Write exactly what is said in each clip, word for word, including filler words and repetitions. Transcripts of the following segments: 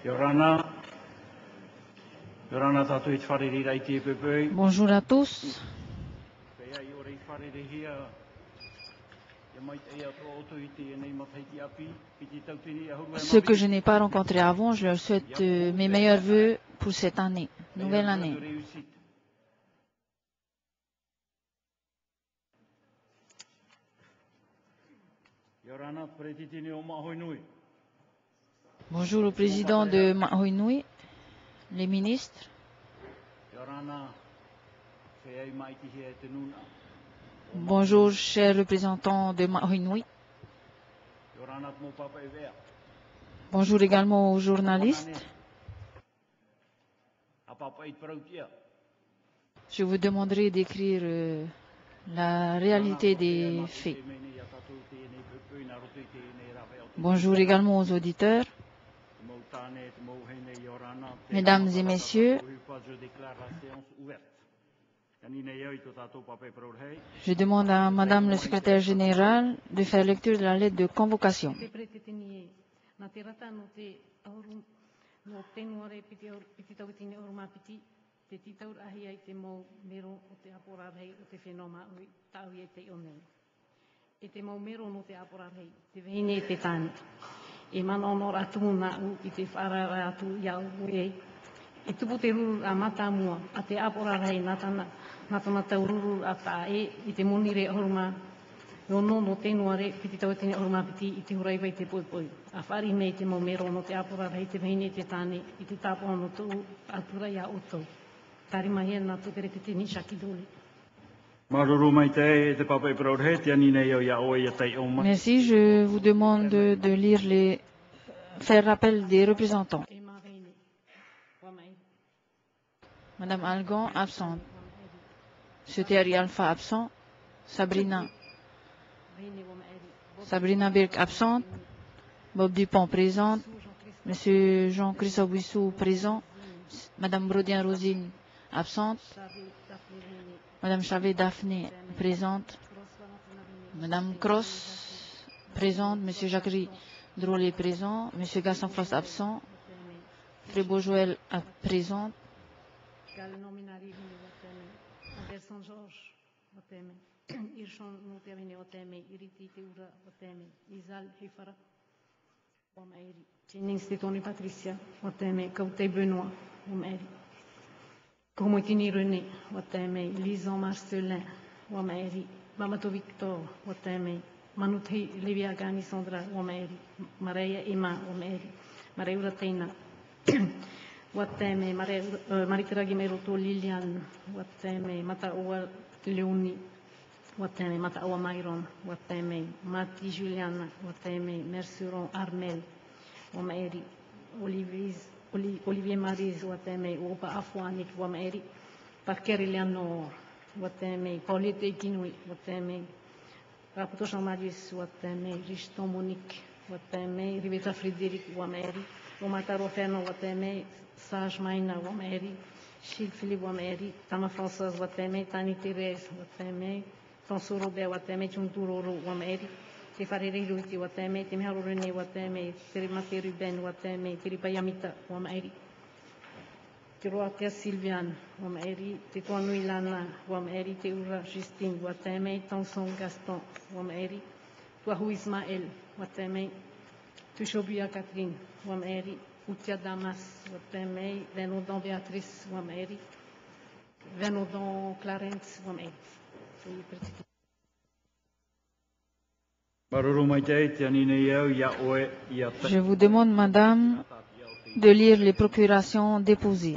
Bonjour à tous. Ceux que je n'ai pas rencontrés avant, je leur souhaite euh, mes meilleurs vœux pour cette année, nouvelle année. Bonjour au président de Mahoinui, les ministres. Bonjour, chers représentants de Mahoinui. Bonjour également aux journalistes. Je vous demanderai d'écrire euh, la réalité des faits. Bonjour également aux auditeurs. Mesdames et messieurs, je demande à Madame le secrétaire général de faire lecture de la lettre de convocation. E man onor atu na u i te wharara atu ia ue. E tupu te ruru a matamua, a te apora rei natana, natana tau ruru a ta e, i te moni re ahuruma, i ono no tenua re, piti tau tene ahuruma piti, i te hurai vai te poi poi. A whari mei te maumero no te apora rei, te vahine te tane, i te tāpua no tu, atura ia uto. Tari mahia nā tu pere te tini shakidoli. Merci, je vous demande de, de lire les, faire rappel des représentants. Madame Algon, absente. Monsieur Thierry Alpha, absent. Sabrina. Sabrina Birk, absente. Bob Dupont, présente. Monsieur Jean-Christophe Wissou, présent. Madame Brodien Rosine, absente. Madame Chavet Daphné, présente. Madame Cross, présente. Monsieur Jacquerie Drollet, présent. Monsieur Gaston Frost, absent. Frébo Joël, présente. Anderson Georges, Oteme. Irshon Mutemine Oteme, Iriti Teura Oteme, Isal Hifara, Omairi. Jennings Tony Patricia, Oteme, Kaute Benoît, Omairi. Komotini René, Oteme, Lison Marcelin, Omairi. Mamato Victor, Oteme. Manuthi Livia Gani Sandra, Omairi. Maria Emma, Omairi. Maria Urateina. Wateme, Maritiragi Meroto Lilian, Wateme, Mataua Leoni, Wateme, Mataua Myron, Wateme, Mati Juliana, Wateme, Merceron Armel, Omaeri, Olivier Maris, Wateme, Opa Afwanik, Wameeri, Parker Eleanor, Wateme, Paulette Ekinui, Wateme, Raputo Chamarius, Wateme, Riston Monique, Wateme, Riveta Frédéric, Wameeri, Omataro Ferno, Wateme, Sage Maina, Wameeri, Gilles Philippe Wameeri, Tama Françoise, Wateme, Tani Thérèse, Wateme, François Robert, Wateme, Tchunturoro, Wameeri, Te Farere Ruiti, Wateme, Te Miharo René, Wateme, Te Mate Ruben, Wateme, Te Ripayamita, Wameeri, Te Roatea Sylviane, Wameeri, Te Tuanui Lana, Wameeri, Te Ura Justine, Wateme, Tanson Gaston, Wameeri, Tuahu Ismaël, Wateme, Tushobia Catherine, Wameeri, Utia Damas, Wateme, Venodon Beatrice, Wameeri, Venodon Clarence, Wameeri. Je vous demande, Madame, de lire les procurations déposées.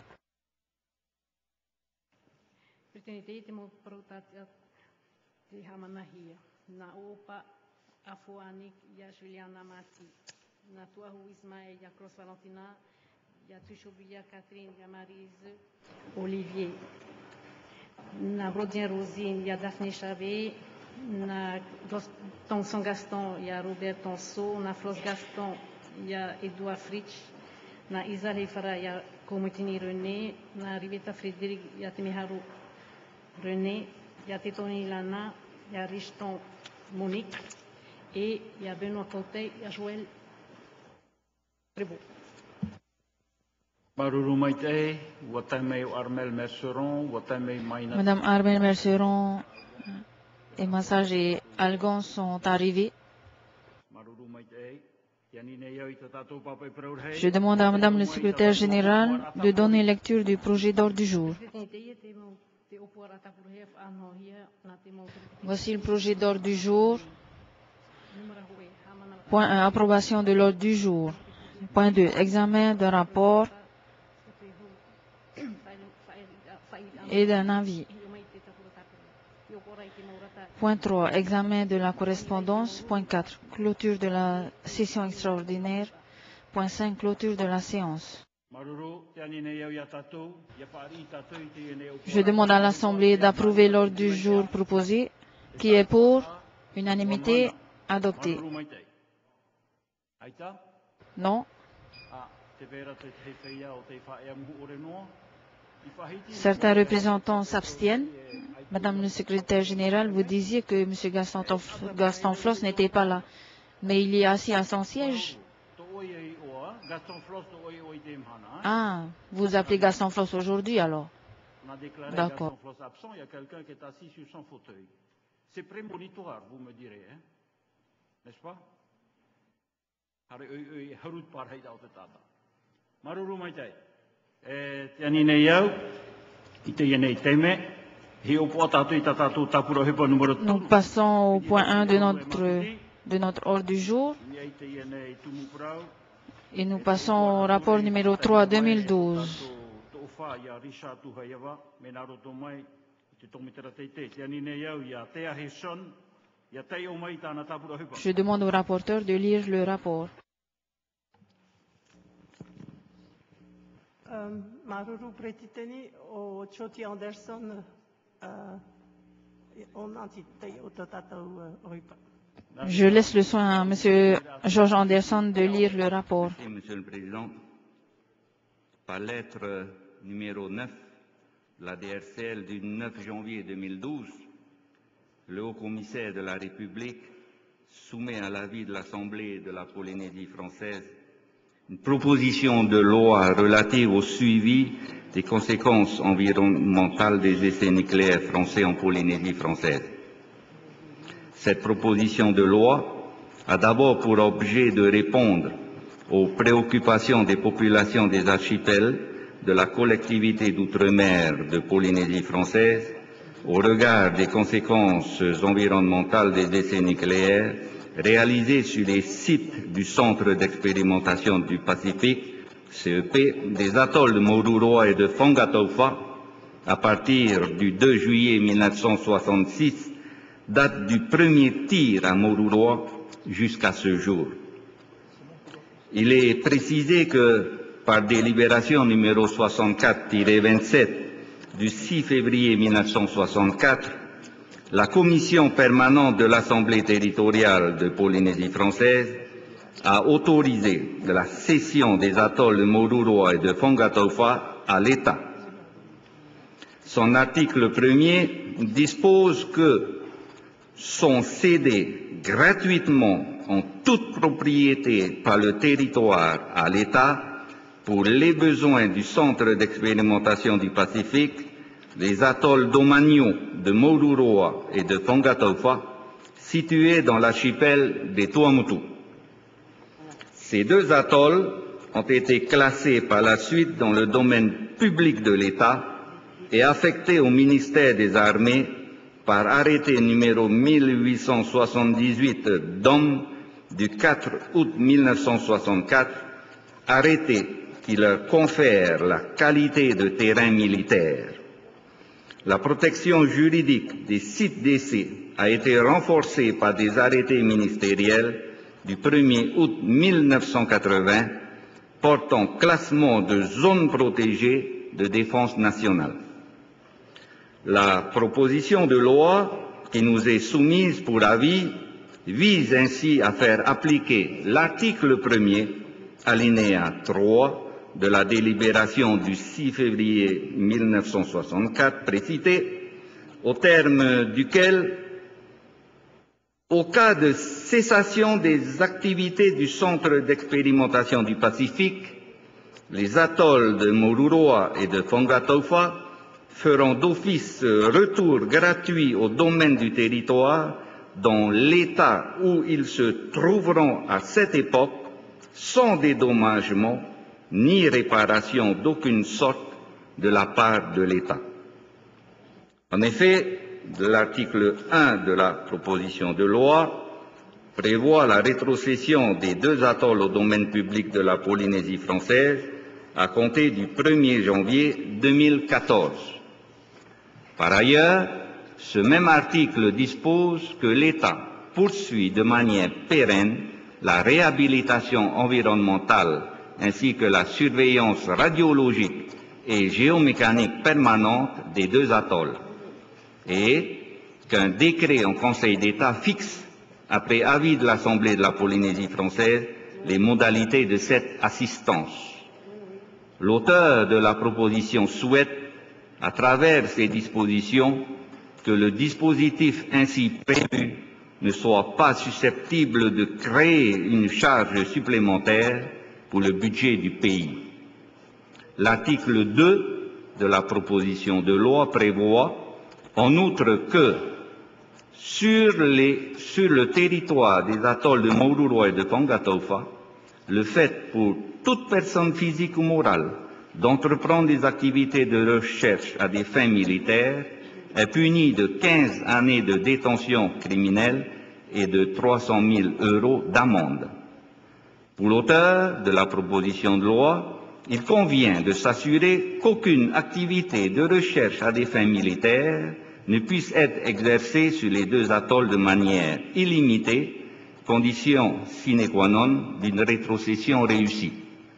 Na Tuahu Ismaël, ya Cross Valentina, ya Tushobia Catherine, ya Marise Olivier. Na Brodien Rosine, ya Daphné Chavé. Na Tonson Gaston, ya Robert Tonso. Na Flos Gaston, ya Edouard Fritsch. Na Isa Leifara, ya Komotini René. Na Riveta Frédéric, ya Temiharu René. Ya Tetoni Lana, ya Richton Monique. Et ya Benoît Cote, ya Joël. Madame Armel Merceron et Massage et Algon sont arrivés. Je demande à Madame le secrétaire général de donner lecture du projet d'ordre du jour. Voici le projet d'ordre du jour. Point un, approbation de l'ordre du jour. Point deux, examen d'un rapport et d'un avis. Point trois, examen de la correspondance. Point quatre, clôture de la session extraordinaire. Point cinq, clôture de la séance. Je demande à l'Assemblée d'approuver l'ordre du jour proposé, qui est pour unanimité adopté. Non. Certains représentants s'abstiennent. Madame le secrétaire général, vous disiez que M. Gaston, Gaston Floss n'était pas là. Mais il est assis à son siège. Ah, vous appelez Gaston Floss aujourd'hui alors? D'accord. Il y a quelqu'un qui est assis sur son fauteuil. C'est prémonitoire, vous me direz, hein? N'est-ce pas? Nous passons au point un de notre, de notre ordre du jour. Et nous passons au rapport numéro trois deux mille douze. Je demande au rapporteur de lire le rapport. Maruru Pretiteni o Choti Anderson on antitei o tatatau oipa. Je laisse le soin à M. Georges Anderson de lire le rapport. Merci, Monsieur le Président. Par lettre numéro neuf de la D R C L du neuf janvier deux mille douze, le Haut-Commissaire de la République soumet à l'avis de l'Assemblée de la Polynésie française une proposition de loi relative au suivi des conséquences environnementales des essais nucléaires français en Polynésie française. Cette proposition de loi a d'abord pour objet de répondre aux préoccupations des populations des archipels de la collectivité d'outre-mer de Polynésie française au regard des conséquences environnementales des essais nucléaires réalisés sur les sites du Centre d'expérimentation du Pacifique, C E P, des atolls de Moruroa et de Whangataufa à partir du deux juillet mille neuf cent soixante-six, date du premier tir à Moruroa jusqu'à ce jour. Il est précisé que par délibération numéro soixante-quatre tiret vingt-sept du six février mille neuf cent soixante-quatre, la commission permanente de l'Assemblée territoriale de Polynésie française a autorisé la cession des atolls de Moruroa et de Whangataufa à l'État. Son article premier dispose que sont cédés gratuitement en toute propriété par le territoire à l'État pour les besoins du Centre d'expérimentation du Pacifique, les atolls d'Omagno, de Moruroa et de Whangataufa, situés dans l'archipel des Tuamotu. Ces deux atolls ont été classés par la suite dans le domaine public de l'État et affectés au ministère des Armées par arrêté numéro mille huit cent soixante-dix-huit D O M du quatre août mille neuf cent soixante-quatre, arrêté qui leur confère la qualité de terrain militaire. La protection juridique des sites d'essai a été renforcée par des arrêtés ministériels du premier août mille neuf cent quatre-vingts portant classement de zone protégée de défense nationale. La proposition de loi qui nous est soumise pour avis vise ainsi à faire appliquer l'article premier, alinéa trois, de la délibération du six février mille neuf cent soixante-quatre précitée, au terme duquel, au cas de cessation des activités du Centre d'expérimentation du Pacifique, les atolls de Moruroa et de Fongatofa feront d'office retour gratuit au domaine du territoire dans l'état où ils se trouveront à cette époque, sans dédommagement ni réparation d'aucune sorte de la part de l'État. En effet, l'article un de la proposition de loi prévoit la rétrocession des deux atolls au domaine public de la Polynésie française à compter du premier janvier deux mille quatorze. Par ailleurs, ce même article dispose que l'État poursuit de manière pérenne la réhabilitation environnementale ainsi que la surveillance radiologique et géomécanique permanente des deux atolls et qu'un décret en Conseil d'État fixe, après avis de l'Assemblée de la Polynésie française, les modalités de cette assistance. L'auteur de la proposition souhaite, à travers ces dispositions, que le dispositif ainsi prévu ne soit pas susceptible de créer une charge supplémentaire pour le budget du pays. L'article deux de la proposition de loi prévoit, en outre, que sur, les, sur le territoire des atolls de Moruroa et de Fongatofa, le fait pour toute personne physique ou morale d'entreprendre des activités de recherche à des fins militaires est puni de quinze années de détention criminelle et de trois cent mille euros d'amende. Pour l'auteur de la proposition de loi, il convient de s'assurer qu'aucune activité de recherche à des fins militaires ne puisse être exercée sur les deux atolls de manière illimitée, condition sine qua non d'une rétrocession réussie.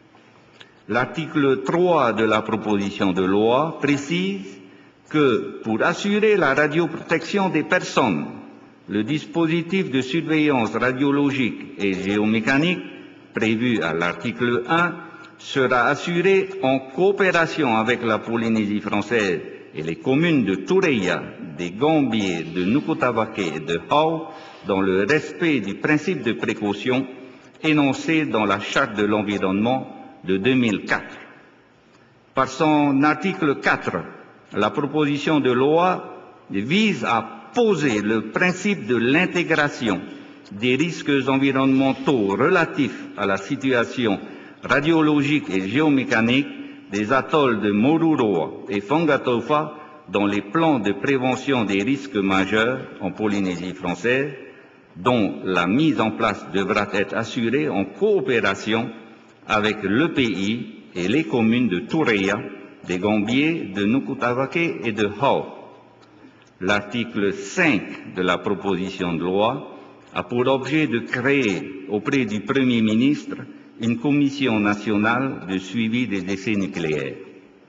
L'article trois de la proposition de loi précise que, pour assurer la radioprotection des personnes, le dispositif de surveillance radiologique et géomécanique prévu à l'article un sera assuré en coopération avec la Polynésie française et les communes de Toureia, des Gambiers, de Nukotavake et de Hau, dans le respect du principe de précaution énoncé dans la Charte de l'environnement de deux mille quatre. Par son article quatre, la proposition de loi vise à poser le principe de l'intégration des risques environnementaux relatifs à la situation radiologique et géomécanique des atolls de Moruroa et Fongatofa dans les plans de prévention des risques majeurs en Polynésie française, dont la mise en place devra être assurée en coopération avec le pays et les communes de Toureia, des Gambiers, de Nukotavake et de Hau. L'article cinq de la proposition de loi a pour objet de créer auprès du Premier ministre une commission nationale de suivi des essais nucléaires.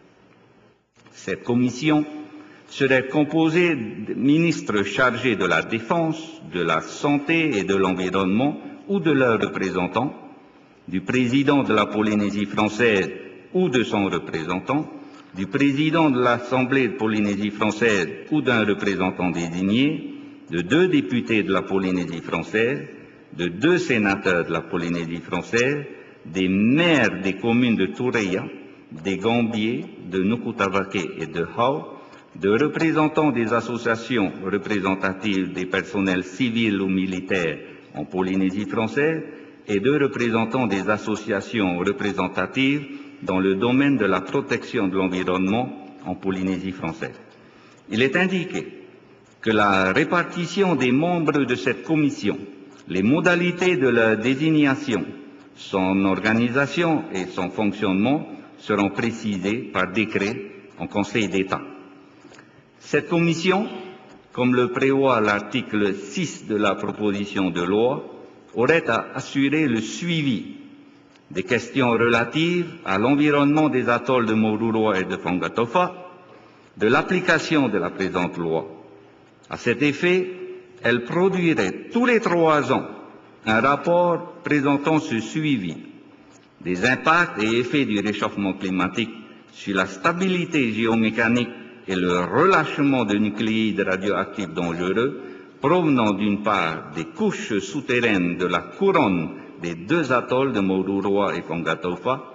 Cette commission serait composée de ministres chargés de la Défense, de la Santé et de l'Environnement ou de leurs représentants, du président de la Polynésie française ou de son représentant, du président de l'Assemblée de Polynésie française ou d'un représentant désigné, de deux députés de la Polynésie française, de deux sénateurs de la Polynésie française, des maires des communes de Toureia, des Gambiers, de Nukotavake et de Hau, de représentants des associations représentatives des personnels civils ou militaires en Polynésie française et de représentants des associations représentatives dans le domaine de la protection de l'environnement en Polynésie française. Il est indiqué que la répartition des membres de cette commission, les modalités de leur désignation, son organisation et son fonctionnement seront précisées par décret en Conseil d'État. Cette commission, comme le prévoit l'article six de la proposition de loi, aurait à assurer le suivi des questions relatives à l'environnement des atolls de Moruroa et de Fongatofa, de l'application de la présente loi. À cet effet, elle produirait tous les trois ans un rapport présentant ce suivi des impacts et effets du réchauffement climatique sur la stabilité géomécanique et le relâchement de nucléides radioactifs dangereux provenant d'une part des couches souterraines de la couronne des deux atolls de Moruroa et Fongatofa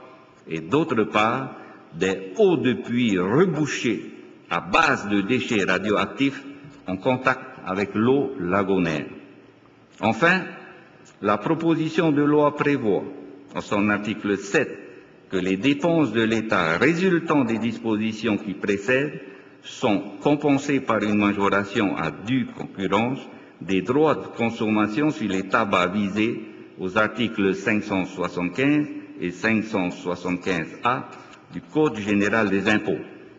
et d'autre part, des eaux de puits rebouchées à base de déchets radioactifs en contact avec l'eau lagonaire. Enfin, la proposition de loi prévoit, en son article sept, que les dépenses de l'État résultant des dispositions qui précèdent sont compensées par une majoration à due concurrence des droits de consommation sur les tabacs visés aux articles cinq cent soixante-quinze et cinq cent soixante-quinze A du Code général des impôts.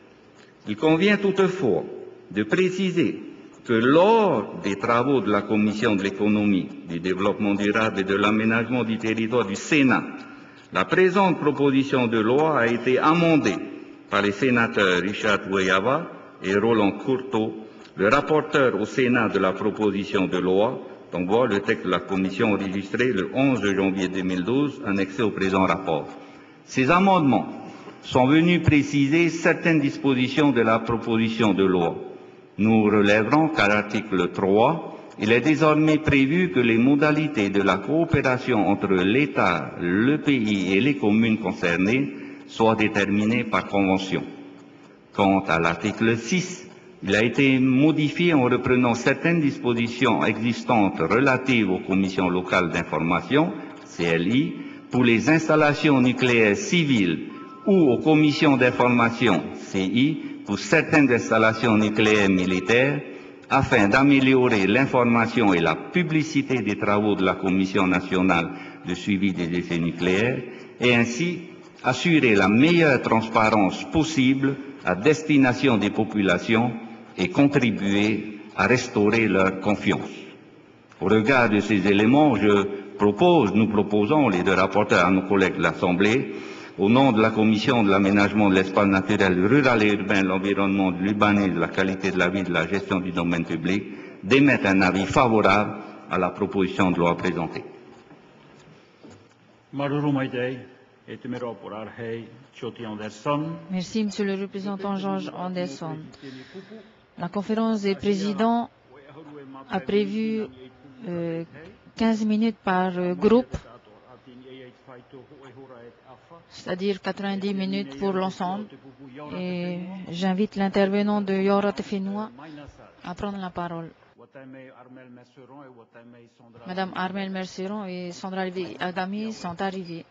Il convient toutefois de préciser que lors des travaux de la Commission de l'économie, du développement durable et de l'aménagement du territoire du Sénat, la présente proposition de loi a été amendée par les sénateurs Richard Ouéava et Roland Courteau, le rapporteur au Sénat de la proposition de loi, donc voir le texte de la Commission enregistré le onze janvier deux mille douze, annexé au présent rapport. Ces amendements sont venus préciser certaines dispositions de la proposition de loi. Nous relèverons qu'à l'article trois, il est désormais prévu que les modalités de la coopération entre l'État, le pays et les communes concernées soient déterminées par convention. Quant à l'article six, il a été modifié en reprenant certaines dispositions existantes relatives aux commissions locales d'information, C L I, pour les installations nucléaires civiles ou aux commissions d'information, C I, pour certaines installations nucléaires militaires, afin d'améliorer l'information et la publicité des travaux de la Commission nationale de suivi des essais nucléaires et ainsi assurer la meilleure transparence possible à destination des populations et contribuer à restaurer leur confiance. Au regard de ces éléments, je propose, nous proposons, les deux rapporteurs à nos collègues de l'Assemblée, au nom de la Commission de l'aménagement de l'espace naturel rural et urbain, de l'environnement, de l'urbanisme, de la qualité de la vie, de la gestion du domaine public, d'émettre un avis favorable à la proposition de loi présentée. Merci, Monsieur le représentant George Anderson. La conférence des présidents a prévu euh, quinze minutes par euh, groupe, c'est-à-dire quatre-vingt-dix minutes pour l'ensemble. Et j'invite l'intervenant de Yora Tefinoa à prendre la parole. Madame Armel Merceron et Sandra Adami sont arrivées.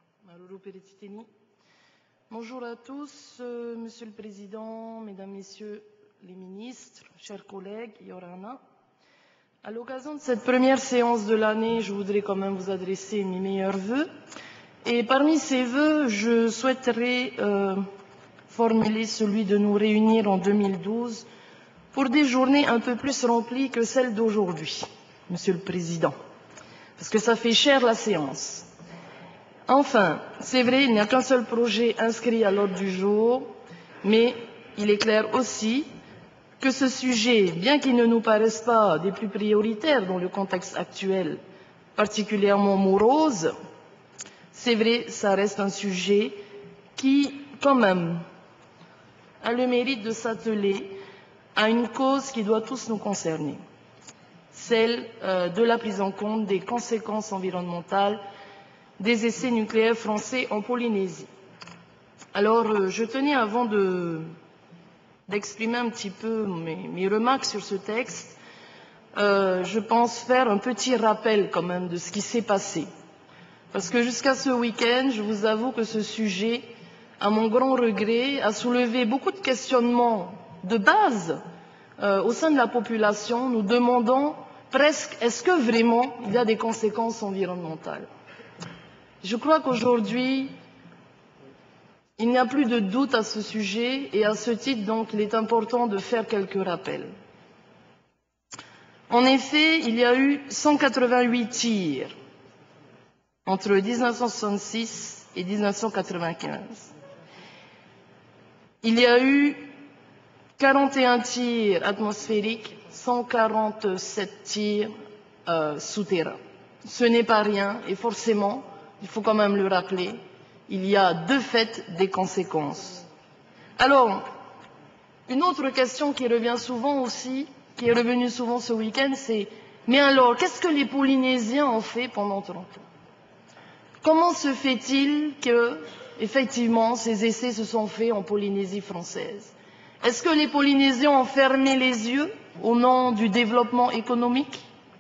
Bonjour à tous, euh, Monsieur le Président, Mesdames, Messieurs les ministres, chers collègues, Yorana. À l'occasion de cette première séance de l'année, je voudrais quand même vous adresser mes meilleurs vœux. Et parmi ces vœux, je souhaiterais euh, formuler celui de nous réunir en deux mille douze pour des journées un peu plus remplies que celles d'aujourd'hui, Monsieur le Président, parce que ça fait cher la séance. Enfin, c'est vrai, il n'y a qu'un seul projet inscrit à l'ordre du jour, mais il est clair aussi que ce sujet, bien qu'il ne nous paraisse pas des plus prioritaires dans le contexte actuel, particulièrement morose, c'est vrai, ça reste un sujet qui, quand même, a le mérite de s'atteler à une cause qui doit tous nous concerner, celle euh, de la prise en compte des conséquences environnementales des essais nucléaires français en Polynésie. Alors, euh, je tenais, avant de, d'exprimer un petit peu mes, mes remarques sur ce texte, euh, je pense faire un petit rappel quand même de ce qui s'est passé. Parce que jusqu'à ce week-end, je vous avoue que ce sujet, à mon grand regret, a soulevé beaucoup de questionnements de base euh, au sein de la population, nous demandant presque est-ce que vraiment il y a des conséquences environnementales. Je crois qu'aujourd'hui, il n'y a plus de doute à ce sujet et à ce titre, donc, il est important de faire quelques rappels. En effet, il y a eu cent quatre-vingt-huit tirs entre mille neuf cent soixante-six et mille neuf cent quatre-vingt-quinze. Il y a eu quarante et un tirs atmosphériques, cent quarante-sept tirs euh, souterrains. Ce n'est pas rien et forcément, il faut quand même le rappeler, il y a de fait des conséquences. Alors, une autre question qui revient souvent aussi, qui est revenue souvent ce week-end, c'est « Mais alors, qu'est-ce que les Polynésiens ont fait pendant trente ans ? Comment se fait-il que effectivement, ces essais se sont faits en Polynésie française. Est-ce que les Polynésiens ont fermé les yeux au nom du développement économique?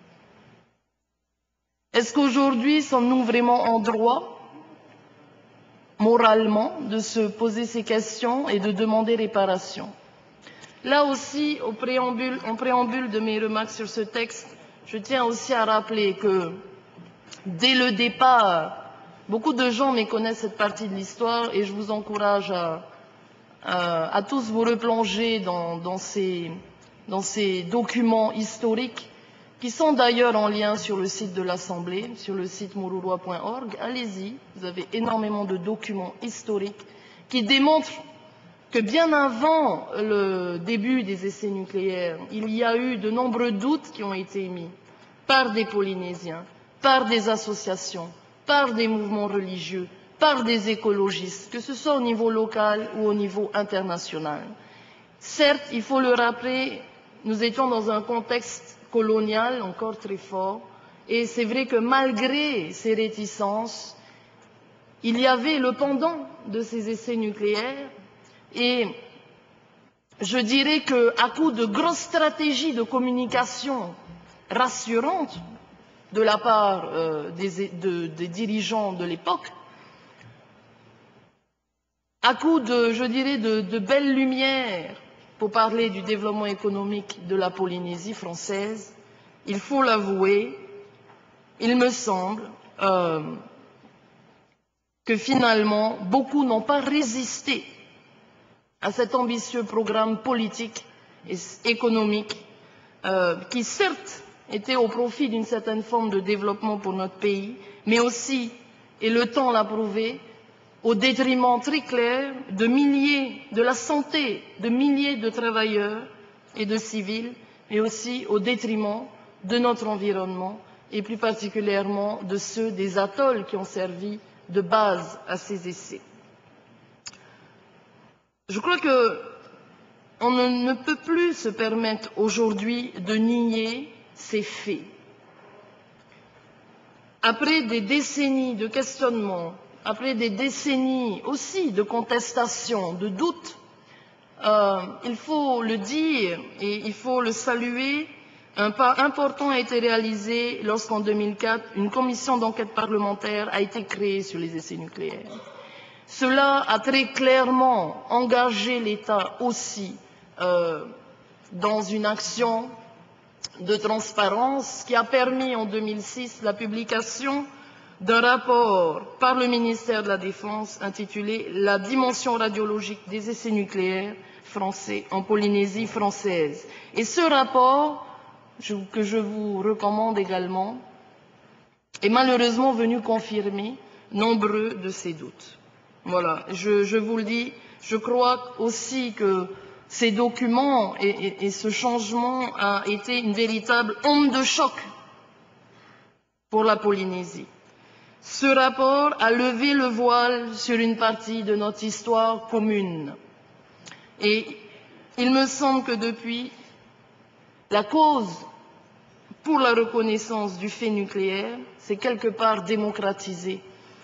Est-ce qu'aujourd'hui, sommes-nous vraiment en droit, moralement, de se poser ces questions et de demander réparation? Là aussi, au préambule, en préambule de mes remarques sur ce texte, je tiens aussi à rappeler que, dès le départ, beaucoup de gens méconnaissent cette partie de l'histoire et je vous encourage à, à, à tous vous replonger dans, dans, ces, dans ces documents historiques qui sont d'ailleurs en lien sur le site de l'Assemblée, sur le site mururoa point org. Allez-y, vous avez énormément de documents historiques qui démontrent que bien avant le début des essais nucléaires, il y a eu de nombreux doutes qui ont été émis par des Polynésiens, par des associations, par des mouvements religieux, par des écologistes, que ce soit au niveau local ou au niveau international. Certes, il faut le rappeler, nous étions dans un contexte colonial encore très fort, et c'est vrai que malgré ces réticences, il y avait le pendant de ces essais nucléaires, et je dirais qu'à coup de grosses stratégies de communication rassurantes de la part euh, des, de, des dirigeants de l'époque, à coup de, je dirais, de, de belles lumières pour parler du développement économique de la Polynésie française, il faut l'avouer, il me semble euh, que finalement, beaucoup n'ont pas résisté à cet ambitieux programme politique et économique euh, qui, certes, était au profit d'une certaine forme de développement pour notre pays, mais aussi, et le temps l'a prouvé, au détriment très clair de milliers, de la santé de milliers de travailleurs et de civils, mais aussi au détriment de notre environnement et plus particulièrement de ceux des atolls qui ont servi de base à ces essais. Je crois que on ne, ne peut plus se permettre aujourd'hui de nier ces faits. Après des décennies de questionnement, après des décennies aussi de contestation, de doute, euh, il faut le dire et il faut le saluer, un pas important a été réalisé lorsqu'en deux mille quatre, une commission d'enquête parlementaire a été créée sur les essais nucléaires. Cela a très clairement engagé l'État aussi euh, dans une action de transparence qui a permis en deux mille six la publication d'un rapport par le ministère de la Défense intitulé « La dimension radiologique des essais nucléaires français en Polynésie française ». Et ce rapport, je, que je vous recommande également, est malheureusement venu confirmer nombreux de ces doutes. Voilà, je, je vous le dis, je crois aussi que ces documents et, et, et ce changement a été une véritable onde de choc pour la Polynésie. Ce rapport a levé le voile sur une partie de notre histoire commune. Et il me semble que depuis, la cause pour la reconnaissance du fait nucléaire s'est quelque part démocratisée,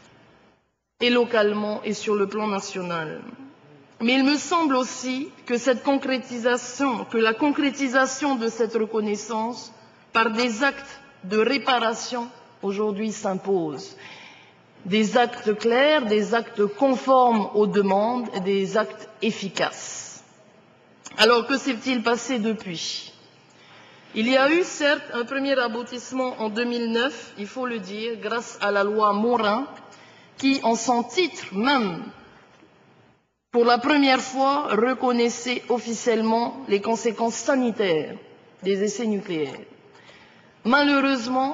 et localement et sur le plan national. Mais il me semble aussi que cette concrétisation, que la concrétisation de cette reconnaissance par des actes de réparation aujourd'hui s'impose. Des actes clairs, des actes conformes aux demandes, des actes efficaces. Alors que s'est-il passé depuis? Il y a eu certes un premier aboutissement en deux mille neuf, il faut le dire, grâce à la loi Morin, qui, en son titre même, pour la première fois, reconnaissait officiellement les conséquences sanitaires des essais nucléaires. Malheureusement,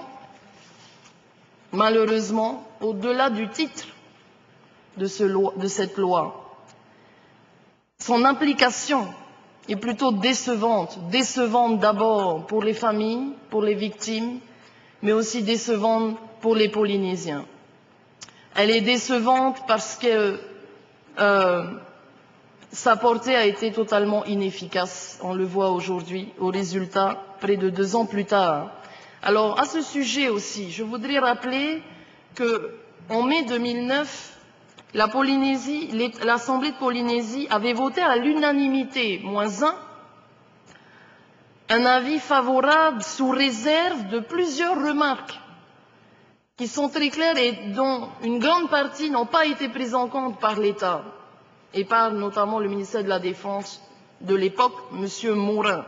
malheureusement, au-delà du titre de, ce loi, de cette loi, son implication est plutôt décevante. Décevante d'abord pour les familles, pour les victimes, mais aussi décevante pour les Polynésiens. Elle est décevante parce que euh, sa portée a été totalement inefficace. On le voit aujourd'hui au résultat, près de deux ans plus tard. Alors, à ce sujet aussi, je voudrais rappeler qu'en mai deux mille neuf, la Polynésie, l'Assemblée de Polynésie avait voté à l'unanimité, moins un, un avis favorable sous réserve de plusieurs remarques qui sont très claires et dont une grande partie n'ont pas été prises en compte par l'État et par notamment le ministère de la Défense de l'époque, M. Morin.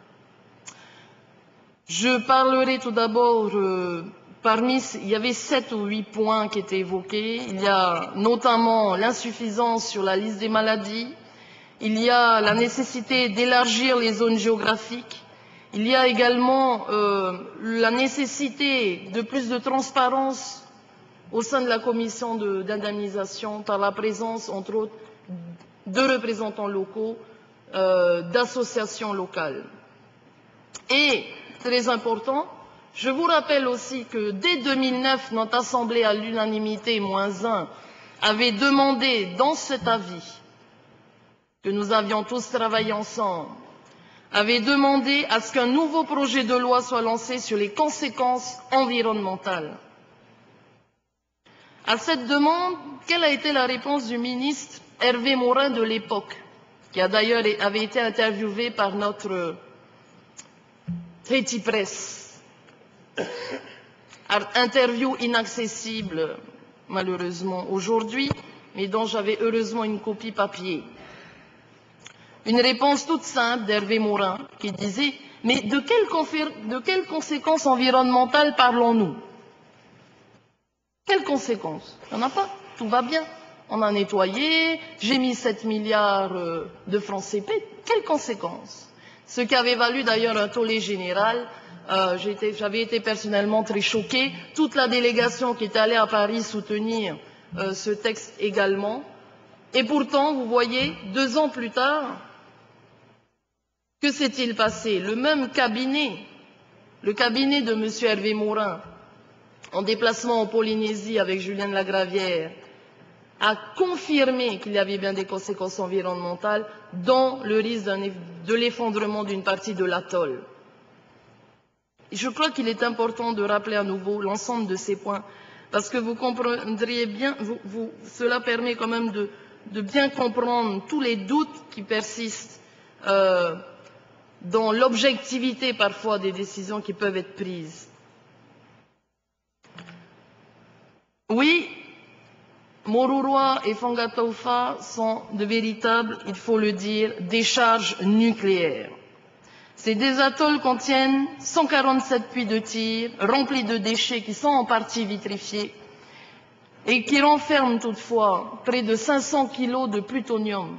Je parlerai tout d'abord, euh, parmi, il y avait sept ou huit points qui étaient évoqués. Il y a notamment l'insuffisance sur la liste des maladies. Il y a la nécessité d'élargir les zones géographiques. Il y a également euh, la nécessité de plus de transparence au sein de la commission d'indemnisation par la présence, entre autres, de représentants locaux, euh, d'associations locales. Et, très important, je vous rappelle aussi que dès deux mille neuf, notre Assemblée à l'unanimité, moins un, avait demandé dans cet avis, que nous avions tous travaillé ensemble, avait demandé à ce qu'un nouveau projet de loi soit lancé sur les conséquences environnementales. À cette demande, quelle a été la réponse du ministre Hervé Morin de l'époque, qui a d'ailleurs avait été interviewé par notre Petit Presse. Interview inaccessible, malheureusement, aujourd'hui, mais dont j'avais heureusement une copie papier. Une réponse toute simple d'Hervé Morin qui disait « Mais de quelles, de quelles conséquences environnementales parlons-nous » Quelles conséquences? Il n'y en a pas, tout va bien. On a nettoyé, j'ai mis sept milliards de francs C P. Quelles conséquences? Ce qui avait valu d'ailleurs un tollé général. Euh, J'avais été personnellement très choquée. Toute la délégation qui était allée à Paris soutenir euh, ce texte également. Et pourtant, vous voyez, deux ans plus tard, que s'est-il passé? Le même cabinet, le cabinet de M. Hervé Morin, en déplacement en Polynésie avec Julien Lagravière, a confirmé qu'il y avait bien des conséquences environnementales, dont le risque de l'effondrement d'une partie de l'atoll. Je crois qu'il est important de rappeler à nouveau l'ensemble de ces points, parce que vous comprendriez bien, vous, vous, cela permet quand même de, de bien comprendre tous les doutes qui persistent euh, dans l'objectivité parfois des décisions qui peuvent être prises. Oui, Moruroa et Fangataufa sont de véritables, il faut le dire, décharges nucléaires. Ces deux atolls contiennent cent quarante-sept puits de tir remplis de déchets qui sont en partie vitrifiés et qui renferment toutefois près de cinq cents kilos de plutonium.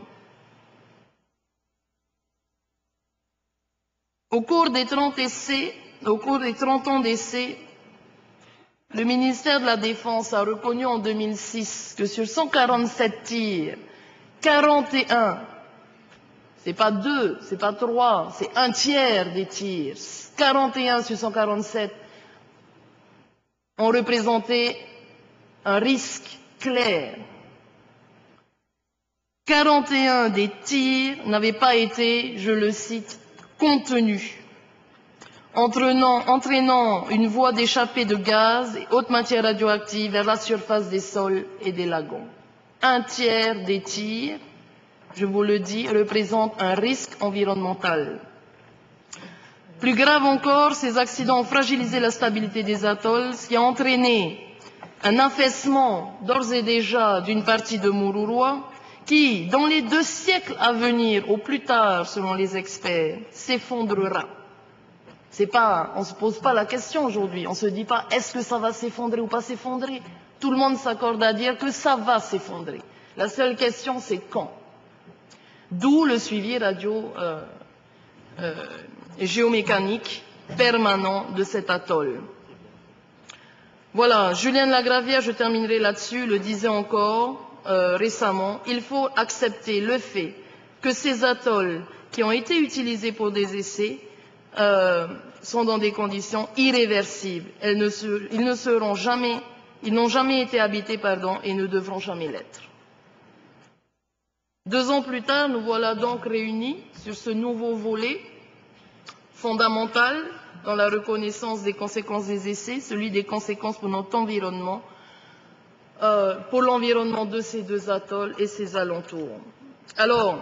Au cours des trente essais, au cours des trente ans d'essais, le ministère de la Défense a reconnu en deux mille six que sur cent quarante-sept tirs, quarante et un, c'est pas deux, c'est pas trois, c'est un tiers des tirs, quarante et un sur cent quarante-sept ont représenté un risque clair. quarante et un des tirs n'avaient pas été, je le cite, contenus, entraînant, entraînant une voie d'échappée de gaz et haute matière radioactive vers la surface des sols et des lagons. Un tiers des tirs, je vous le dis, représente un risque environnemental. Plus grave encore, ces accidents ont fragilisé la stabilité des atolls, ce qui a entraîné un affaissement d'ores et déjà d'une partie de Mururoa qui, dans les deux siècles à venir, au plus tard, selon les experts, s'effondrera. C'est pas, on ne se pose pas la question aujourd'hui, on ne se dit pas est-ce que ça va s'effondrer ou pas s'effondrer. Tout le monde s'accorde à dire que ça va s'effondrer. La seule question, c'est quand. D'où le suivi radio euh, euh, géomécanique permanent de cet atoll. Voilà, Julien Lagravière, je terminerai là-dessus, le disait encore euh, récemment, il faut accepter le fait que ces atolls qui ont été utilisés pour des essais euh, sont dans des conditions irréversibles. Elles ne se, ils ne seront jamais, ils n'ont jamais été habités, pardon, et ne devront jamais l'être. Deux ans plus tard, nous voilà donc réunis sur ce nouveau volet fondamental dans la reconnaissance des conséquences des essais, celui des conséquences pour notre environnement. euh, pour l'environnement de ces deux atolls et ses alentours. Alors,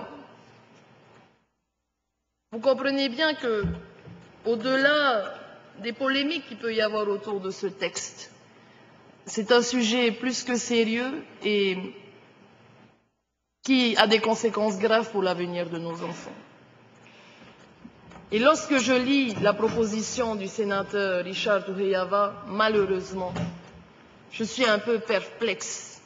vous comprenez bien que, au-delà des polémiques qu'il peut y avoir autour de ce texte, c'est un sujet plus que sérieux et qui a des conséquences graves pour l'avenir de nos enfants. Et lorsque je lis la proposition du sénateur Richard Touré-Yava, malheureusement, je suis un peu perplexe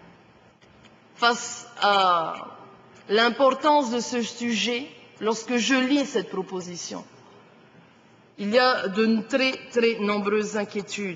face à l'importance de ce sujet. Lorsque je lis cette proposition, il y a de très très nombreuses inquiétudes.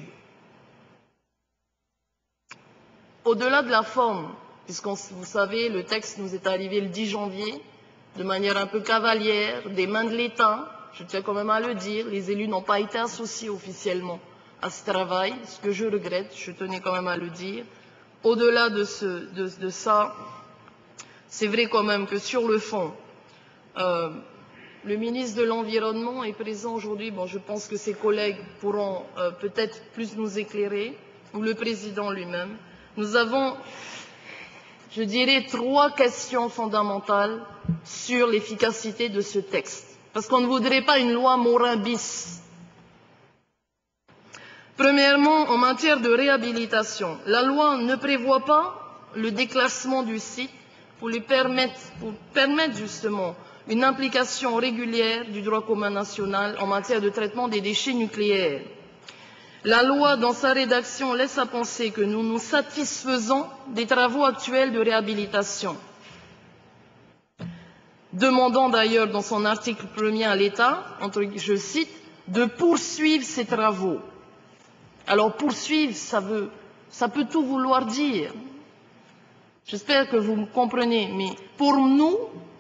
Au-delà de la forme, puisque vous savez, le texte nous est arrivé le dix janvier, de manière un peu cavalière, des mains de l'État, je tiens quand même à le dire, les élus n'ont pas été associés officiellement à ce travail, ce que je regrette, je tenais quand même à le dire. Au-delà de, ce, de, de ça, c'est vrai quand même que sur le fond, euh, le ministre de l'Environnement est présent aujourd'hui, bon, je pense que ses collègues pourront euh, peut-être plus nous éclairer, ou le président lui-même. Nous avons, je dirais, trois questions fondamentales sur l'efficacité de ce texte. Parce qu'on ne voudrait pas une loi Morin bis. Premièrement, en matière de réhabilitation, la loi ne prévoit pas le déclassement du site pour lui permettre, pour permettre justement une implication régulière du droit commun national en matière de traitement des déchets nucléaires. La loi, dans sa rédaction, laisse à penser que nous nous satisfaisons des travaux actuels de réhabilitation, demandant d'ailleurs dans son article premier à l'État, je cite, de poursuivre ces travaux. Alors poursuivre, ça veut, ça peut tout vouloir dire. J'espère que vous me comprenez, mais pour nous,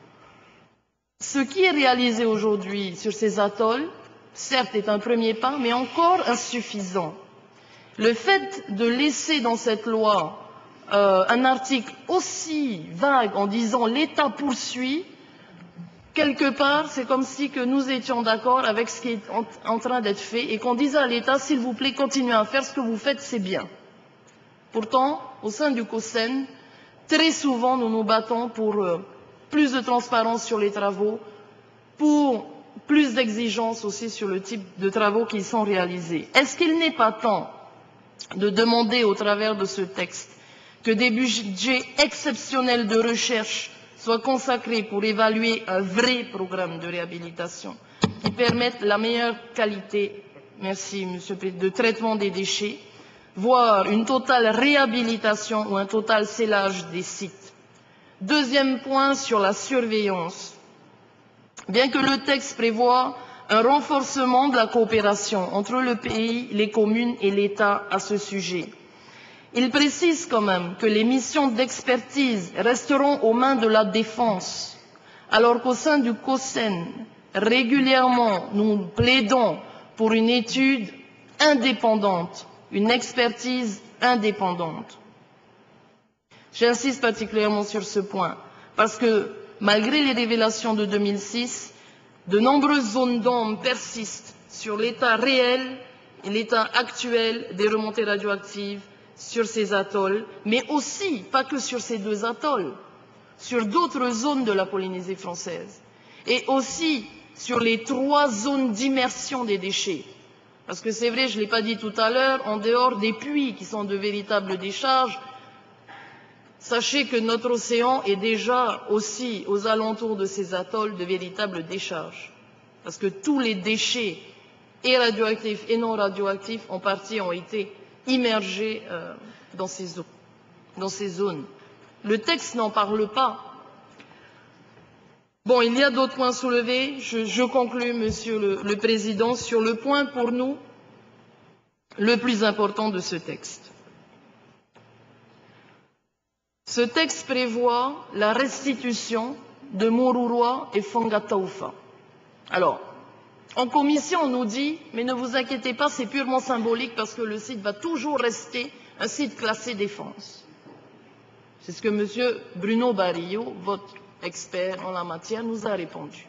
ce qui est réalisé aujourd'hui sur ces atolls, certes, est un premier pas, mais encore insuffisant. Le fait de laisser dans cette loi euh, un article aussi vague en disant « l'État poursuit », quelque part, c'est comme si que nous étions d'accord avec ce qui est en, en train d'être fait et qu'on disait à l'État « s'il vous plaît, continuez à faire ce que vous faites, c'est bien ». Pourtant, au sein du COSEN, très souvent, nous nous battons pour euh, plus de transparence sur les travaux, pour plus d'exigences aussi sur le type de travaux qui sont réalisés. Est-ce qu'il n'est pas temps de demander au travers de ce texte que des budgets exceptionnels de recherche soient consacrés pour évaluer un vrai programme de réhabilitation qui permette la meilleure qualité, merci Monsieur le Président, de traitement des déchets, voire une totale réhabilitation ou un total scellage des sites. Deuxième point sur la surveillance. Bien que le texte prévoie un renforcement de la coopération entre le pays, les communes et l'État à ce sujet, il précise quand même que les missions d'expertise resteront aux mains de la défense, alors qu'au sein du COSEN, régulièrement, nous plaidons pour une étude indépendante, une expertise indépendante. J'insiste particulièrement sur ce point, parce que malgré les révélations de deux mille six, de nombreuses zones d'ombre persistent sur l'état réel et l'état actuel des remontées radioactives sur ces atolls, mais aussi, pas que sur ces deux atolls, sur d'autres zones de la Polynésie française, et aussi sur les trois zones d'immersion des déchets. Parce que c'est vrai, je ne l'ai pas dit tout à l'heure, en dehors des puits qui sont de véritables décharges, sachez que notre océan est déjà aussi aux alentours de ces atolls de véritables décharges. Parce que tous les déchets, et radioactifs et non radioactifs, en partie ont été immergés euh, dans, ces eaux, dans ces zones. Le texte n'en parle pas. Bon, il y a d'autres points soulevés. Je, je conclus, Monsieur le, le Président, sur le point pour nous le plus important de ce texte. Ce texte prévoit la restitution de Mururoa et Fongataufa. Alors, en commission, on nous dit, mais ne vous inquiétez pas, c'est purement symbolique parce que le site va toujours rester un site classé défense. C'est ce que M. Bruno Barillot, votre expert en la matière, nous a répondu.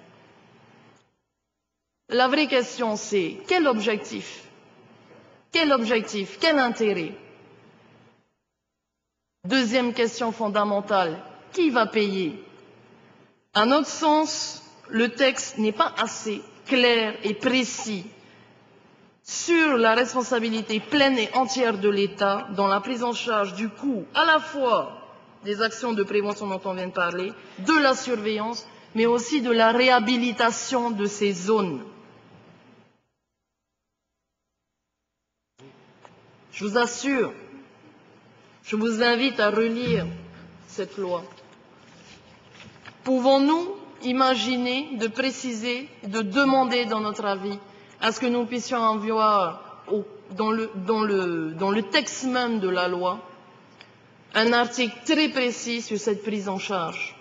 La vraie question, c'est quel objectif, quel objectif, quel intérêt Deuxième question fondamentale, qui va payer? À notre sens, le texte n'est pas assez clair et précis sur la responsabilité pleine et entière de l'État dans la prise en charge du coût à la fois des actions de prévention dont on vient de parler, de la surveillance, mais aussi de la réhabilitation de ces zones. Je vous assure, je vous invite à relire cette loi. Pouvons-nous imaginer de préciser, de demander dans notre avis à ce que nous puissions avoir au, dans, le, dans, le, dans le texte même de la loi un article très précis sur cette prise en charge?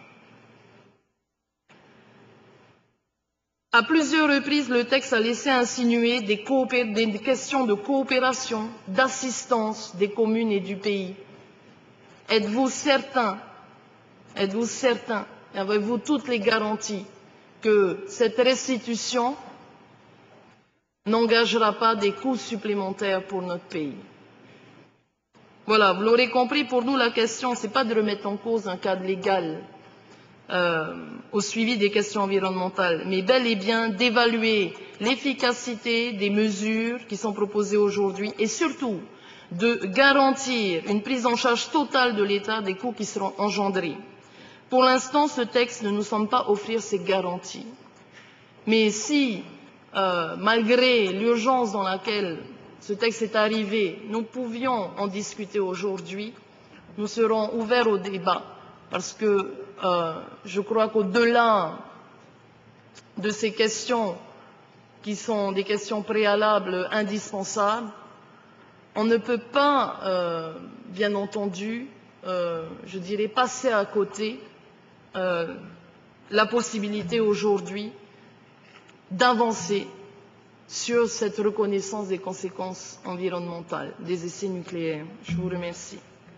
À plusieurs reprises, le texte a laissé insinuer des, des questions de coopération, d'assistance des communes et du pays. Êtes-vous certain, êtes-vous certain, avez-vous toutes les garanties que cette restitution n'engagera pas des coûts supplémentaires pour notre pays? Voilà, vous l'aurez compris, pour nous la question, ce n'est pas de remettre en cause un cadre légal euh, au suivi des questions environnementales, mais bel et bien d'évaluer l'efficacité des mesures qui sont proposées aujourd'hui et surtout de garantir une prise en charge totale de l'État des coûts qui seront engendrés. Pour l'instant, ce texte ne nous semble pas offrir ces garanties. Mais si, euh, malgré l'urgence dans laquelle ce texte est arrivé, nous pouvions en discuter aujourd'hui, nous serons ouverts au débat, parce que euh, je crois qu'au-delà de ces questions qui sont des questions préalables indispensables, on ne peut pas, euh, bien entendu, euh, je dirais, passer à côté euh, la possibilité aujourd'hui d'avancer sur cette reconnaissance des conséquences environnementales des essais nucléaires. Je vous remercie.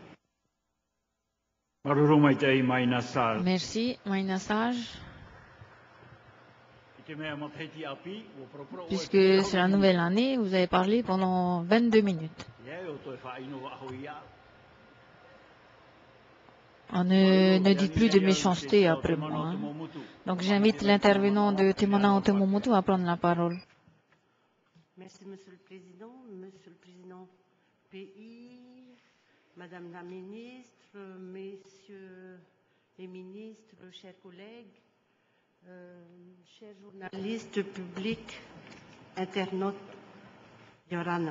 Merci, Maïna Sage. Puisque c'est la nouvelle année, vous avez parlé pendant vingt-deux minutes. On ne, ne dit plus de méchanceté après moi. Hein. Donc j'invite l'intervenant de Temona Otomomoto à prendre la parole. Merci, Monsieur le Président. Monsieur le Président P I, Madame la Ministre, Messieurs les ministres, chers collègues, euh, chers journalistes, publics, internautes, Yorana.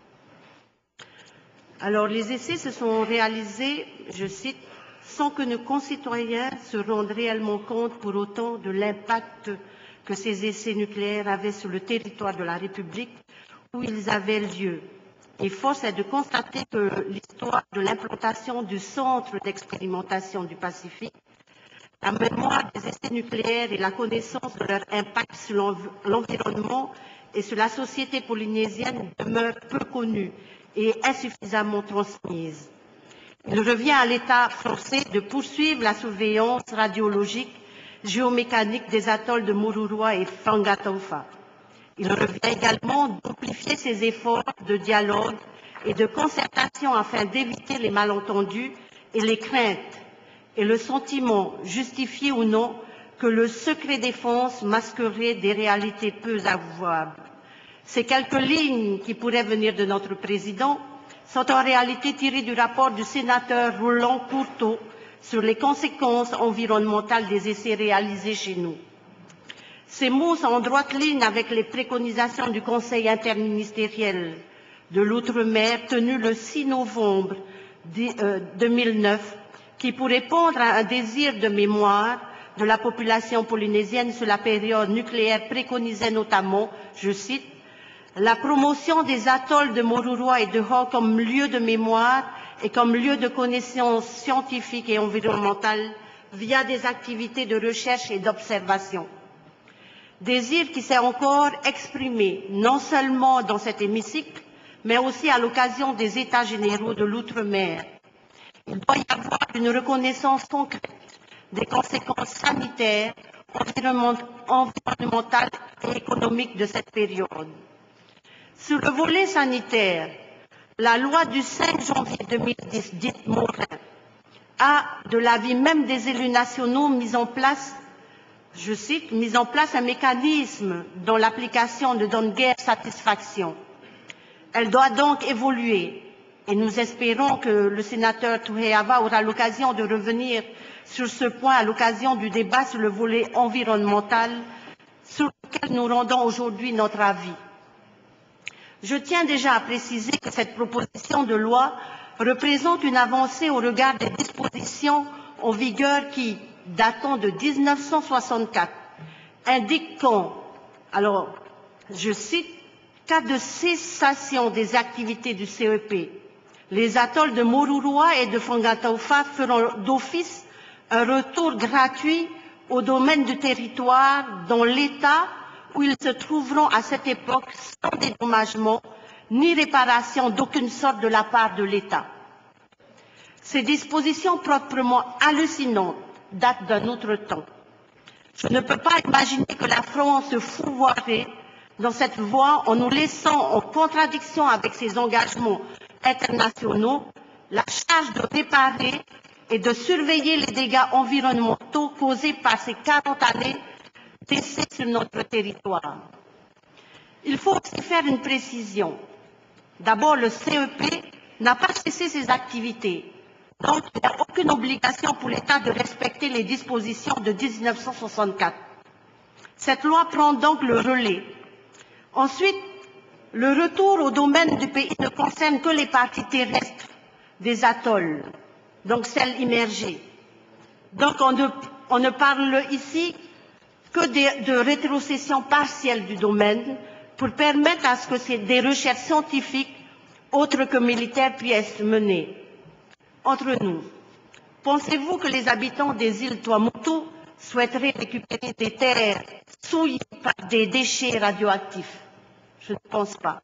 Alors, les essais se sont réalisés, je cite, sans que nos concitoyens se rendent réellement compte pour autant de l'impact que ces essais nucléaires avaient sur le territoire de la République où ils avaient lieu. Et force est de constater que l'histoire de l'implantation du centre d'expérimentation du Pacifique, la mémoire des essais nucléaires et la connaissance de leur impact sur l'environnement et sur la société polynésienne demeurent peu connues et insuffisamment transmises. Il revient à l'État français de poursuivre la surveillance radiologique géomécanique des atolls de Mururoa et Whangataufa. Il revient également d'amplifier ses efforts de dialogue et de concertation afin d'éviter les malentendus et les craintes et le sentiment, justifié ou non, que le secret défense masquerait des réalités peu avouables. Ces quelques lignes qui pourraient venir de notre président sont en réalité tirées du rapport du sénateur Roland Courteau sur les conséquences environnementales des essais réalisés chez nous. Ces mots sont en droite ligne avec les préconisations du Conseil interministériel de l'Outre-mer tenu le six novembre deux mille neuf, qui, pour répondre à un désir de mémoire de la population polynésienne sur la période nucléaire, préconisait notamment, je cite, la promotion des atolls de Mururoa et de Hau comme lieu de mémoire et comme lieu de connaissance scientifique et environnementale via des activités de recherche et d'observation. Désir qui s'est encore exprimé non seulement dans cet hémicycle, mais aussi à l'occasion des États généraux de l'Outre-mer. Il doit y avoir une reconnaissance concrète des conséquences sanitaires, environnementales et économiques de cette période. Sur le volet sanitaire, la loi du cinq janvier deux mille dix, dite Morin, a, de l'avis même des élus nationaux, mis en place, je cite, mis en place un mécanisme dont l'application ne donne guère satisfaction. Elle doit donc évoluer et nous espérons que le sénateur Touhéava aura l'occasion de revenir sur ce point à l'occasion du débat sur le volet environnemental sur lequel nous rendons aujourd'hui notre avis. Je tiens déjà à préciser que cette proposition de loi représente une avancée au regard des dispositions en vigueur qui, datant de mille neuf cent soixante-quatre, indiquent qu'en, alors, je cite, cas de cessation des activités du C E P, les atolls de Moruroa et de Fangataufa feront d'office un retour gratuit au domaine du territoire dans l'état où ils se trouveront à cette époque sans dédommagement ni réparation d'aucune sorte de la part de l'État. Ces dispositions proprement hallucinantes datent d'un autre temps. Je ne peux pas imaginer que la France se fouvoierait dans cette voie en nous laissant en contradiction avec ses engagements internationaux la charge de réparer et de surveiller les dégâts environnementaux causés par ces quarante années d'essais sur notre territoire. Il faut aussi faire une précision. D'abord, le C E P n'a pas cessé ses activités, donc il n'y a aucune obligation pour l'État de respecter les dispositions de mille neuf cent soixante-quatre. Cette loi prend donc le relais. Ensuite, le retour au domaine du pays ne concerne que les parties terrestres des atolls, donc celles immergées. Donc on ne, on ne parle ici que de, de rétrocession partielle du domaine pour permettre à ce que des recherches scientifiques autres que militaires puissent être menées. Entre nous, pensez-vous que les habitants des îles Tuamotu souhaiteraient récupérer des terres souillées par des déchets radioactifs? Je ne pense pas.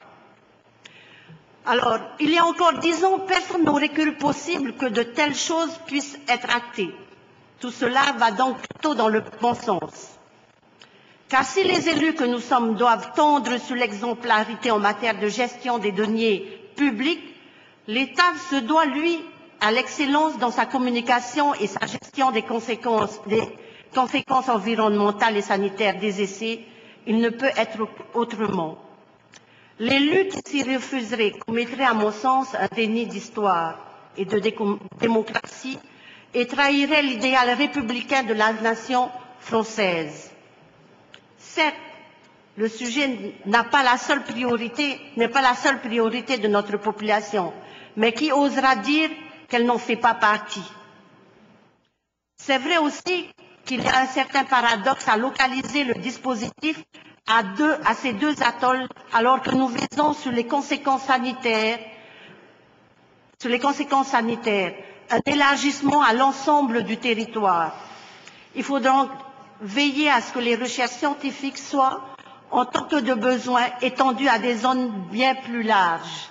Alors, il y a encore dix ans, personne n'aurait cru possible que de telles choses puissent être actées. Tout cela va donc plutôt dans le bon sens. Car si les élus que nous sommes doivent tendre sur l'exemplarité en matière de gestion des deniers publics, l'État se doit, lui, à l'excellence dans sa communication et sa gestion des conséquences, des conséquences environnementales et sanitaires des essais. Il ne peut être autrement. L'élu qui s'y refuserait commettrait, à mon sens, un déni d'histoire et de démocratie et trahirait l'idéal républicain de la nation française. Certes, le sujet n'a pas la seule priorité, n'est pas la seule priorité de notre population, mais qui osera dire qu'elle n'en fait pas partie? C'est vrai aussi qu'il y a un certain paradoxe à localiser le dispositif à, deux, à ces deux atolls, alors que nous visons sur les conséquences sanitaires, sur les conséquences sanitaires, un élargissement à l'ensemble du territoire. Il faudra donc veiller à ce que les recherches scientifiques soient, en tant que de besoin, étendues à des zones bien plus larges.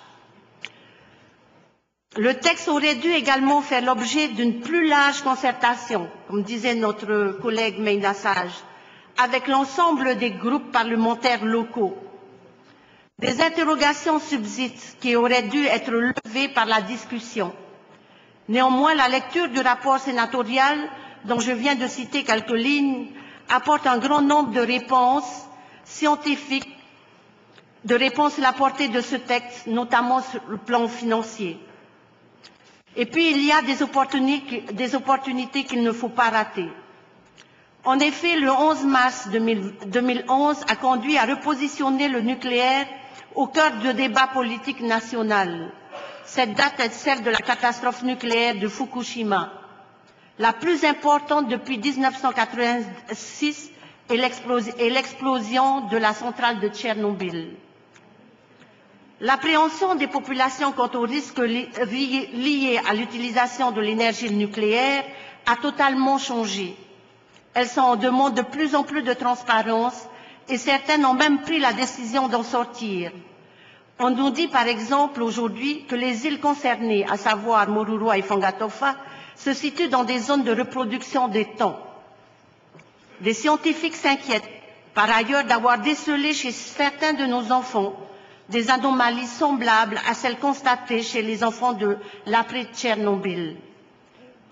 Le texte aurait dû également faire l'objet d'une plus large concertation, comme disait notre collègue Meïna Sage, avec l'ensemble des groupes parlementaires locaux. Des interrogations subsistent qui auraient dû être levées par la discussion. Néanmoins, la lecture du rapport sénatorial, dont je viens de citer quelques lignes, apporte un grand nombre de réponses scientifiques, de réponses à la portée de ce texte, notamment sur le plan financier. Et puis, il y a des opportunités, des opportunités qu'il ne faut pas rater. En effet, le onze mars deux mille onze a conduit à repositionner le nucléaire au cœur du débat politique national. Cette date est celle de la catastrophe nucléaire de Fukushima, la plus importante depuis mille neuf cent quatre-vingt-six et l'explosion de la centrale de Tchernobyl. L'appréhension des populations quant aux risques liés à l'utilisation de l'énergie nucléaire a totalement changé. Elles sont en demande de plus en plus de transparence et certaines ont même pris la décision d'en sortir. On nous dit par exemple aujourd'hui que les îles concernées, à savoir Moruroa et Fangataufa, se situent dans des zones de reproduction des temps. Des scientifiques s'inquiètent par ailleurs d'avoir décelé chez certains de nos enfants des anomalies semblables à celles constatées chez les enfants de l'après-Tchernobyl.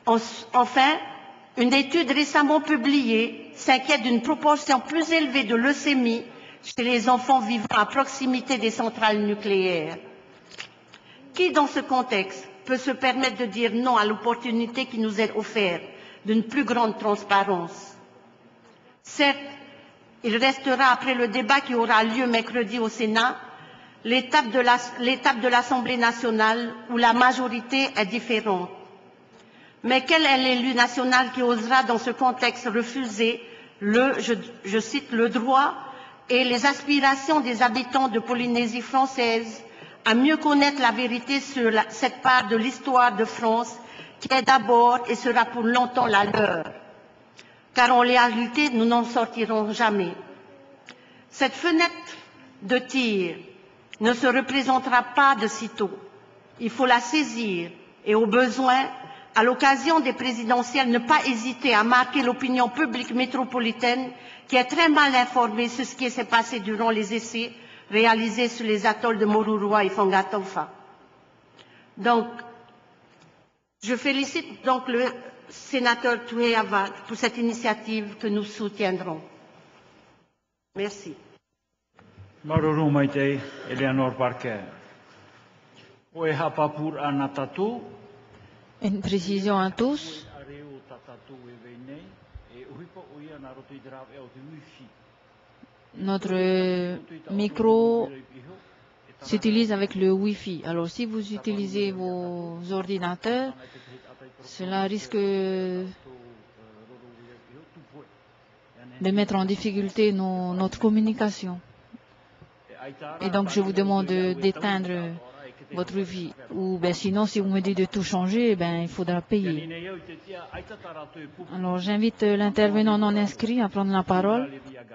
Enfin, une étude récemment publiée s'inquiète d'une proportion plus élevée de leucémie chez les enfants vivant à proximité des centrales nucléaires. Qui, dans ce contexte, peut se permettre de dire non à l'opportunité qui nous est offerte d'une plus grande transparence? Certes, il restera après le débat qui aura lieu mercredi au Sénat l'étape de l'Assemblée nationale où la majorité est différente. Mais quel est l'élu national qui osera dans ce contexte refuser le, je, je cite, le droit et les aspirations des habitants de Polynésie française à mieux connaître la vérité sur la, cette part de l'histoire de France qui est d'abord et sera pour longtemps la leur? Car en réalité, nous n'en sortirons jamais. Cette fenêtre de tir ne se représentera pas de sitôt. Il faut la saisir et, au besoin, à l'occasion des présidentielles, ne pas hésiter à marquer l'opinion publique métropolitaine qui est très mal informée sur ce qui s'est passé durant les essais réalisés sur les atolls de Moruroa et Fangatofa. Donc, je félicite donc le sénateur Touhéava pour cette initiative que nous soutiendrons. Merci. Maruru Maite, Eleanor Parker. Oe hapa pour anatatu. Une précision à tous. Notre micro s'utilise avec le Wi-Fi. Alors, si vous utilisez vos ordinateurs, cela risque de mettre en difficulté nos, notre communication. Et donc, je vous demande d'éteindre votre Wi-Fi. Ou ben, sinon, si vous me dites de tout changer, ben, il faudra payer. Alors, j'invite l'intervenant non inscrit à prendre la parole.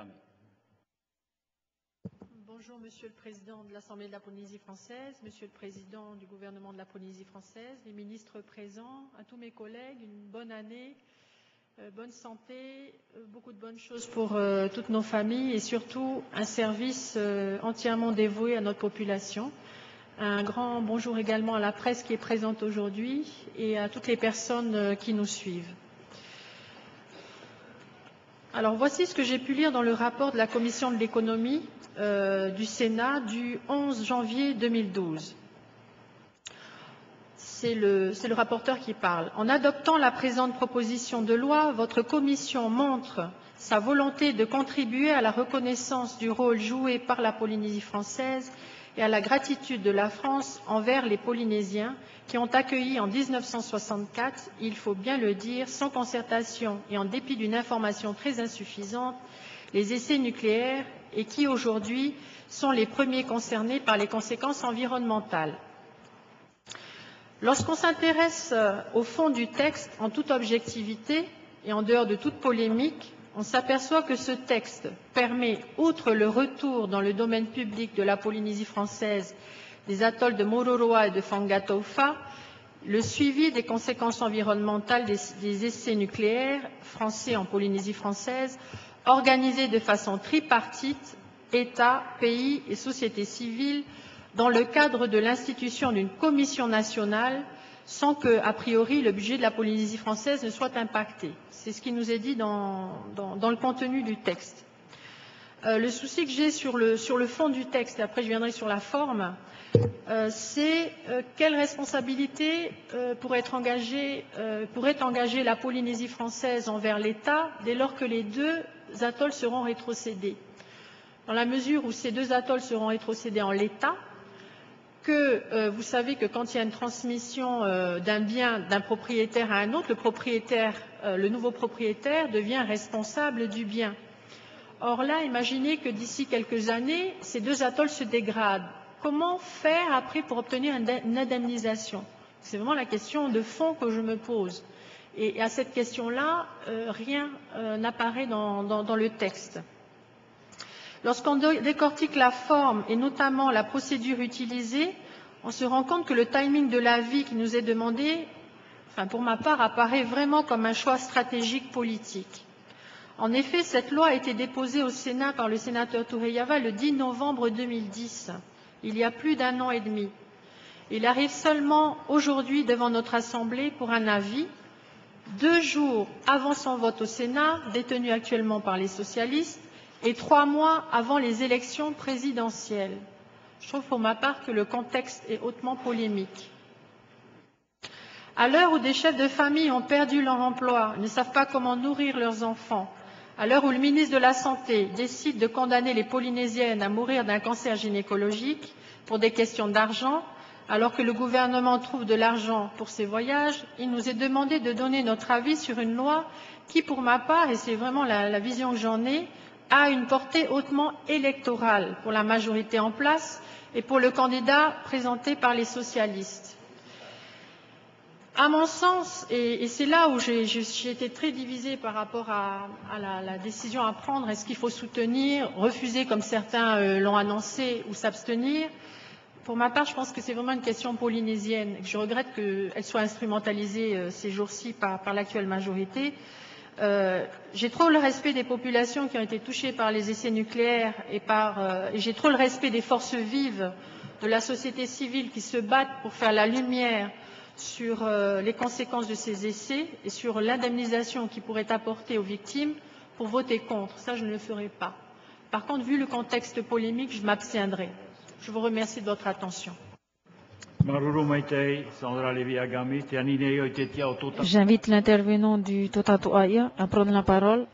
Bonjour, Monsieur le Président de l'Assemblée de la Polynésie française, Monsieur le Président du gouvernement de la Polynésie française, les ministres présents, à tous mes collègues, une bonne année, euh, bonne santé, euh, beaucoup de bonnes choses pour euh, toutes nos familles et surtout un service euh, entièrement dévoué à notre population. Un grand bonjour également à la presse qui est présente aujourd'hui et à toutes les personnes euh, qui nous suivent. Alors voici ce que j'ai pu lire dans le rapport de la Commission de l'économie euh, du Sénat du onze janvier deux mille douze. C'est le, c'est le rapporteur qui parle. En adoptant la présente proposition de loi, votre commission montre sa volonté de contribuer à la reconnaissance du rôle joué par la Polynésie française et à la gratitude de la France envers les Polynésiens qui ont accueilli en mille neuf cent soixante-quatre, il faut bien le dire, sans concertation et en dépit d'une information très insuffisante, les essais nucléaires et qui aujourd'hui sont les premiers concernés par les conséquences environnementales. Lorsqu'on s'intéresse au fond du texte en toute objectivité et en dehors de toute polémique, on s'aperçoit que ce texte permet, outre le retour dans le domaine public de la Polynésie française des atolls de Moruroa et de Fangatofa, le suivi des conséquences environnementales des, des essais nucléaires français en Polynésie française, organisés de façon tripartite, État, pays et société civile, dans le cadre de l'institution d'une commission nationale, sans que, a priori, le budget de la Polynésie française ne soit impacté. C'est ce qui nous est dit dans, dans, dans le contenu du texte. Euh, le souci que j'ai sur le, sur le fond du texte, et après je viendrai sur la forme, euh, c'est euh, quelle responsabilité euh, pourrait, être engagée, euh, pourrait engager la Polynésie française envers l'État dès lors que les deux atolls seront rétrocédés. Dans la mesure où ces deux atolls seront rétrocédés en l'état, que euh, vous savez que quand il y a une transmission euh, d'un bien d'un propriétaire à un autre, le propriétaire, euh, le nouveau propriétaire devient responsable du bien. Or là, imaginez que d'ici quelques années, ces deux atolls se dégradent. Comment faire après pour obtenir une indemnisation? C'est vraiment la question de fond que je me pose. Et à cette question-là, euh, rien euh, n'apparaît dans, dans, dans le texte. Lorsqu'on décortique la forme et notamment la procédure utilisée, on se rend compte que le timing de l'avis qui nous est demandé, enfin pour ma part, apparaît vraiment comme un choix stratégique politique. En effet, cette loi a été déposée au Sénat par le sénateur Touhéava le dix novembre deux mille dix, il y a plus d'un an et demi. Il arrive seulement aujourd'hui devant notre Assemblée pour un avis, deux jours avant son vote au Sénat, détenu actuellement par les socialistes, et trois mois avant les élections présidentielles. Je trouve pour ma part que le contexte est hautement polémique. À l'heure où des chefs de famille ont perdu leur emploi, ne savent pas comment nourrir leurs enfants, à l'heure où le ministre de la Santé décide de condamner les Polynésiennes à mourir d'un cancer gynécologique pour des questions d'argent, alors que le gouvernement trouve de l'argent pour ses voyages, il nous est demandé de donner notre avis sur une loi qui, pour ma part, et c'est vraiment la, la vision que j'en ai, a une portée hautement électorale pour la majorité en place et pour le candidat présenté par les socialistes. À mon sens, et, et c'est là où j'ai été très divisée par rapport à, à la, la décision à prendre, est-ce qu'il faut soutenir, refuser comme certains euh, l'ont annoncé ou s'abstenir? Pour ma part, je pense que c'est vraiment une question polynésienne. Je regrette qu'elle soit instrumentalisée euh, ces jours-ci par, par l'actuelle majorité. Euh, j'ai trop le respect des populations qui ont été touchées par les essais nucléaires et, par, euh, et j'ai trop le respect des forces vives de la société civile qui se battent pour faire la lumière sur euh, les conséquences de ces essais et sur l'indemnisation qui pourrait apporter aux victimes pour voter contre. Ça, je ne le ferai pas. Par contre, vu le contexte polémique, je m'abstiendrai. Je vous remercie de votre attention. J'invite l'intervenant du Totato Aya à prendre la parole.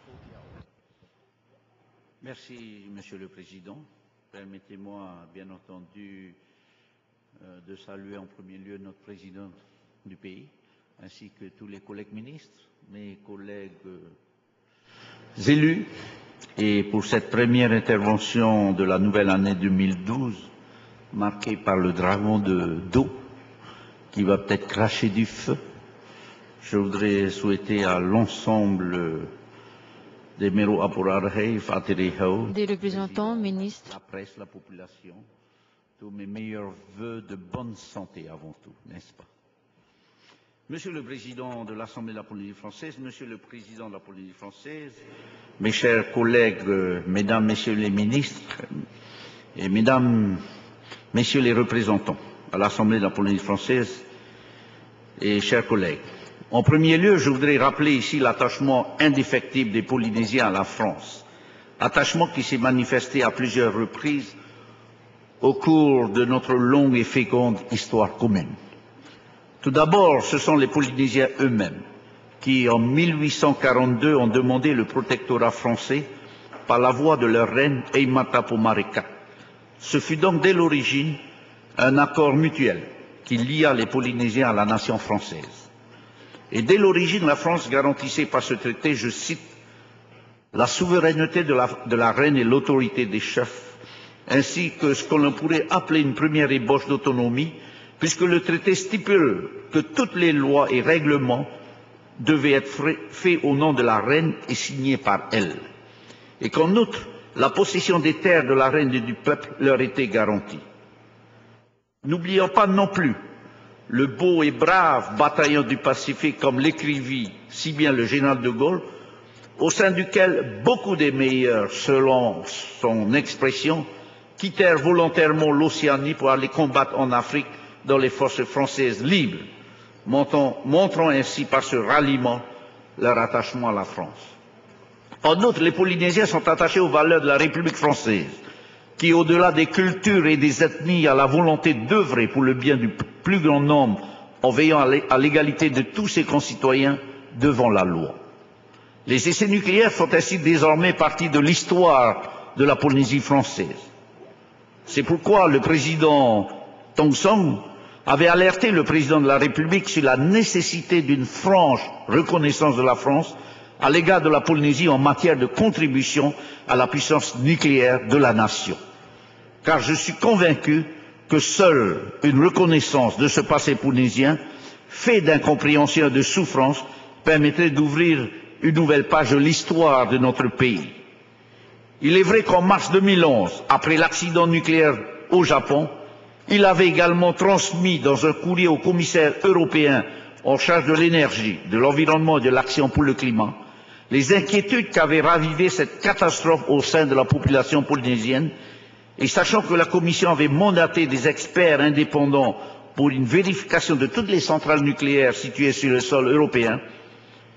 Merci, Monsieur le Président. Permettez-moi, bien entendu, euh, de saluer en premier lieu notre Président du pays, ainsi que tous les collègues ministres, mes collègues euh, élus, et pour cette première intervention de la nouvelle année deux mille douze, marquée par le dragon d'eau qui va peut-être cracher du feu. Je voudrais souhaiter à l'ensemble des Mero Aporarhei, Fatirihau, des représentants, ministres, la presse, la population, tous mes meilleurs vœux de bonne santé avant tout, n'est-ce pas? Monsieur le Président de l'Assemblée de la Polynésie française, Monsieur le Président de la Polynésie française, mes chers collègues, Mesdames, Messieurs les ministres, et Mesdames, Messieurs les représentants à l'Assemblée de la Polynésie française, et chers collègues, en premier lieu, je voudrais rappeler ici l'attachement indéfectible des Polynésiens à la France, attachement qui s'est manifesté à plusieurs reprises au cours de notre longue et féconde histoire commune. Tout d'abord, ce sont les Polynésiens eux-mêmes qui, en mille huit cent quarante-deux, ont demandé le protectorat français par la voix de leur reine Eimata Pomareka. Ce fut donc dès l'origine un accord mutuel qui lia les Polynésiens à la nation française. Et dès l'origine, la France garantissait par ce traité, je cite, la souveraineté de la, de la reine et l'autorité des chefs, ainsi que ce qu'on pourrait appeler une première ébauche d'autonomie, puisque le traité stipule que toutes les lois et règlements devaient être faits au nom de la reine et signés par elle, et qu'en outre, la possession des terres de la reine et du peuple leur était garantie. N'oublions pas non plus le beau et brave bataillon du Pacifique, comme l'écrivit si bien le général de Gaulle, au sein duquel beaucoup des meilleurs, selon son expression, quittèrent volontairement l'Océanie pour aller combattre en Afrique dans les forces françaises libres, montrant, montrant ainsi par ce ralliement leur attachement à la France. En outre, les Polynésiens sont attachés aux valeurs de la République française, qui, au-delà des cultures et des ethnies, a la volonté d'œuvrer pour le bien du plus grand nombre, en veillant à l'égalité de tous ses concitoyens devant la loi. Les essais nucléaires font ainsi désormais partie de l'histoire de la Polynésie française. C'est pourquoi le président Tong Song avait alerté le président de la République sur la nécessité d'une franche reconnaissance de la France à l'égard de la Polynésie en matière de contribution à la puissance nucléaire de la nation. Car je suis convaincu que seule une reconnaissance de ce passé polynésien, fait d'incompréhension et de souffrance, permettrait d'ouvrir une nouvelle page de l'histoire de notre pays. Il est vrai qu'en mars deux mille onze, après l'accident nucléaire au Japon, il avait également transmis dans un courrier au commissaire européen en charge de l'énergie, de l'environnement et de l'action pour le climat, les inquiétudes qu'avait ravivées cette catastrophe au sein de la population polynésienne, et sachant que la Commission avait mandaté des experts indépendants pour une vérification de toutes les centrales nucléaires situées sur le sol européen,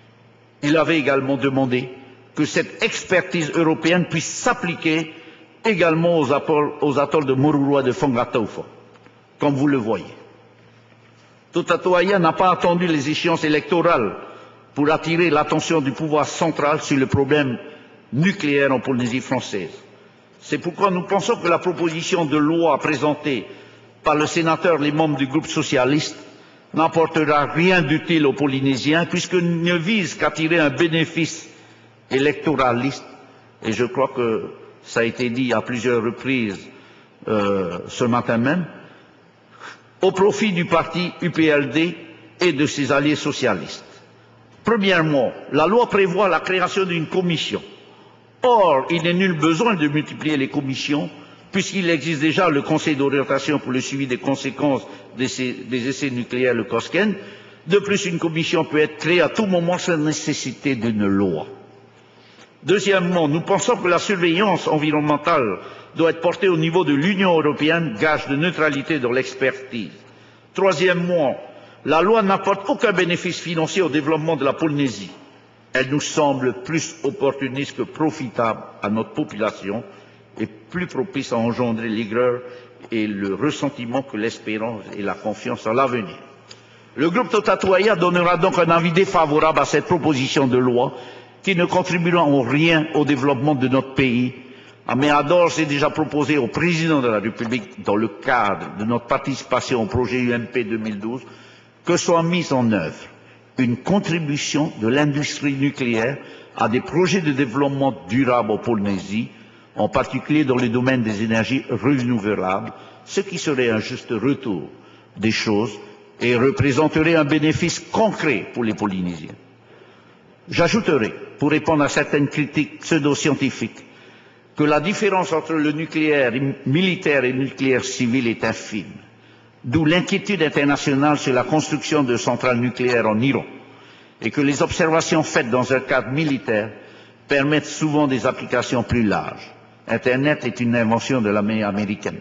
Il avait également demandé que cette expertise européenne puisse s'appliquer également aux, atolls, aux atolls de Moruroa et de Fangataoufa, comme vous le voyez. Totatoaya n'a pas attendu les échéances électorales pour attirer l'attention du pouvoir central sur le problème nucléaire en Polynésie française. C'est pourquoi nous pensons que la proposition de loi présentée par le sénateur et les membres du groupe socialiste n'apportera rien d'utile aux Polynésiens puisqu'elle ne vise qu'à tirer un bénéfice électoraliste, et je crois que ça a été dit à plusieurs reprises euh, ce matin même, au profit du parti U P L D et de ses alliés socialistes. Premièrement, la loi prévoit la création d'une commission. Or, il n'est nul besoin de multiplier les commissions, puisqu'il existe déjà le Conseil d'orientation pour le suivi des conséquences des, des essais nucléaires, le COSCEN. De plus, une commission peut être créée à tout moment sans nécessité d'une loi. Deuxièmement, nous pensons que la surveillance environnementale doit être portée au niveau de l'Union européenne, gage de neutralité dans l'expertise. Troisièmement, la loi n'apporte aucun bénéfice financier au développement de la Polynésie. Elle nous semble plus opportuniste que profitable à notre population et plus propice à engendrer l'aigreur et le ressentiment que l'espérance et la confiance en l'avenir. Le groupe Totatoaya donnera donc un avis défavorable à cette proposition de loi qui ne contribuera en rien au développement de notre pays. Mais a d'ores et déjà proposé au président de la République, dans le cadre de notre participation au projet U M P deux mille douze, que soit mise en œuvre une contribution de l'industrie nucléaire à des projets de développement durable en Polynésie, en particulier dans le domaine des énergies renouvelables, ce qui serait un juste retour des choses et représenterait un bénéfice concret pour les Polynésiens. J'ajouterai, pour répondre à certaines critiques pseudo-scientifiques, que la différence entre le nucléaire militaire et le nucléaire civil est infime, d'où l'inquiétude internationale sur la construction de centrales nucléaires en Iran, et que les observations faites dans un cadre militaire permettent souvent des applications plus larges. Internet est une invention de l'armée américaine.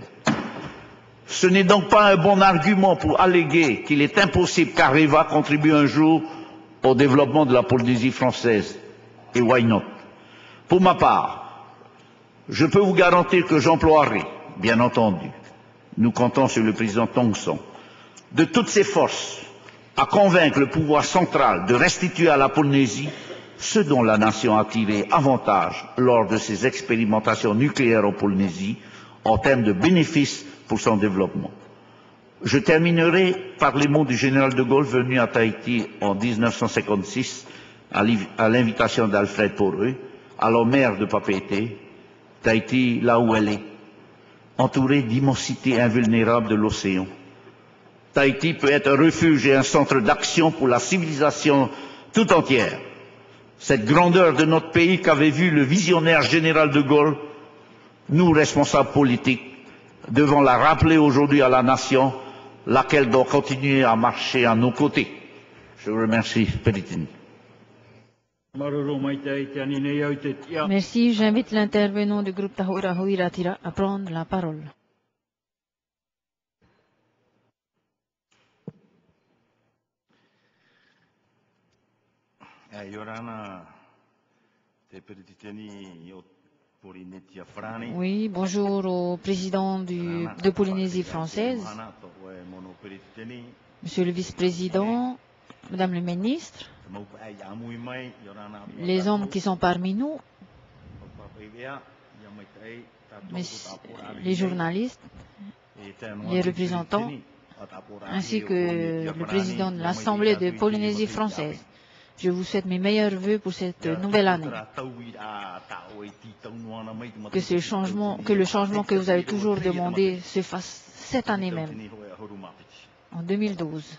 Ce n'est donc pas un bon argument pour alléguer qu'il est impossible qu'Areva contribue un jour au développement de la Polynésie française. Et why not? Pour ma part, je peux vous garantir que j'emploierai, bien entendu, nous comptons sur le président Tongson, de toutes ses forces à convaincre le pouvoir central de restituer à la Polynésie ce dont la nation a tiré avantage lors de ses expérimentations nucléaires en Polynésie en termes de bénéfices pour son développement. Je terminerai par les mots du général de Gaulle venu à Tahiti en mille neuf cent cinquante-six à l'invitation d'Alfred Poreux, alors maire de Papeete, Tahiti là où elle est, entourée d'immensité invulnérable de l'océan. Tahiti peut être un refuge et un centre d'action pour la civilisation tout entière. Cette grandeur de notre pays qu'avait vu le visionnaire général de Gaulle, nous, responsables politiques, devons la rappeler aujourd'hui à la nation, laquelle doit continuer à marcher à nos côtés. Je vous remercie, Peritini. Merci. J'invite l'intervenant du groupe Tahura Huiratira à prendre la parole. Oui, bonjour au président du, de Polynésie française, monsieur le vice-président, madame le ministre, les hommes qui sont parmi nous, les journalistes, les représentants, ainsi que le président de l'Assemblée de Polynésie française. Je vous souhaite mes meilleurs vœux pour cette nouvelle année. Que, ce changement, que le changement que vous avez toujours demandé se fasse cette année même, en deux mille douze.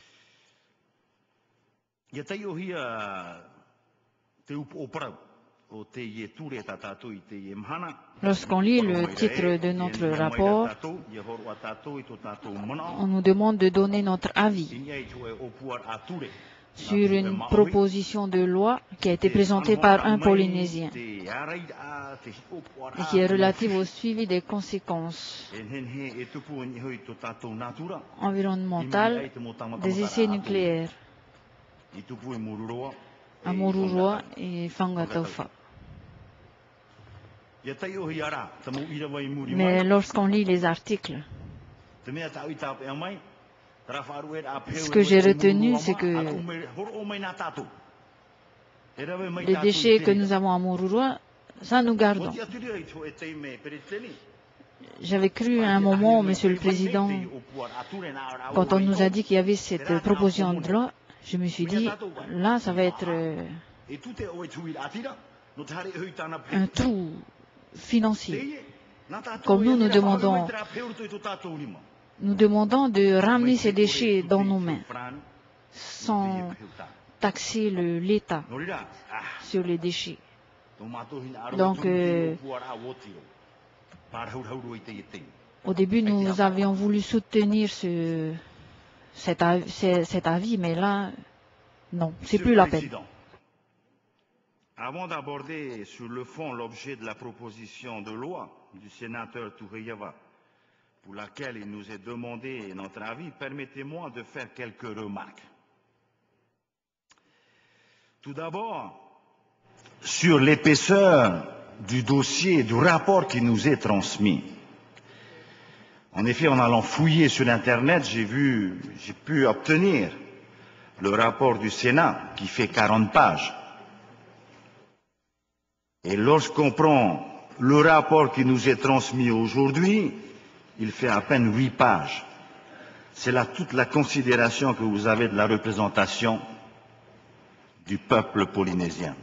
Lorsqu'on lit le titre de notre rapport, on nous demande de donner notre avis sur une proposition de loi qui a été présentée par un Polynésien et qui est relative au suivi des conséquences environnementales des essais nucléaires Amorurua et Fangataufa. Mais lorsqu'on lit les articles, ce que j'ai retenu, c'est que les déchets que nous avons à Morurua, ça nous gardons. J'avais cru à un moment, Monsieur le Président, quand on nous a dit qu'il y avait cette proposition de loi, je me suis dit, là, ça va être un tout financier. Comme nous, nous demandons, nous demandons de ramener ces déchets dans nos mains, sans taxer l'État sur les déchets. Donc, euh, au début, nous avions voulu soutenir ce, cet, avis, cet avis, mais là, non, c'est plus la peine. Avant d'aborder sur le fond l'objet de la proposition de loi du sénateur Toureyeva, pour laquelle il nous est demandé notre avis, permettez-moi de faire quelques remarques. Tout d'abord, sur l'épaisseur du dossier, du rapport qui nous est transmis. En effet, en allant fouiller sur Internet, j'ai vu, j'ai pu obtenir le rapport du Sénat qui fait quarante pages. Et lorsqu'on prend le rapport qui nous est transmis aujourd'hui, il fait à peine huit pages. C'est là toute la considération que vous avez de la représentation du peuple polynésien.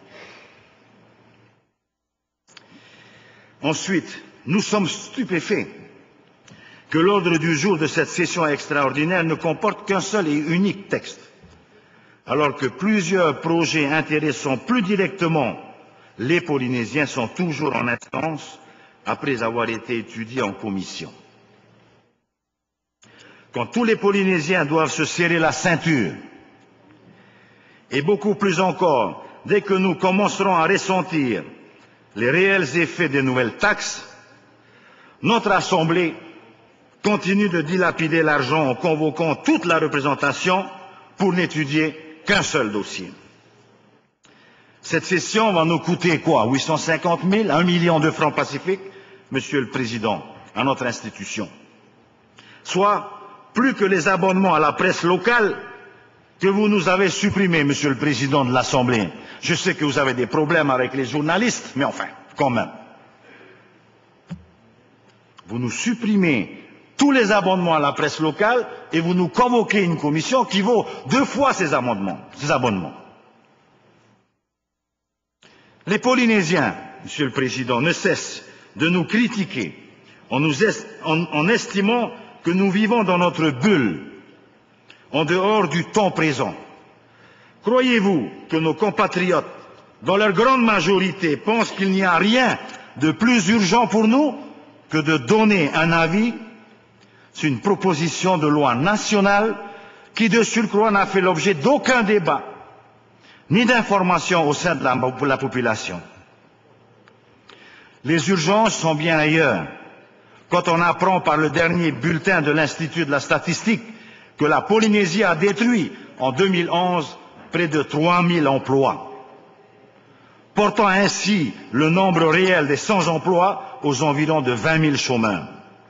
Ensuite, nous sommes stupéfaits que l'ordre du jour de cette session extraordinaire ne comporte qu'un seul et unique texte, alors que plusieurs projets intéressant plus directement les Polynésiens sont toujours en instance après avoir été étudiés en commission. Quand tous les Polynésiens doivent se serrer la ceinture, et beaucoup plus encore, dès que nous commencerons à ressentir les réels effets des nouvelles taxes, notre Assemblée continue de dilapider l'argent en convoquant toute la représentation pour n'étudier qu'un seul dossier. Cette session va nous coûter quoi? huit cent cinquante mille, un million de francs pacifiques, Monsieur le Président, à notre institution. Soit plus que les abonnements à la presse locale que vous nous avez supprimés, Monsieur le Président de l'Assemblée. Je sais que vous avez des problèmes avec les journalistes, mais enfin, quand même. Vous nous supprimez tous les abonnements à la presse locale et vous nous convoquez une commission qui vaut deux fois ces amendements, ces abonnements. Les Polynésiens, Monsieur le Président, ne cessent de nous critiquer en, nous est, en, en estimant que nous vivons dans notre bulle, en dehors du temps présent. Croyez-vous que nos compatriotes, dans leur grande majorité, pensent qu'il n'y a rien de plus urgent pour nous que de donner un avis sur une proposition de loi nationale qui, de surcroît, n'a fait l'objet d'aucun débat ni d'information au sein de la, de la population? Les urgences sont bien ailleurs. Quand on apprend par le dernier bulletin de l'Institut de la statistique que la Polynésie a détruit en deux mille onze près de trois mille emplois, portant ainsi le nombre réel des sans-emploi aux environs de vingt mille chômeurs.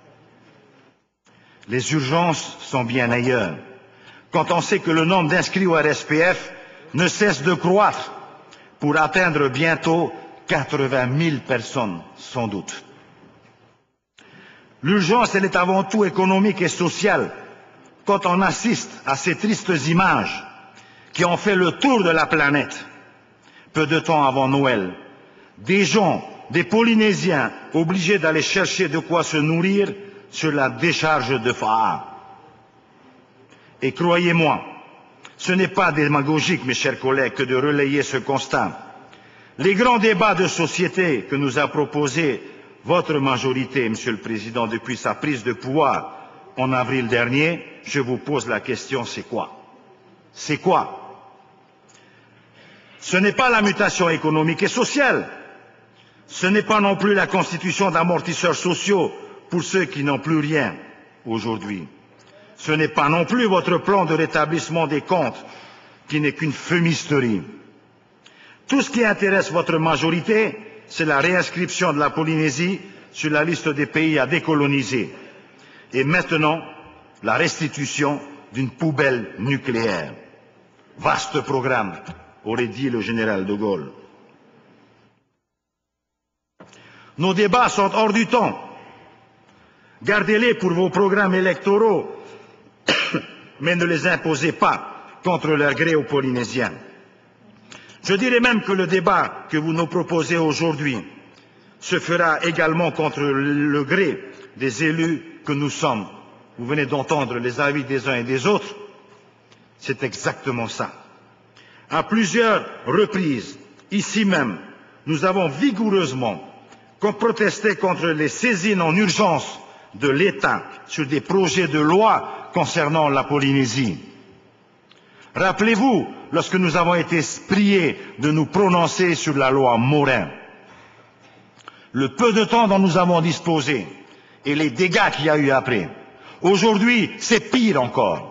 Les urgences sont bien ailleurs. Quand on sait que le nombre d'inscrits au R S P F ne cesse de croître pour atteindre bientôt quatre-vingt mille personnes, sans doute. L'urgence, elle est avant tout économique et sociale. Quand on assiste à ces tristes images qui ont fait le tour de la planète, peu de temps avant Noël, des gens, des Polynésiens obligés d'aller chercher de quoi se nourrir sur la décharge de Fa'a. Et croyez-moi, ce n'est pas démagogique, mes chers collègues, que de relayer ce constat. Les grands débats de société que nous a proposés votre majorité, Monsieur le Président, depuis sa prise de pouvoir en avril dernier, je vous pose la question, c'est quoi? C'est quoi? Ce n'est pas la mutation économique et sociale. Ce n'est pas non plus la constitution d'amortisseurs sociaux pour ceux qui n'ont plus rien aujourd'hui. Ce n'est pas non plus votre plan de rétablissement des comptes, qui n'est qu'une fumisterie. Tout ce qui intéresse votre majorité, c'est la réinscription de la Polynésie sur la liste des pays à décoloniser. Et maintenant, la restitution d'une poubelle nucléaire. Vaste programme, aurait dit le général de Gaulle. Nos débats sont hors du temps. Gardez-les pour vos programmes électoraux, mais ne les imposez pas contre leur gré aux Polynésiens. Je dirais même que le débat que vous nous proposez aujourd'hui se fera également contre le gré des élus que nous sommes. Vous venez d'entendre les avis des uns et des autres. C'est exactement ça. À plusieurs reprises, ici même, nous avons vigoureusement protesté contre les saisines en urgence de l'État sur des projets de loi concernant la Polynésie. Rappelez-vous, lorsque nous avons été priés de nous prononcer sur la loi Morin, le peu de temps dont nous avons disposé et les dégâts qu'il y a eu après. Aujourd'hui, c'est pire encore.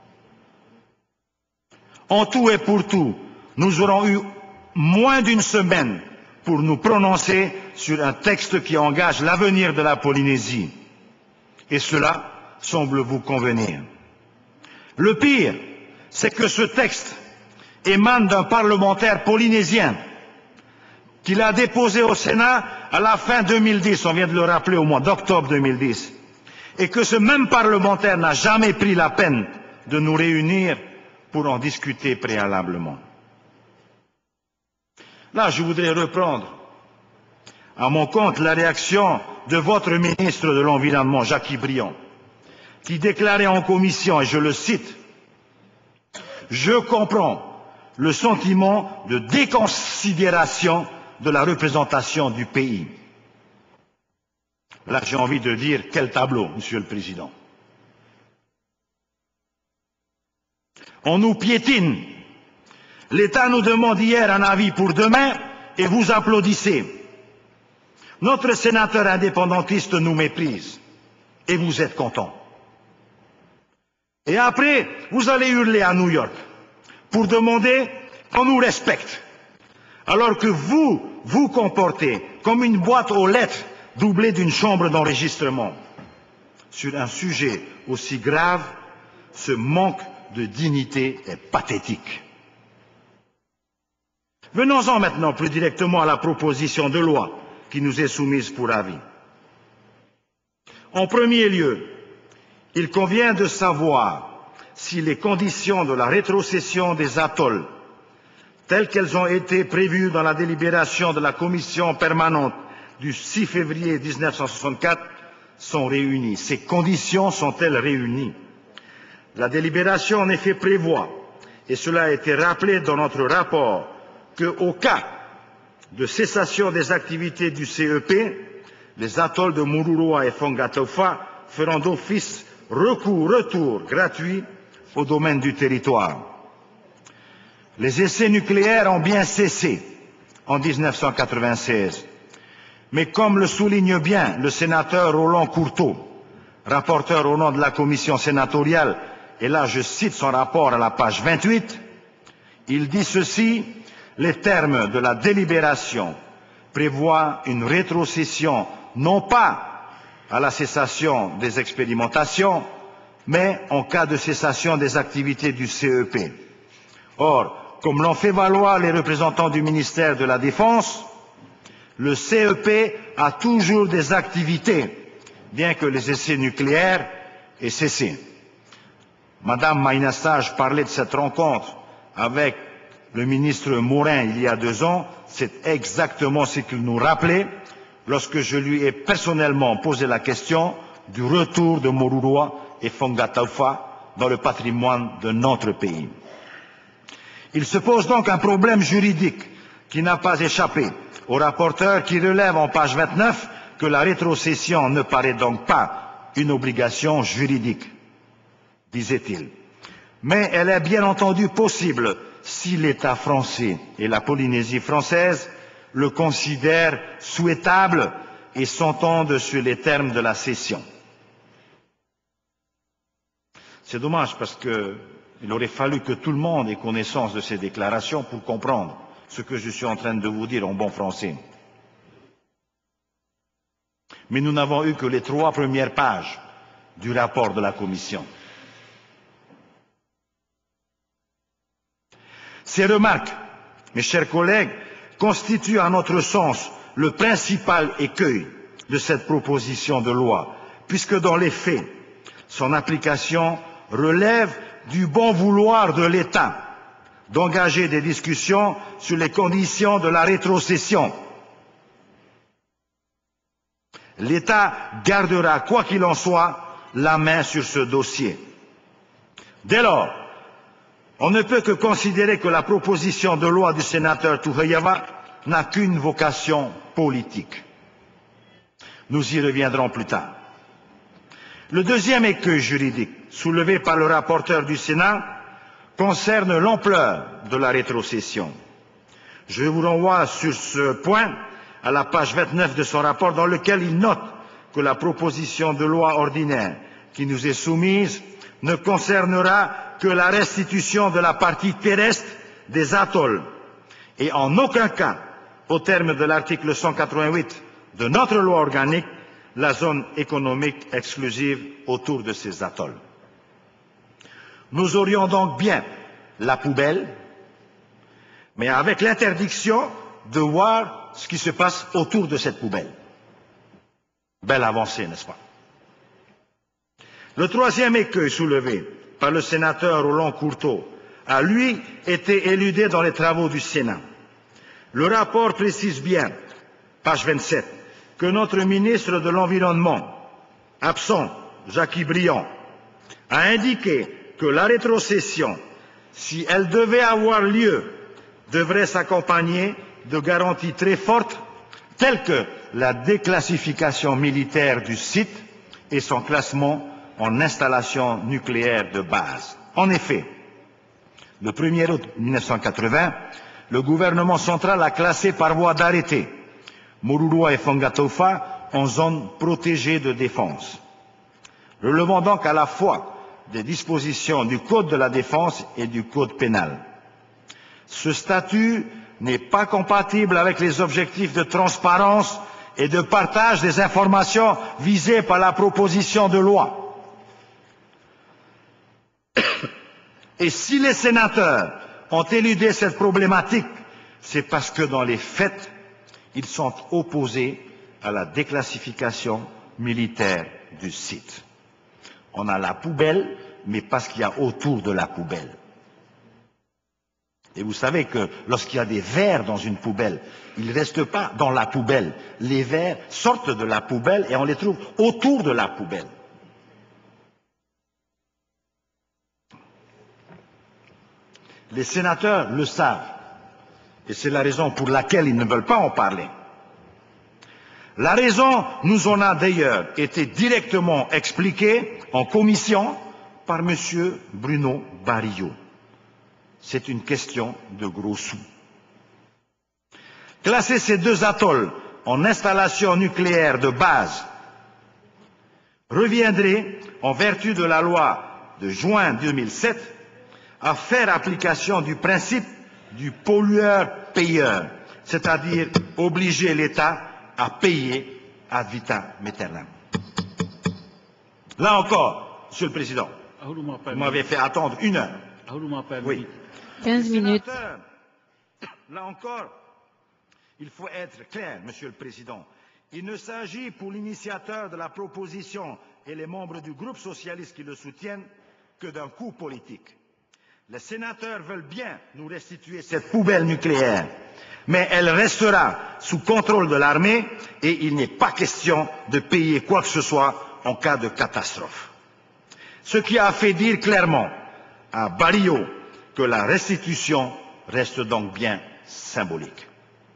En tout et pour tout, nous aurons eu moins d'une semaine pour nous prononcer sur un texte qui engage l'avenir de la Polynésie. Et cela semble vous convenir. Le pire, c'est que ce texte émane d'un parlementaire polynésien qui l'a déposé au Sénat à la fin deux mille dix, on vient de le rappeler au mois d'octobre deux mille dix, et que ce même parlementaire n'a jamais pris la peine de nous réunir pour en discuter préalablement. Là, je voudrais reprendre à mon compte la réaction de votre ministre de l'Environnement, Jacques Briand, qui déclarait en commission, et je le cite, « Je comprends le sentiment de déconsidération de la représentation du pays. » Là, j'ai envie de dire, quel tableau, Monsieur le Président. On nous piétine. L'État nous demande hier un avis pour demain et vous applaudissez. Notre sénateur indépendantiste nous méprise et vous êtes content. Et après, vous allez hurler à New York pour demander qu'on nous respecte, alors que vous vous comportez comme une boîte aux lettres doublée d'une chambre d'enregistrement. Sur un sujet aussi grave, ce manque de dignité est pathétique. Venons-en maintenant plus directement à la proposition de loi qui nous est soumise pour avis. En premier lieu, il convient de savoir si les conditions de la rétrocession des atolls, telles qu'elles ont été prévues dans la délibération de la commission permanente du six février mille neuf cent soixante-quatre, sont réunies. Ces conditions sont-elles réunies? La délibération en effet prévoit, et cela a été rappelé dans notre rapport, qu'au cas de cessation des activités du C E P, les atolls de Mururoa et Fongatofa feront d'office recours, retour gratuit au domaine du territoire. Les essais nucléaires ont bien cessé en mille neuf cent quatre-vingt-seize, mais comme le souligne bien le sénateur Roland Courteau, rapporteur au nom de la commission sénatoriale, et là je cite son rapport à la page vingt-huit, il dit ceci: les termes de la délibération prévoient une rétrocession non pas à la cessation des expérimentations, mais en cas de cessation des activités du C E P. Or, comme l'ont fait valoir les représentants du ministère de la Défense, le C E P a toujours des activités, bien que les essais nucléaires aient cessé. Madame Maïna Sage parlait de cette rencontre avec le ministre Morin il y a deux ans, c'est exactement ce qu'il nous rappelait lorsque je lui ai personnellement posé la question du retour de Mururoa et Fongatofa dans le patrimoine de notre pays. Il se pose donc un problème juridique qui n'a pas échappé au rapporteur qui relève en page vingt-neuf que la rétrocession ne paraît donc pas une obligation juridique, disait-il. Mais elle est bien entendu possible si l'État français et la Polynésie française le considèrent souhaitable et s'entendent sur les termes de la cession. C'est dommage parce qu'il aurait fallu que tout le monde ait connaissance de ces déclarations pour comprendre ce que je suis en train de vous dire en bon français. Mais nous n'avons eu que les trois premières pages du rapport de la Commission. Ces remarques, mes chers collègues, constituent à notre sens le principal écueil de cette proposition de loi, puisque dans les faits, son application relève du bon vouloir de l'État d'engager des discussions sur les conditions de la rétrocession. L'État gardera, quoi qu'il en soit, la main sur ce dossier. Dès lors, on ne peut que considérer que la proposition de loi du sénateur Touheyeva n'a qu'une vocation politique. Nous y reviendrons plus tard. Le deuxième écueil juridique soulevé par le rapporteur du Sénat concerne l'ampleur de la rétrocession. Je vous renvoie sur ce point à la page vingt-neuf de son rapport dans lequel il note que la proposition de loi ordinaire qui nous est soumise ne concernera que la restitution de la partie terrestre des atolls et en aucun cas, au terme de l'article cent quatre-vingt-huit de notre loi organique, la zone économique exclusive autour de ces atolls. Nous aurions donc bien la poubelle, mais avec l'interdiction de voir ce qui se passe autour de cette poubelle. Belle avancée, n'est-ce pas? Le troisième écueil soulevé par le sénateur Roland Courteau a, lui, été éludé dans les travaux du Sénat. Le rapport précise bien, page vingt-sept, que notre ministre de l'Environnement, absent, Jacques Briand, a indiqué que la rétrocession, si elle devait avoir lieu, devrait s'accompagner de garanties très fortes, telles que la déclassification militaire du site et son classement en installation nucléaire de base. En effet, le premier août mille neuf cent quatre-vingts, le gouvernement central a classé par voie d'arrêté Moruroa et Fangatofa en zone protégée de défense, relevant donc à la fois des dispositions du Code de la défense et du Code pénal. Ce statut n'est pas compatible avec les objectifs de transparence et de partage des informations visées par la proposition de loi. Et si les sénateurs ont éludé cette problématique, c'est parce que dans les faits, ils sont opposés à la déclassification militaire du site. On a la poubelle, mais parce qu'il y a autour de la poubelle. Et vous savez que lorsqu'il y a des verres dans une poubelle, ils ne restent pas dans la poubelle. Les verres sortent de la poubelle et on les trouve autour de la poubelle. Les sénateurs le savent, et c'est la raison pour laquelle ils ne veulent pas en parler. La raison nous en a d'ailleurs été directement expliquée en commission par M. Bruno Barillot. C'est une question de gros sous. Classer ces deux atolls en installation nucléaire de base reviendrait, en vertu de la loi de juin deux mille sept, à faire application du principe du pollueur-payeur, c'est-à-dire obliger l'État à payer ad vitam aeternam. Là encore, Monsieur le Président, vous m'avez fait attendre une heure. Oui. quinze minutes. Là encore, il faut être clair, Monsieur le Président. Il ne s'agit pour l'initiateur de la proposition et les membres du groupe socialiste qui le soutiennent que d'un coup politique. Les sénateurs veulent bien nous restituer cette poubelle nucléaire, mais elle restera sous contrôle de l'armée et il n'est pas question de payer quoi que ce soit en cas de catastrophe. Ce qui a fait dire clairement à Barillot que la restitution reste donc bien symbolique.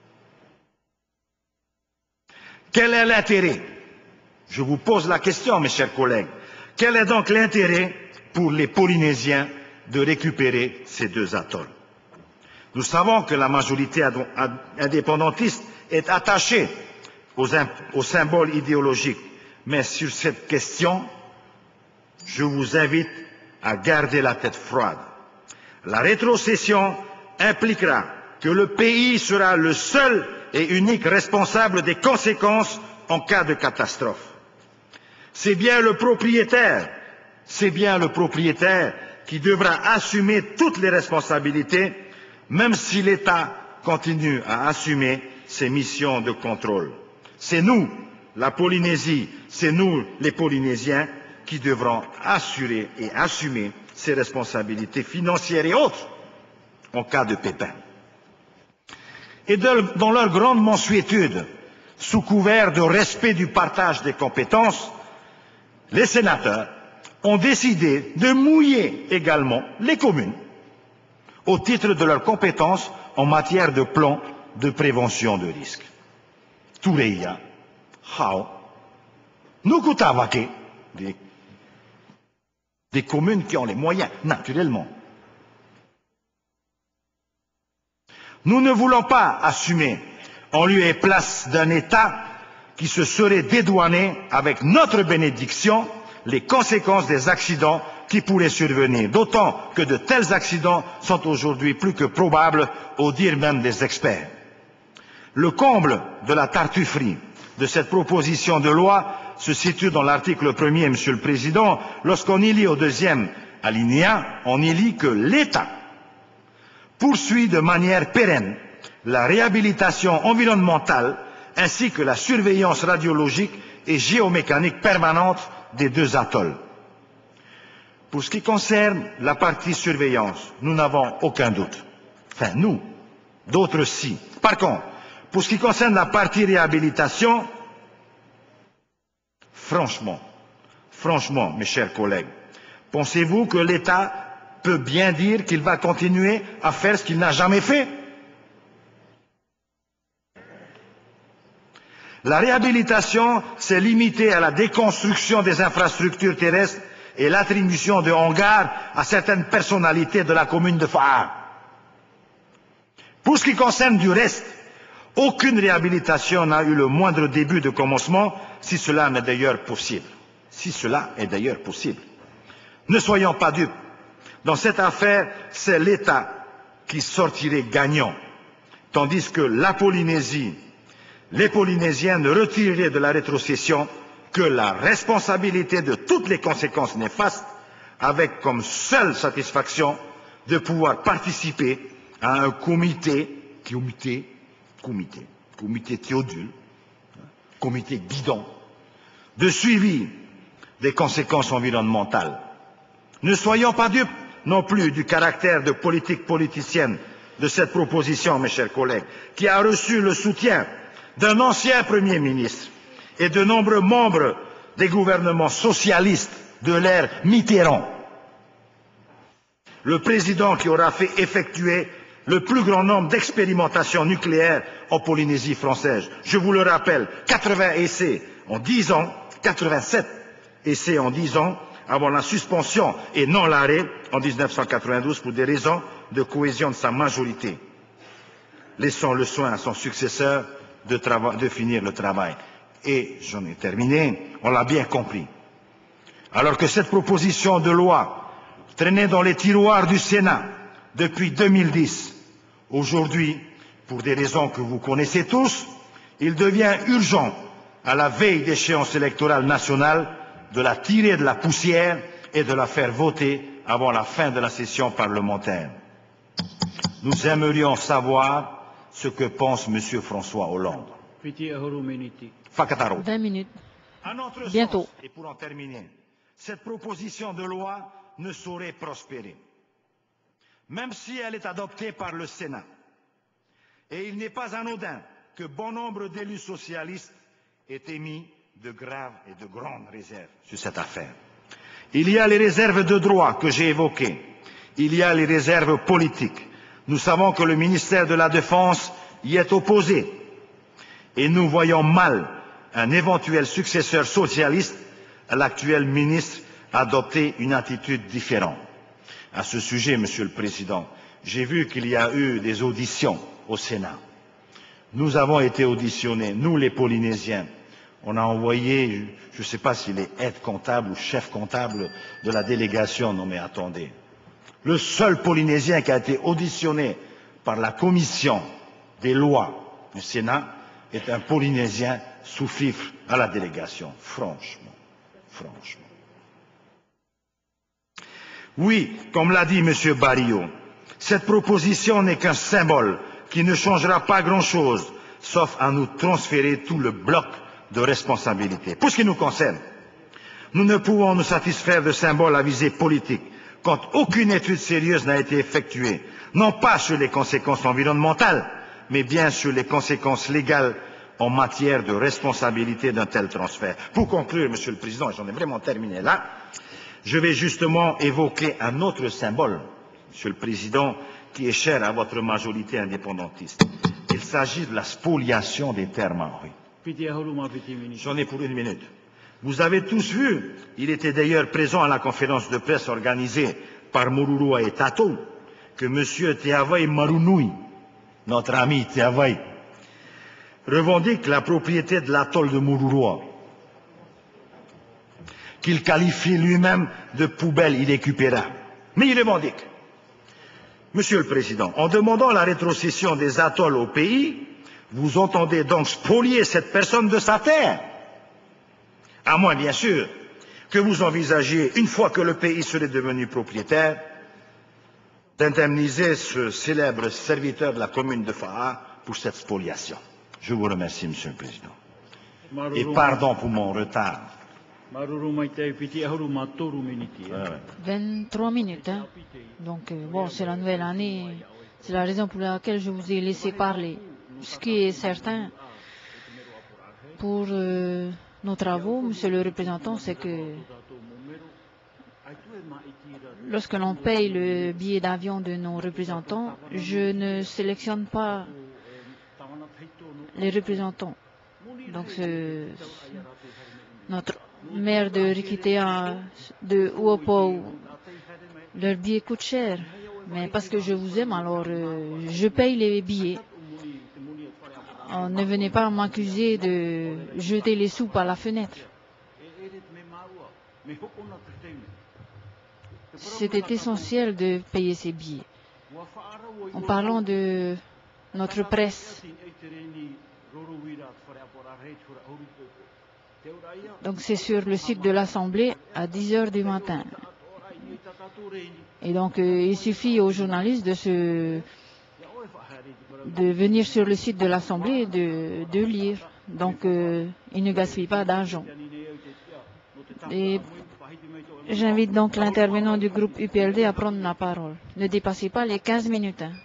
Quel est l'intérêt? Je vous pose la question, mes chers collègues. Quel est donc l'intérêt pour les Polynésiens de récupérer ces deux atolls? Nous savons que la majorité indépendantiste est attachée aux, aux symboles idéologiques, mais sur cette question, je vous invite à garder la tête froide. La rétrocession impliquera que le pays sera le seul et unique responsable des conséquences en cas de catastrophe. C'est bien le propriétaire, c'est bien le propriétaire qui devra assumer toutes les responsabilités, même si l'État continue à assumer ses missions de contrôle. C'est nous, la Polynésie, c'est nous, les Polynésiens, qui devront assurer et assumer ces responsabilités financières et autres en cas de pépin. Et dans leur grande mansuétude, sous couvert de respect du partage des compétences, les sénateurs ont décidé de mouiller également les communes au titre de leurs compétences en matière de plan de prévention de risques. Toureia, Hao, Nukutawake, des, des communes qui ont les moyens, naturellement. Nous ne voulons pas assumer en lieu et place d'un État qui se serait dédouané avec notre bénédiction les conséquences des accidents qui pourraient survenir, d'autant que de tels accidents sont aujourd'hui plus que probables au dire même des experts. Le comble de la tartufferie de cette proposition de loi se situe dans l'article premier, Monsieur le Président, lorsqu'on y lit au deuxième alinéa, on y lit que l'État poursuit de manière pérenne la réhabilitation environnementale ainsi que la surveillance radiologique et géomécanique permanente des deux atolls. Pour ce qui concerne la partie surveillance, nous n'avons aucun doute. Enfin, nous, d'autres si. Par contre, pour ce qui concerne la partie réhabilitation, franchement, franchement, mes chers collègues, pensez-vous que l'État peut bien dire qu'il va continuer à faire ce qu'il n'a jamais fait? La réhabilitation s'est limitée à la déconstruction des infrastructures terrestres et l'attribution de hangars à certaines personnalités de la commune de Faa. Pour ce qui concerne du reste, aucune réhabilitation n'a eu le moindre début de commencement, si cela n'est d'ailleurs possible. Si cela est d'ailleurs possible. Ne soyons pas dupes. Dans cette affaire, c'est l'État qui sortirait gagnant, tandis que la Polynésie, les Polynésiens ne retireraient de la rétrocession que la responsabilité de toutes les conséquences néfastes, avec comme seule satisfaction de pouvoir participer à un comité, comité, comité, comité Théodule, comité guidant, de suivi des conséquences environnementales. Ne soyons pas dupes non plus du caractère de politique politicienne de cette proposition, mes chers collègues, qui a reçu le soutien d'un ancien Premier ministre et de nombreux membres des gouvernements socialistes de l'ère Mitterrand. Le président qui aura fait effectuer le plus grand nombre d'expérimentations nucléaires en Polynésie française. Je vous le rappelle, quatre-vingts essais en dix ans, quatre-vingt-sept essais en dix ans, avant la suspension et non l'arrêt en mille neuf cent quatre-vingt-douze pour des raisons de cohésion de sa majorité. Laissons le soin à son successeur de, de finir le travail. Et j'en ai terminé, on l'a bien compris. Alors que cette proposition de loi traînait dans les tiroirs du Sénat depuis deux mille dix, aujourd'hui, pour des raisons que vous connaissez tous, il devient urgent, à la veille d'échéance électorale nationale, de la tirer de la poussière et de la faire voter avant la fin de la session parlementaire. Nous aimerions savoir ce que pense M. François Hollande. Fakataro. vingt minutes. À notre Bientôt. sens, et pour en terminer, cette proposition de loi ne saurait prospérer, même si elle est adoptée par le Sénat. Et il n'est pas anodin que bon nombre d'élus socialistes aient émis de graves et de grandes réserves sur cette affaire. Il y a les réserves de droit que j'ai évoquées. Il y a les réserves politiques. Nous savons que le ministère de la Défense y est opposé. Et nous voyons mal un éventuel successeur socialiste à l'actuel ministre adopter une attitude différente. À ce sujet, Monsieur le Président, j'ai vu qu'il y a eu des auditions au Sénat. Nous avons été auditionnés, nous les Polynésiens. On a envoyé, je ne sais pas s'il est aide comptable ou chef comptable de la délégation. Non mais attendez. Le seul Polynésien qui a été auditionné par la commission des lois du Sénat est un Polynésien sous fifre à la délégation. Franchement, franchement. Oui, comme l'a dit M. Barillot, cette proposition n'est qu'un symbole qui ne changera pas grand-chose, sauf à nous transférer tout le bloc de responsabilité. Pour ce qui nous concerne, nous ne pouvons nous satisfaire de symboles à visée politique quand aucune étude sérieuse n'a été effectuée, non pas sur les conséquences environnementales, mais bien sur les conséquences légales en matière de responsabilité d'un tel transfert. Pour conclure, Monsieur le Président, et j'en ai vraiment terminé là, je vais justement évoquer un autre symbole, Monsieur le Président, qui est cher à votre majorité indépendantiste. Il s'agit de la spoliation des terres maoris. J'en ai pour une minute. Vous avez tous vu, il était d'ailleurs présent à la conférence de presse organisée par Mururua et Tato, que M. Teavai Marunui, notre ami Teavai, revendique la propriété de l'atoll de Mururua, qu'il qualifie lui-même de poubelle irrécupérable. Mais il revendique. Monsieur le Président, en demandant la rétrocession des atolls au pays, vous entendez donc spolier cette personne de sa terre. À moins, bien sûr, que vous envisagiez, une fois que le pays serait devenu propriétaire, d'indemniser ce célèbre serviteur de la commune de Fa'a pour cette spoliation. Je vous remercie, Monsieur le Président. Et pardon pour mon retard. vingt-trois minutes, hein. Donc, euh, bon, c'est la nouvelle année. C'est la raison pour laquelle je vous ai laissé parler. Ce qui est certain pour euh, nos travaux, Monsieur le représentant, c'est que lorsque l'on paye le billet d'avion de nos représentants, je ne sélectionne pas les représentants. Donc, ce, notre maire de Rikitea, de Uopo, leur billet coûte cher. Mais parce que je vous aime, alors euh, je paye les billets. Oh, ne venez pas m'accuser de jeter les sous par la fenêtre. C'était essentiel de payer ces billets. En parlant de notre presse, donc c'est sur le site de l'Assemblée à dix heures du matin. Et donc euh, il suffit aux journalistes de se de venir sur le site de l'Assemblée et de, de lire. Donc euh, ils ne gaspillent pas d'argent. Et j'invite donc l'intervenant du groupe U P L D à prendre la parole. Ne dépassez pas les quinze minutes. Hein.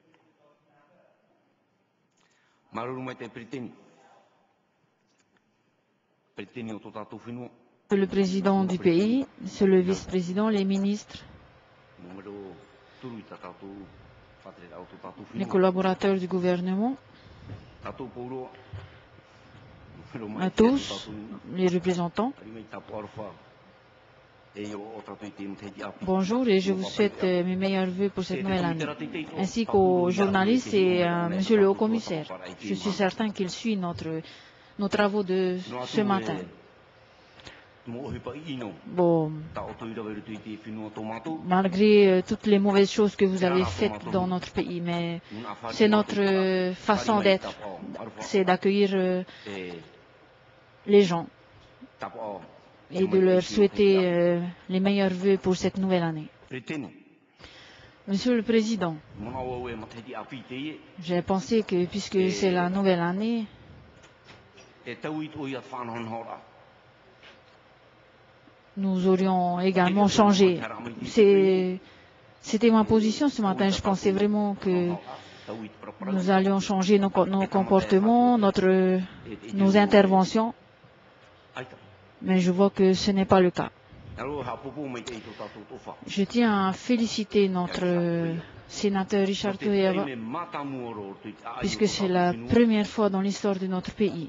C'est le président du pays, c'est le vice-président, les ministres, les collaborateurs du gouvernement, à tous, les représentants. Bonjour et je vous souhaite mes meilleurs vœux pour cette nouvelle année, ainsi qu'aux journalistes et à Monsieur le Haut-Commissaire. Je suis certain qu'il suit notre, nos travaux de ce matin. Bon, malgré euh, toutes les mauvaises choses que vous avez faites dans notre pays, mais c'est notre euh, façon d'être, c'est d'accueillir euh, les gens et de leur souhaiter euh, les meilleurs vœux pour cette nouvelle année. Monsieur le Président, j'ai pensé que puisque c'est la nouvelle année, nous aurions également changé. C'était ma position ce matin. Je pensais vraiment que nous allions changer nos, nos comportements, notre, nos interventions. Mais je vois que ce n'est pas le cas. Je tiens à féliciter notre sénateur Richard Toheva, puisque c'est la première fois dans l'histoire de notre pays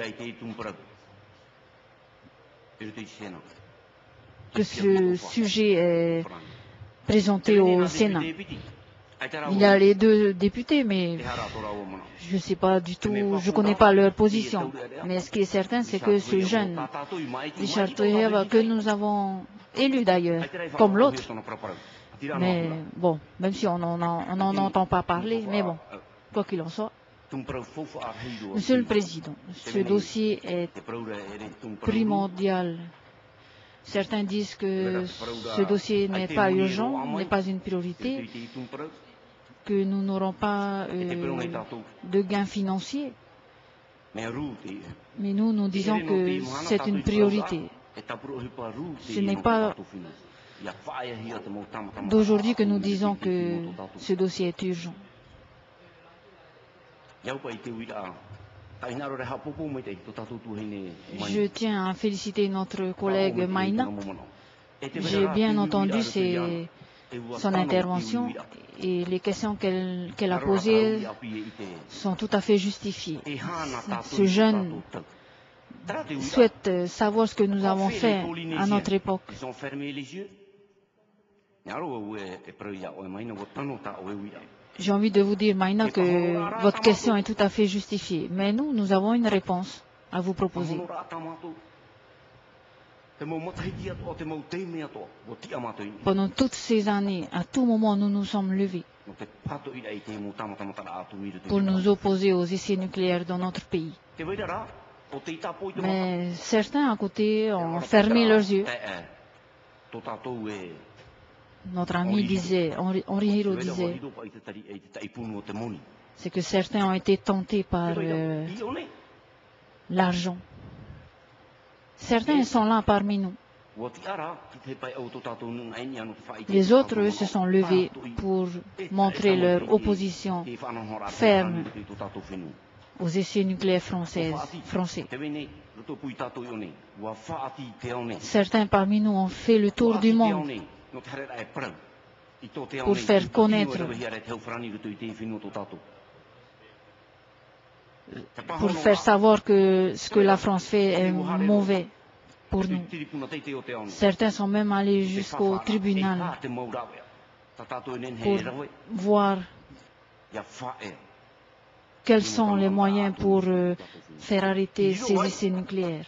que ce sujet est présenté au Sénat. Il y a les deux députés, mais je ne sais pas du tout, je ne connais pas leur position. Mais ce qui est certain, c'est que ce jeune Richard Toheva, que nous avons élu d'ailleurs, comme l'autre, Mais bon, même si on n'en entend pas parler, mais bon, quoi qu'il en soit. Monsieur le Président, ce dossier est primordial. Certains disent que ce dossier n'est pas urgent, n'est pas une priorité, que nous n'aurons pas euh, de gains financiers. Mais nous, nous disons que c'est une priorité. Ce n'est pas d'aujourd'hui que nous disons que ce dossier est urgent. Je tiens à féliciter notre collègue Maïna. J'ai bien entendu ses, son intervention et les questions qu'elle qu'elle a posées sont tout à fait justifiées. Ce jeune souhaite savoir ce que nous avons fait à notre époque. J'ai envie de vous dire, Maïna, que votre question est tout à fait justifiée. Mais nous, nous avons une réponse à vous proposer. Pendant toutes ces années, à tout moment, nous nous sommes levés pour nous opposer aux essais nucléaires dans notre pays. Mais certains à côté ont fermé leurs yeux. Notre ami disait, Henri Hiro disait, c'est que certains ont été tentés par euh, l'argent. Certains sont là parmi nous. Les autres, eux, se sont levés pour montrer leur opposition ferme aux essais nucléaires français. français. Certains parmi nous ont fait le tour du monde pour faire connaître, pour faire savoir que ce que la France fait est mauvais pour nous. Certains sont même allés jusqu'au tribunal pour voir quels sont les moyens pour euh, faire arrêter ces essais nucléaires.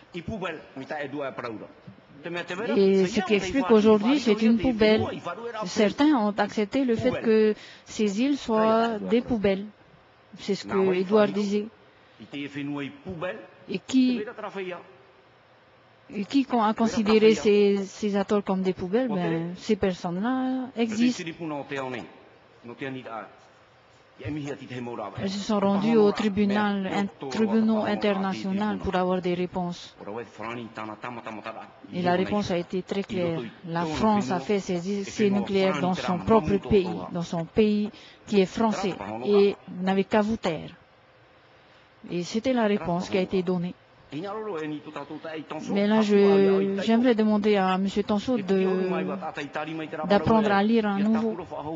Et ce qui explique qu'aujourd'hui, c'est une poubelle. Certains ont accepté le fait que ces îles soient des poubelles. C'est ce que Edouard disait. Et qui, et qui a considéré ces, ces atolls comme des poubelles, ben, ces personnes-là existent. Elles se sont rendues au tribunal, un, tribunal international pour avoir des réponses. Et la réponse a été très claire. La France a fait ses essais nucléaires dans son propre pays, dans son pays qui est français, et n'avait qu'à vous taire. Et c'était la réponse qui a été donnée. Mais là, j'aimerais demander à M. Tanso d'apprendre à lire à nouveau.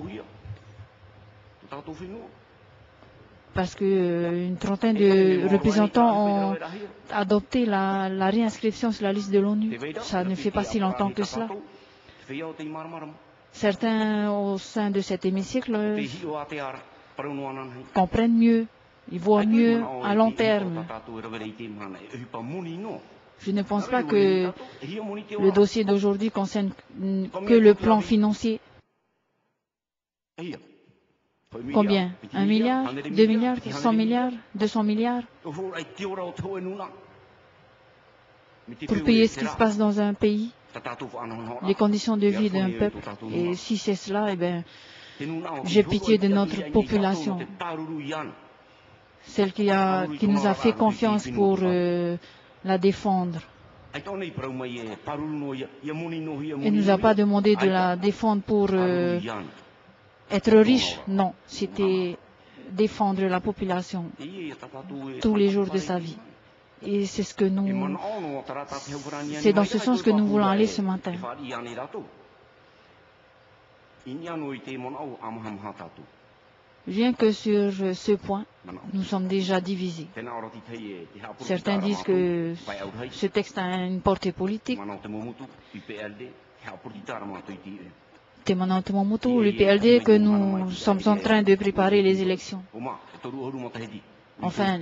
Parce qu'une trentaine de représentants ont adopté la, la réinscription sur la liste de l'ONU. Ça ne fait pas si longtemps que cela. Certains au sein de cet hémicycle comprennent mieux, ils voient mieux à long terme. Je ne pense pas que le dossier d'aujourd'hui concerne que le plan financier. Combien? Un milliard? Deux milliards? Cent milliards? Deux cents milliards? Pour payer ce qui se passe dans un pays, les conditions de vie d'un peuple. Et si c'est cela, eh bien, j'ai pitié de notre population. Celle qui, a, qui nous a fait confiance pour euh, la défendre. Elle ne nous a pas demandé de la défendre pour euh, être riche. Non, c'était défendre la population tous les jours de sa vie. Et c'est ce que nous, c'est dans ce sens que nous voulons aller ce matin. Bien que sur ce point, nous sommes déjà divisés. Certains disent que ce texte a une portée politique. Temanao Tumomotu, l'U P L D, que nous sommes en train de préparer les élections. Enfin,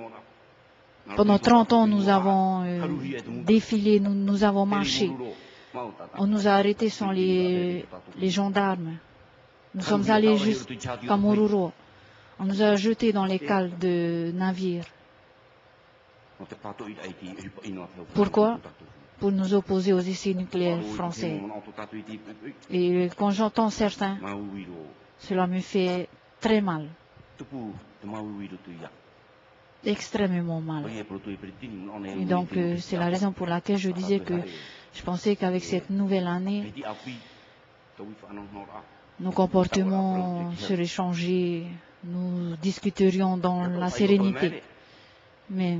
pendant trente ans, nous avons euh, défilé, nous, nous avons marché On nous a arrêtés sans les, les gendarmes. Nous sommes allés jusqu'à Moruro. On nous a jetés dans les cales de navires. Pourquoi? Pour nous opposer aux essais nucléaires français. Et quand j'entends certains, cela me fait très mal. Extrêmement mal. Et donc, euh, c'est la raison pour laquelle je disais que je pensais qu'avec cette nouvelle année, nos comportements seraient changés, nous discuterions dans la sérénité. Mais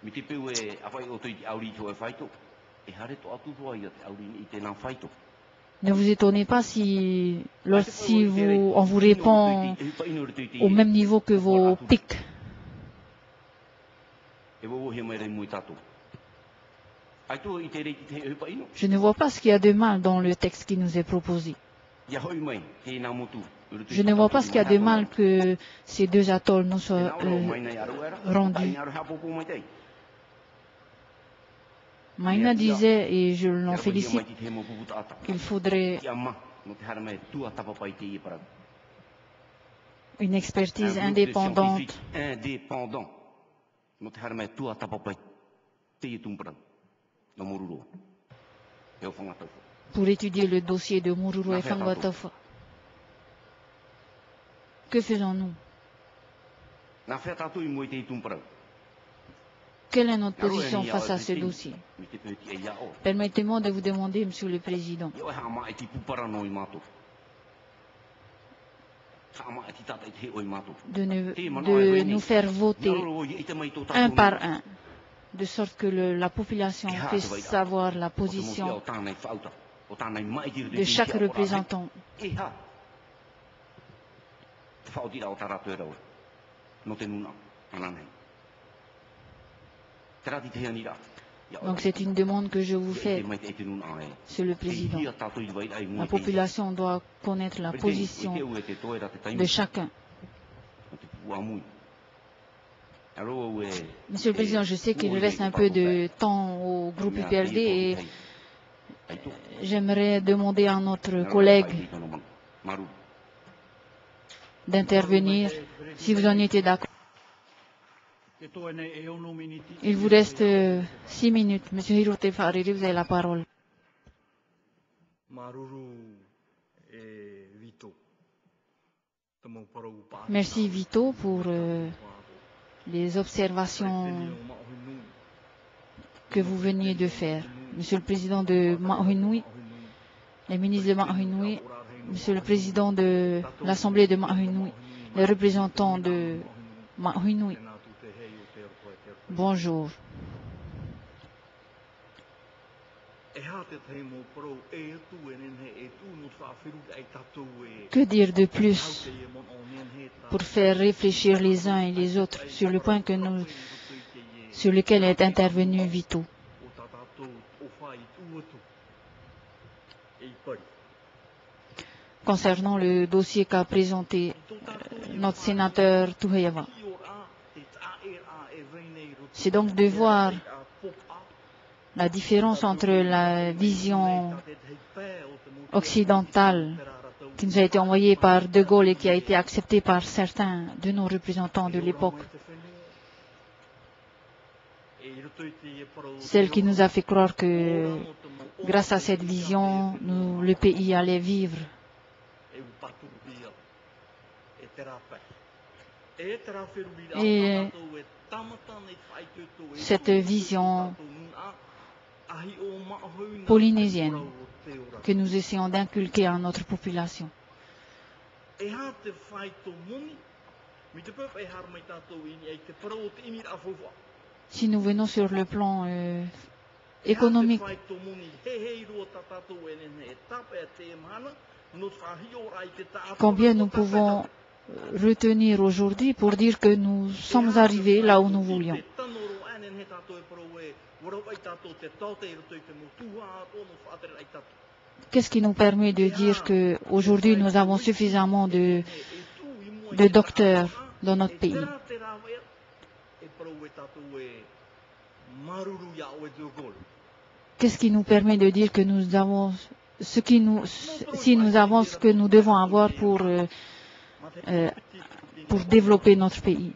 ne vous étonnez pas si, si vous, on vous répond au même niveau que vos pics. Je ne vois pas ce qu'il y a de mal dans le texte qui nous est proposé. Je ne vois pas ce qu'il y a de mal que ces deux atolls nous soient euh, rendus. Maïna disait, et je l'en félicite, qu'il faudrait une expertise indépendante pour étudier le dossier de Moruro et Fangatofa. Que faisons-nous? Quelle est notre position face à ce dossier? Permettez-moi de vous demander, Monsieur le Président, de, ne, de nous faire voter un par un, de sorte que le, la population puisse savoir la position de chaque représentant. Donc c'est une demande que je vous fais, Monsieur le Président. La population doit connaître la position de chacun. Monsieur le Président, je sais qu'il reste un peu de temps au groupe U P L D et j'aimerais demander à notre collègue d'intervenir, si vous en étiez d'accord. Il vous reste euh, six minutes. Monsieur Hirote Fariri, vous avez la parole. Merci Vito pour euh, les observations que vous veniez de faire. Monsieur le Président de Mahunui, les ministres de Mahunui, Monsieur le Président de l'Assemblée de Mahunui, les représentants de Mahunui. Bonjour. Que dire de plus pour faire réfléchir les uns et les autres sur le point que nous, sur lequel est intervenu Vito? Concernant le dossier qu'a présenté notre sénateur Touheyava. C'est donc de voir la différence entre la vision occidentale qui nous a été envoyée par De Gaulle et qui a été acceptée par certains de nos représentants de l'époque. Celle qui nous a fait croire que grâce à cette vision, nous, le pays allait vivre. Et cette vision polynésienne que nous essayons d'inculquer à notre population. Si nous venons sur le plan euh, économique, combien nous pouvons retenir aujourd'hui pour dire que nous sommes arrivés là où nous voulions? Qu'est-ce qui nous permet de dire qu'aujourd'hui nous avons suffisamment de, de docteurs dans notre pays? qu'est-ce qui nous permet de dire que nous avons ce qui nous, si nous avons ce que nous devons avoir pour, euh, euh, pour développer notre pays.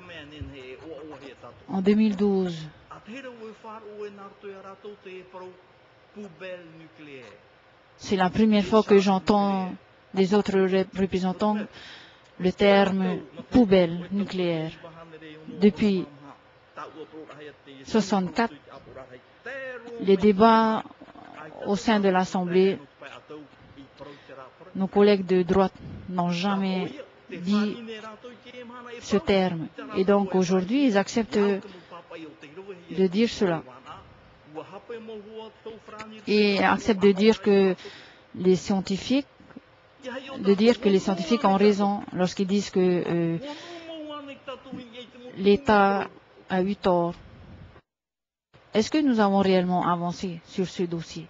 En deux mille douze, c'est la première fois que j'entends des autres représentants le terme poubelle nucléaire. Depuis soixante-quatre, les débats au sein de l'Assemblée, nos collègues de droite n'ont jamais dit ce terme. Et donc aujourd'hui, ils acceptent de dire cela. Et acceptent de dire que les scientifiques, de dire que les scientifiques ont raison lorsqu'ils disent que euh, l'État a eu tort. Est-ce que nous avons réellement avancé sur ce dossier?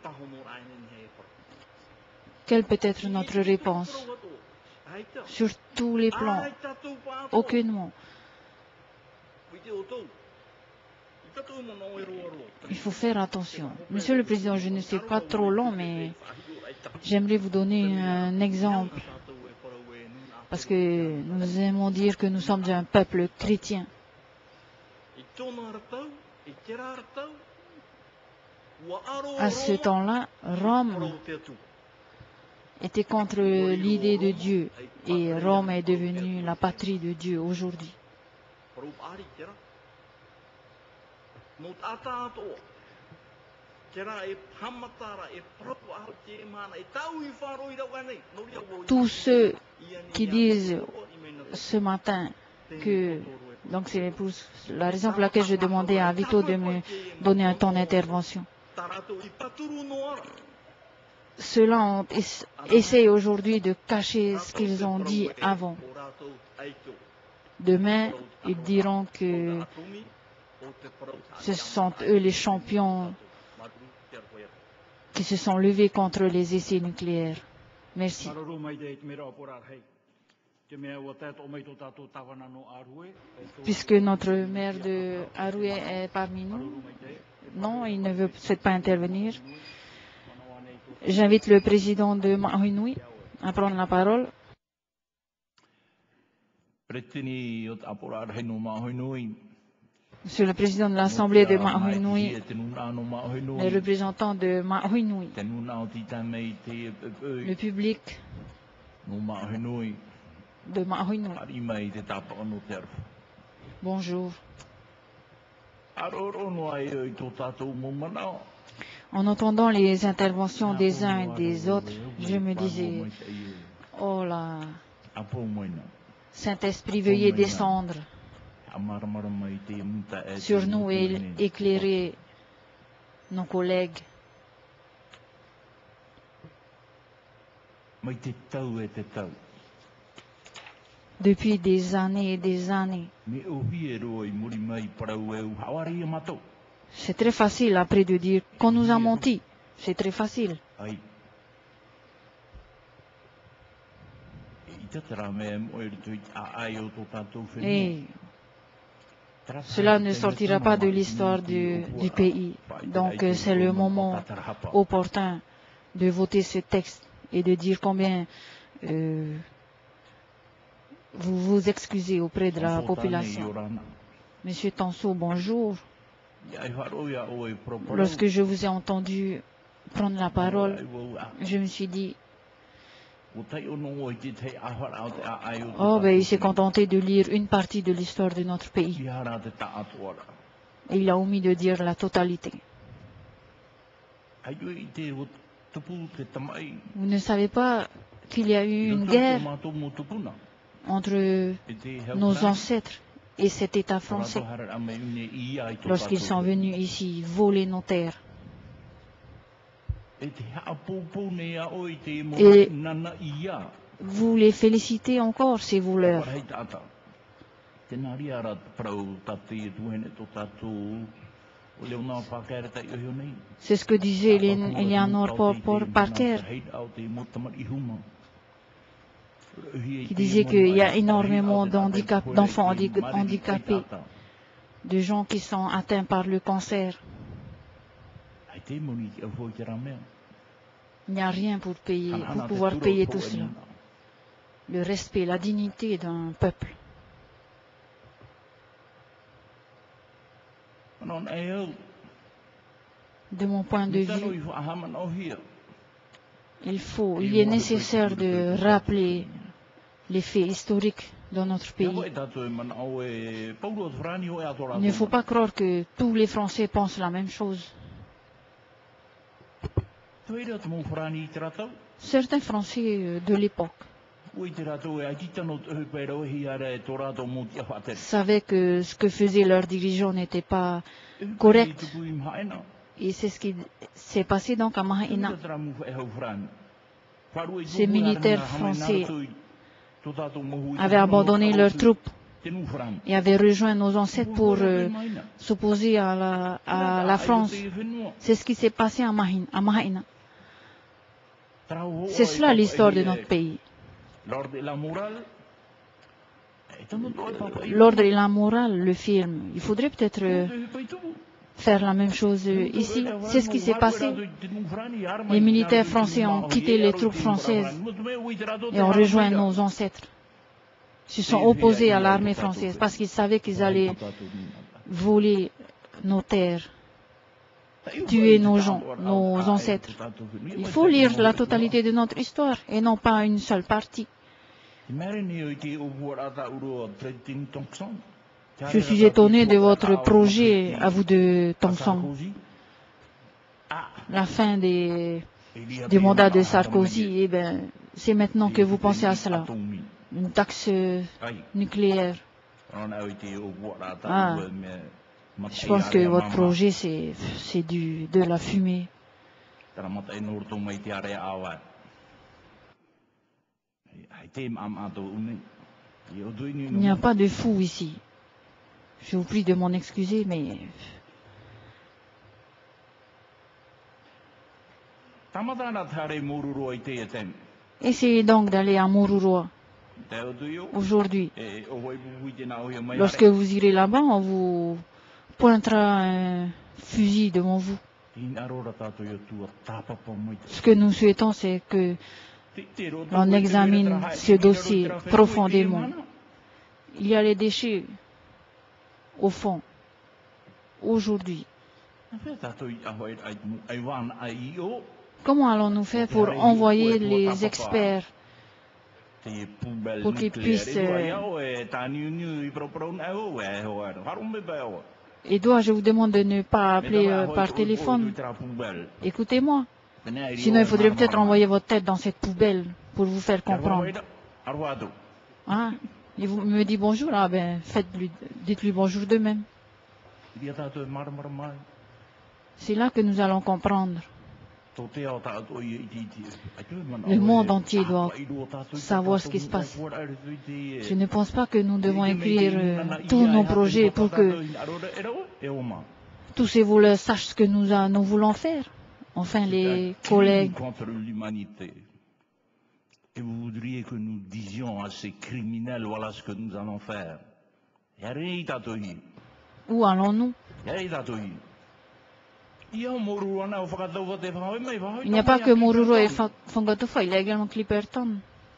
Quelle peut être notre réponse? Sur tous les plans, aucunement. Il faut faire attention. Monsieur le Président, je ne sais pas trop long, mais j'aimerais vous donner un exemple. Parce que nous aimons dire que nous sommes un peuple chrétien. À ce temps-là, Rome était contre l'idée de Dieu et Rome est devenue la patrie de Dieu aujourd'hui. Tous ceux qui disent ce matin que, donc c'est pour la raison pour laquelle je demandais à Vito de me donner un temps d'intervention. Ceux-là essayent aujourd'hui de cacher ce qu'ils ont dit avant. Demain, ils diront que ce sont eux les champions qui se sont levés contre les essais nucléaires. Merci. Puisque notre maire de Aroué est parmi nous, non, il ne veut souhaite pas intervenir. J'invite le président de Mahouinoui à prendre la parole. Monsieur le président de l'Assemblée de Mahouinoui, les représentants de Mahouinoui, le public de Mahouinoui, bonjour. En entendant les interventions des uns et des autres, je me disais, oh là, Saint-Esprit, veuillez descendre sur nous et éclairer nos collègues. Depuis des années et des années. C'est très facile après de dire qu'on nous a menti. C'est très facile. Et cela ne sortira pas de l'histoire du, du pays. Donc c'est le moment opportun de voter ce texte et de dire combien euh, vous vous excusez auprès de la population. Monsieur Tanso, bonjour. Lorsque je vous ai entendu prendre la parole, je me suis dit, oh, ben, il s'est contenté de lire une partie de l'histoire de notre pays. Et il a omis de dire la totalité. Vous ne savez pas qu'il y a eu une guerre entre nos ancêtres et cet État français lorsqu'ils sont venus ici voler nos terres. Et vous les félicitez encore, ces voleurs. C'est ce que disait Eleanor Parker, qui disait qu'il y a énormément d'enfants handicapés, de gens qui sont atteints par le cancer. Il n'y a rien pour payer, pour pouvoir payer tout cela. Le respect, la dignité d'un peuple. De mon point de vue, il faut, il est nécessaire de rappeler les faits historiques dans notre pays. Il ne faut pas croire que tous les Français pensent la même chose. Certains Français de l'époque savaient que ce que faisaient leurs dirigeants n'était pas correct. Et c'est ce qui s'est passé donc à Mahaina. Ces militaires français avaient abandonné leurs troupes et avaient rejoint nos ancêtres pour euh, s'opposer à la, à la France. C'est ce qui s'est passé à Mahaina. C'est cela l'histoire de notre pays. L'ordre et la morale, le film. Il faudrait peut-être euh, faire la même chose euh, ici. C'est ce qui s'est passé. Les militaires français ont quitté les troupes françaises et ont rejoint nos ancêtres. Ils se sont opposés à l'armée française parce qu'ils savaient qu'ils allaient voler nos terres, tuer nos gens, nos ancêtres. Il faut lire la totalité de notre histoire et non pas une seule partie. Je suis étonné de votre projet à vous de Tongson. La fin des, des mandats de Sarkozy, eh ben, c'est maintenant que vous pensez à cela. Une taxe nucléaire. Ah, je pense que votre projet, c'est c'est du de la fumée. Il n'y a pas de fou ici. Je vous prie de m'en excuser, mais... Essayez donc d'aller à Mururoa aujourd'hui. Lorsque vous irez là-bas, on vous pointera un fusil devant vous. Ce que nous souhaitons, c'est que l'on examine ce dossier profondément. Il y a les déchets au fond, aujourd'hui. Comment allons-nous faire pour envoyer les experts pour qu'ils puissent... Euh... Edouard, je vous demande de ne pas appeler euh, par téléphone. Écoutez-moi. Sinon, il faudrait peut-être envoyer votre tête dans cette poubelle pour vous faire comprendre. Ah, il vous me dit bonjour, ah ben, faites-lui, dites-lui bonjour de même. C'est là que nous allons comprendre. Le monde entier doit savoir ce qui se passe. Je ne pense pas que nous devons écrire euh, tous nos projets pour que tous ces voleurs sachent ce que nous, a, nous voulons faire. Enfin, les collègues. Et vous voudriez que nous disions à ces criminels, voilà ce que nous allons faire. Où allons-nous? Il n'y a pas que Mururo et Fangatofa, il y a également Clipperton.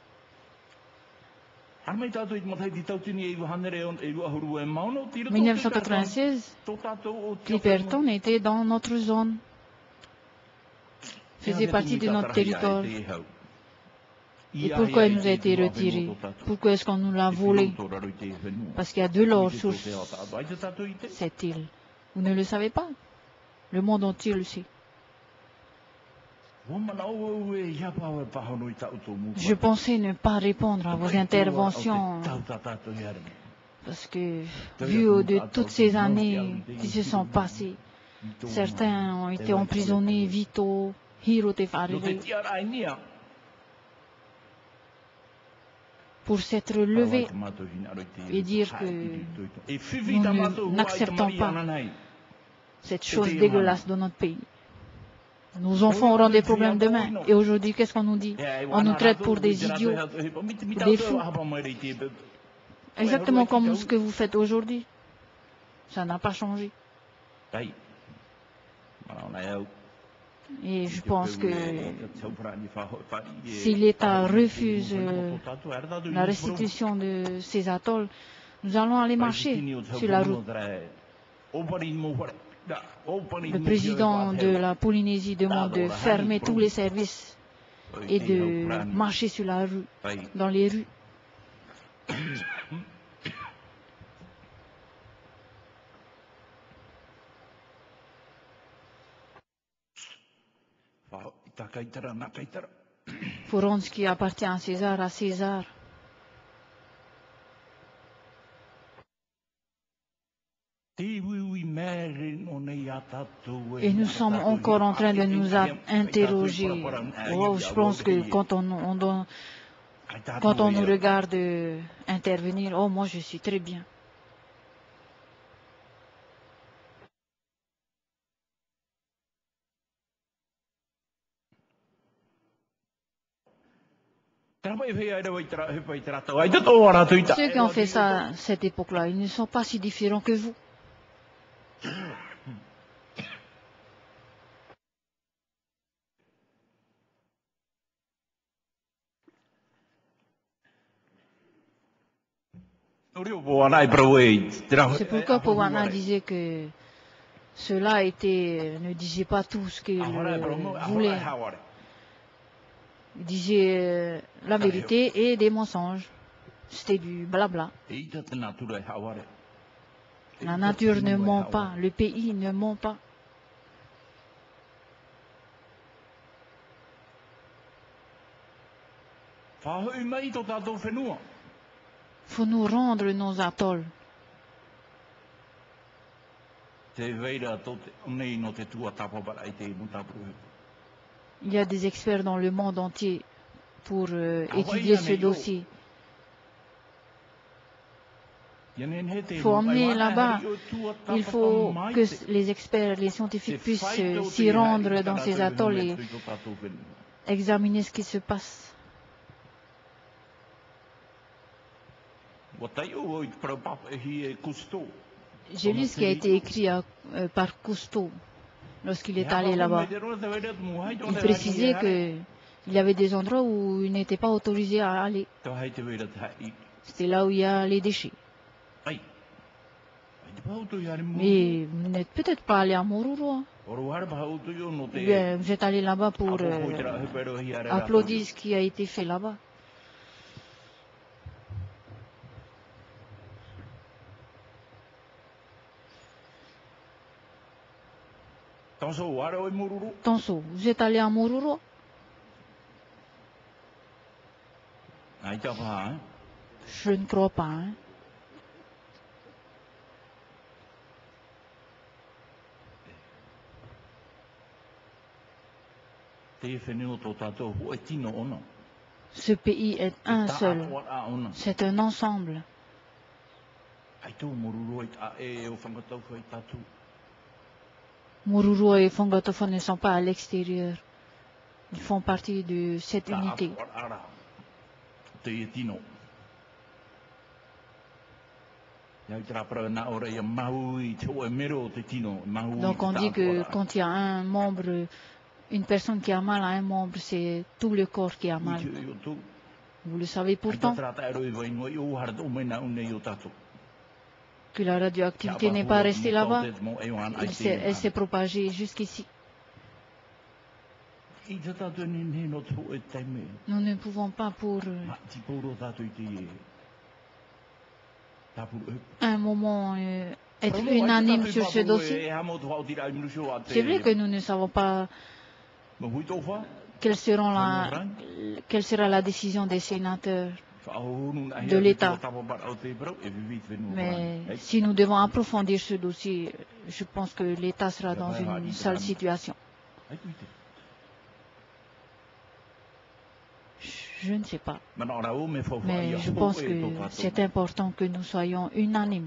mille neuf cent quatre-vingt-seize, Clipperton était dans notre zone, faisait partie de notre territoire. Et pourquoi il nous a été retiré? Pourquoi est-ce qu'on nous l'a volé? Parce qu'il y a de l'or sur cette île. Vous ne le savez pas? Le monde entier le sait. Je pensais ne pas répondre à vos interventions parce que, vu de toutes ces années qui se sont passées, certains ont été emprisonnés, Vito, Hiro Tefarere, pour s'être levés et dire que nous n'acceptons pas cette chose dégueulasse dans notre pays. Nos enfants auront des problèmes demain. Et aujourd'hui, qu'est-ce qu'on nous dit? On nous traite pour des idiots, pour des fous. Exactement comme ce que vous faites aujourd'hui. Ça n'a pas changé. Et je pense que si l'État refuse euh, la restitution de ces atolls, nous allons aller marcher sur la route. Le président de la Polynésie demande de fermer tous les services et de marcher sur la rue, dans les rues. Faut rendre ce qui appartient à César à César. Et nous sommes encore en train de nous interroger. Oh, je pense que quand on, on doit, quand on nous regarde intervenir, oh, moi je suis très bien. Ceux qui ont fait ça à cette époque-là, ils ne sont pas si différents que vous. C'est pourquoi Powana disait que cela était, ne disait pas tout ce qu'il voulait. Il disait euh, la vérité et des mensonges. C'était du blabla. La nature ne ment pas, le pays ne ment pas. Faut nous rendre nos atolls. Il y a des experts dans le monde entier pour euh, étudier ce dossier. Il faut emmener là-bas. Il faut que les experts, les scientifiques puissent euh, s'y rendre dans ces atolls et examiner ce qui se passe. J'ai lu ce qui a été écrit à, euh, par Cousteau lorsqu'il est allé là-bas. Il précisait qu'il y avait des endroits où il n'était pas autorisé à aller. C'est là où il y a les déchets. Mais vous n'êtes peut-être pas allé à Moruro. Ou bien vous êtes allé là-bas pour euh, applaudir ce qui a été fait là-bas. Tanso, vous êtes allé à Moruro? Je ne crois pas. Hein. Ce pays est un seul. C'est un ensemble. Moruro et Fongatofa ne sont pas à l'extérieur. Ils font partie de cette unité. Donc on dit que quand il y a un membre, une personne qui a mal à un membre, c'est tout le corps qui a mal. Vous le savez pourtant que la radioactivité n'est pas restée là-bas. Elle s'est propagée jusqu'ici. Nous ne pouvons pas pour un moment euh, être unanime sur ce dossier. C'est vrai que nous ne savons pas quelle, seront la, quelle sera la décision des sénateurs de l'État. Mais si nous devons approfondir ce dossier, je pense que l'État sera dans une sale situation. Je ne sais pas. Mais je pense que c'est important que nous soyons unanimes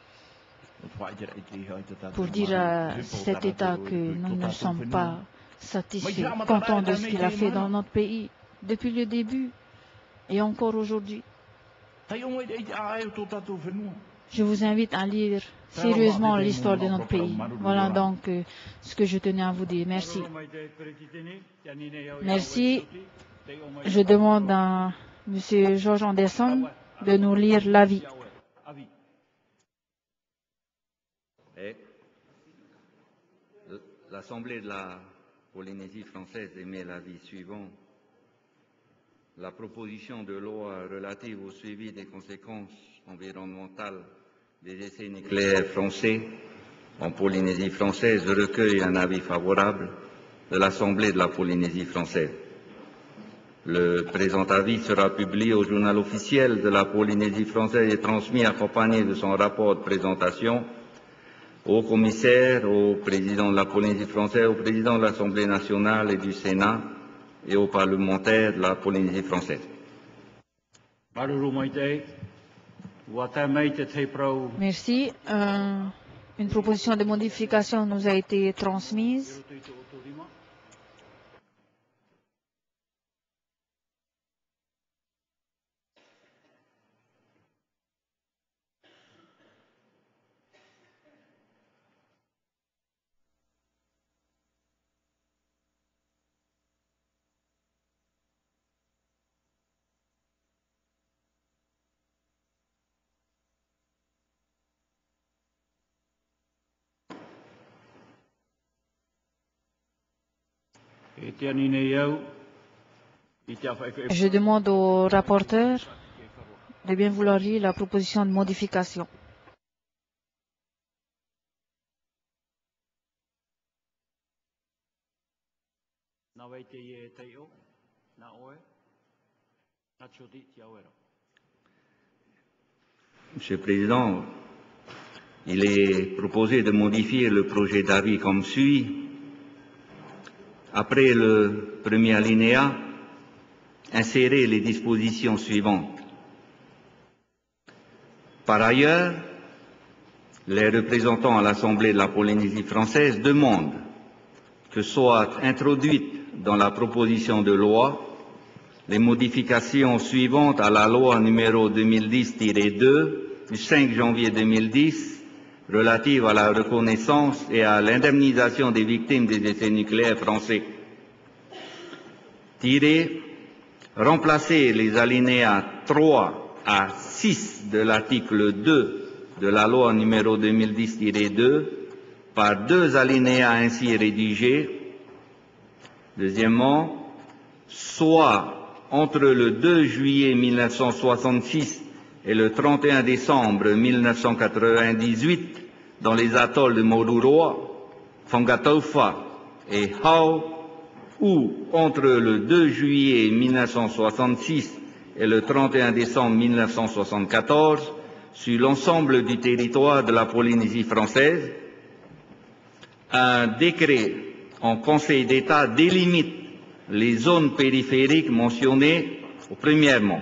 pour dire à cet État que nous ne sommes pas satisfaits, contents de ce qu'il a fait dans notre pays depuis le début et encore aujourd'hui. Je vous invite à lire sérieusement l'histoire de notre pays. Voilà donc euh, ce que je tenais à vous dire. Merci. Merci. Je demande à M. George Anderson de nous lire l'avis. L'Assemblée de la Polynésie française émet l'avis suivant. La proposition de loi relative au suivi des conséquences environnementales des essais nucléaires français en Polynésie française recueille un avis favorable de l'Assemblée de la Polynésie française. Le présent avis sera publié au journal officiel de la Polynésie française et transmis accompagné de son rapport de présentation au commissaire, au président de la Polynésie française, au président de l'Assemblée nationale et du Sénat et aux parlementaires de la Polynésie française. Merci. Euh, une proposition de modification nous a été transmise. Je demande au rapporteur de bien vouloir lire la proposition de modification. Monsieur le Président, il est proposé de modifier le projet d'avis comme suit. Après le premier alinéa, insérer les dispositions suivantes. Par ailleurs, les représentants à l'Assemblée de la Polynésie française demandent que soient introduites dans la proposition de loi les modifications suivantes à la loi numéro deux mille dix tiret deux du cinq janvier deux mille dix relative à la reconnaissance et à l'indemnisation des victimes des essais nucléaires français. Tirer, remplacer les alinéas trois à six de l'article deux de la loi numéro deux mille dix tiret deux par deux alinéas ainsi rédigés. Deuxièmement, soit entre le deux juillet mille neuf cent soixante-six et le trente et un décembre mille neuf cent quatre-vingt-dix-huit dans les atolls de Moruroa, Whangataufa et Hau, ou entre le deux juillet mille neuf cent soixante-six et le trente et un décembre mille neuf cent soixante-quatorze sur l'ensemble du territoire de la Polynésie française, un décret en Conseil d'État délimite les zones périphériques mentionnées premièrement.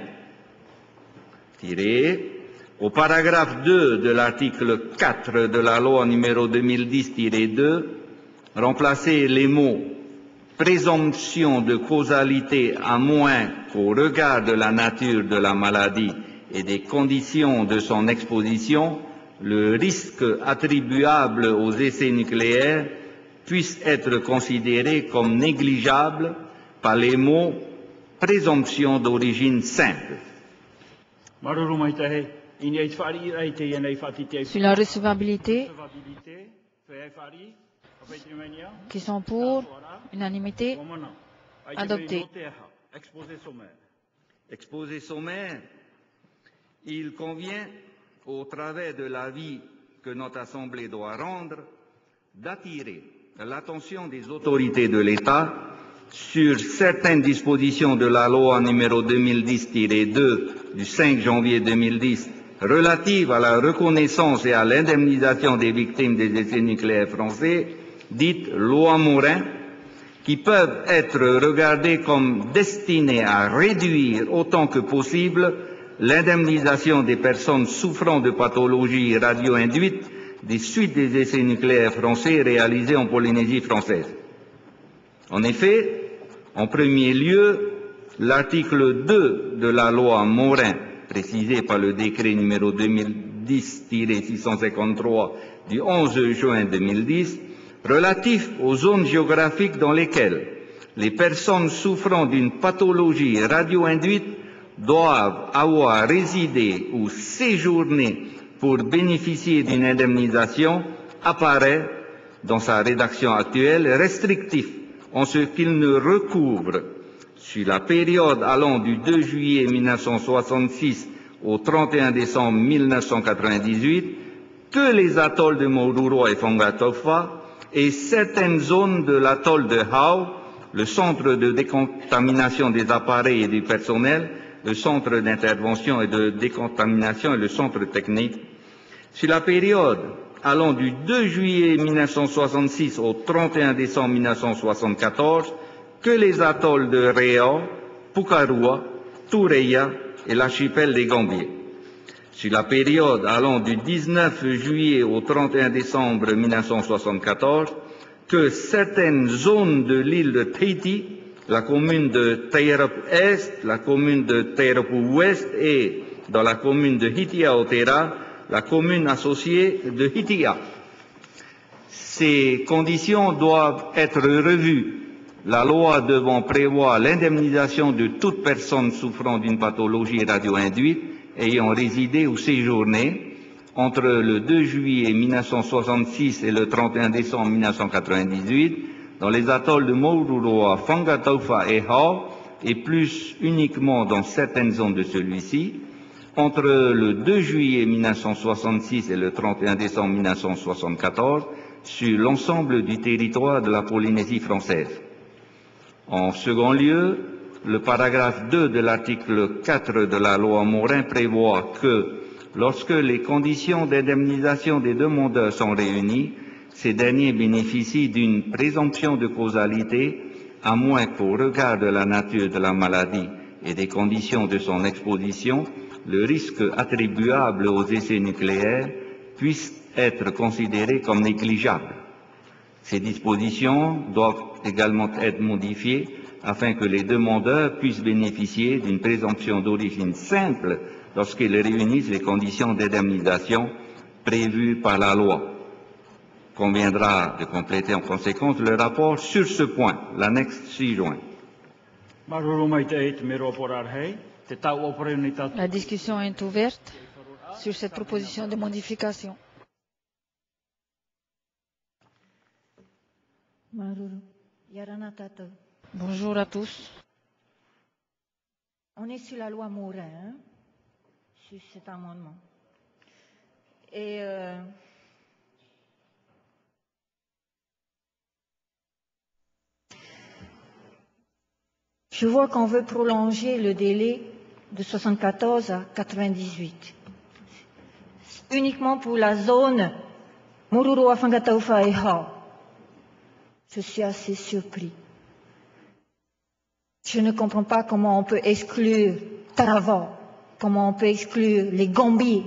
Tiré, au paragraphe deux de l'article quatre de la loi numéro deux mille dix tiret deux, remplacer les mots présomption de causalité à moins qu'au regard de la nature de la maladie et des conditions de son exposition, le risque attribuable aux essais nucléaires puisse être considéré comme négligeable par les mots présomption d'origine simple. Sur la recevabilité, qui sont pour, unanimité, adopté. Exposé sommaire, il convient, au travers de l'avis que notre Assemblée doit rendre, d'attirer l'attention des autorités de l'État sur certaines dispositions de la loi numéro deux mille dix tiret deux du cinq janvier deux mille dix relative à la reconnaissance et à l'indemnisation des victimes des essais nucléaires français, dite loi Morin, qui peuvent être regardées comme destinées à réduire autant que possible l'indemnisation des personnes souffrant de pathologies radio-induites des suites des essais nucléaires français réalisés en Polynésie française. En effet, en premier lieu, l'article deux de la loi Morin, précisé par le décret numéro deux mille dix tiret six cent cinquante-trois du onze juin deux mille dix, relatif aux zones géographiques dans lesquelles les personnes souffrant d'une pathologie radio-induite doivent avoir résidé ou séjourné pour bénéficier d'une indemnisation, apparaît, dans sa rédaction actuelle, restrictif en ce qu'il ne recouvre, sur la période allant du deux juillet mille neuf cent soixante-six au trente et un décembre mille neuf cent quatre-vingt-dix-huit, que les atolls de Moruroa et Fangatofa et certaines zones de l'atoll de Hao, le centre de décontamination des appareils et du personnel, le centre d'intervention et de décontamination et le centre technique. Sur la période allant du deux juillet mille neuf cent soixante-six au trente et un décembre mille neuf cent soixante-quatorze, que les atolls de Réa, Pukarua, Tureia et l'archipel des Gambiers. Sur la période allant du dix-neuf juillet au trente et un décembre mille neuf cent soixante-quatorze, que certaines zones de l'île de Tahiti, la commune de Tairapu Est, la commune de Tairapu Ouest et, dans la commune de Hitia-Otera, la commune associée de Hitia. Ces conditions doivent être revues, la loi devant prévoir l'indemnisation de toute personne souffrant d'une pathologie radio-induite ayant résidé ou séjourné entre le deux juillet mille neuf cent soixante-six et le trente et un décembre mille neuf cent quatre-vingt-dix-huit dans les atolls de Moruroa, Fangatofa et Hao, et plus uniquement dans certaines zones de celui-ci, entre le deux juillet mille neuf cent soixante-six et le trente et un décembre mille neuf cent soixante-quatorze, sur l'ensemble du territoire de la Polynésie française. En second lieu, le paragraphe deux de l'article quatre de la loi Morin prévoit que, lorsque les conditions d'indemnisation des demandeurs sont réunies, ces derniers bénéficient d'une présomption de causalité, à moins qu'au regard de la nature de la maladie et des conditions de son exposition, le risque attribuable aux essais nucléaires puisse être considéré comme négligeable. Ces dispositions doivent également être modifiées afin que les demandeurs puissent bénéficier d'une présomption d'origine simple lorsqu'ils réunissent les conditions d'indemnisation prévues par la loi. Il conviendra de compléter en conséquence le rapport sur ce point, l'annexe six juin. La discussion est ouverte sur cette proposition de modification. Bonjour à tous. On est sur la loi Morin, hein, sur cet amendement. Et euh, je vois qu'on veut prolonger le délai de soixante-quatorze à quatre-vingt-dix-huit. Uniquement pour la zone Moruroa, Fangatofa et Hao. Je suis assez surpris. Je ne comprends pas comment on peut exclure Taravao, comment on peut exclure les Gambiers.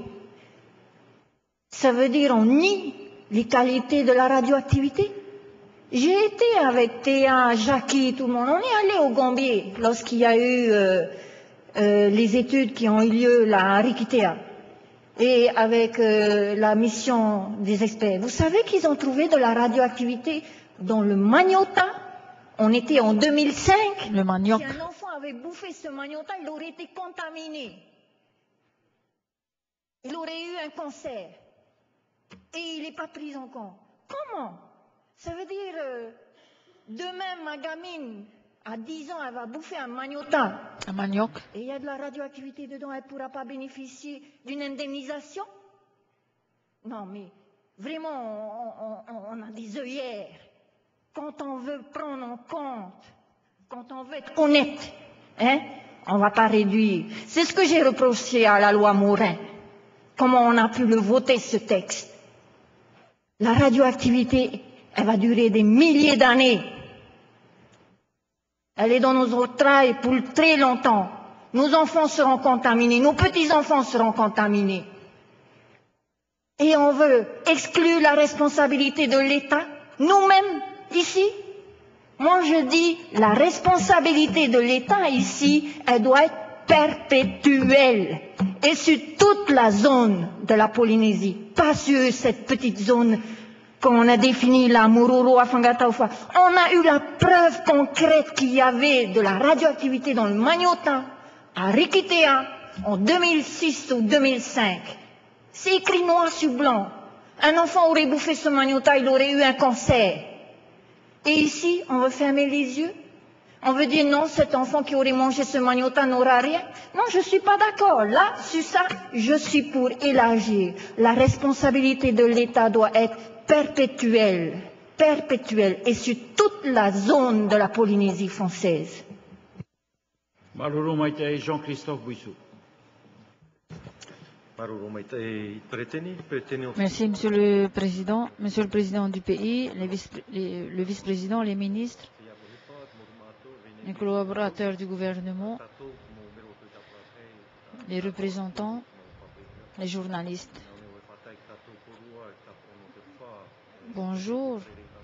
Ça veut dire on nie les qualités de la radioactivité. J'ai été avec Théa, Jackie, tout le monde. On est allé aux Gambiers lorsqu'il y a eu euh, euh, les études qui ont eu lieu là, à Rikitea. Et avec euh, la mission des experts. Vous savez qu'ils ont trouvé de la radioactivité dans le magnotta. On était en deux mille cinq. Le manioc. Si un enfant avait bouffé ce magnotta, il aurait été contaminé. Il aurait eu un cancer. Et il n'est pas pris en compte. Comment? Ça veut dire, euh, demain, ma gamine, à dix ans, elle va bouffer un magnotta. Un manioc. Et il y a de la radioactivité dedans, elle ne pourra pas bénéficier d'une indemnisation? Non, mais vraiment, on, on, on a des œillères. Quand on veut prendre en compte, quand on veut être honnête, hein, on ne va pas réduire. C'est ce que j'ai reproché à la loi Morin. Comment on a pu le voter, ce texte? La radioactivité, elle va durer des milliers d'années. Elle est dans nos entrailles pour très longtemps. Nos enfants seront contaminés, nos petits-enfants seront contaminés. Et on veut exclure la responsabilité de l'État, nous-mêmes, ici. Moi, je dis, la responsabilité de l'État ici, elle doit être perpétuelle. et sur toute la zone de la Polynésie, pas sur cette petite zone qu'on a définie, la Mururu, Whangataufua. On a eu la preuve concrète qu'il y avait de la radioactivité dans le Magnota, à Rikitea, en deux mille six ou deux mille cinq. C'est écrit noir sur blanc. Un enfant aurait bouffé ce Magnota, il aurait eu un cancer. Et ici, on veut fermer les yeux. On veut dire non, cet enfant qui aurait mangé ce Magnota n'aura rien. Non, je ne suis pas d'accord. Là, sur ça, je suis pour élargir. La responsabilité de l'État doit être perpétuelle, perpétuelle, et sur toute la zone de la Polynésie française. Jean-Christophe Bouissou. Merci, Monsieur le Président, Monsieur le Président du pays, les vice, les, le vice-président, les ministres, les collaborateurs du gouvernement, les représentants, les journalistes. Bonjour.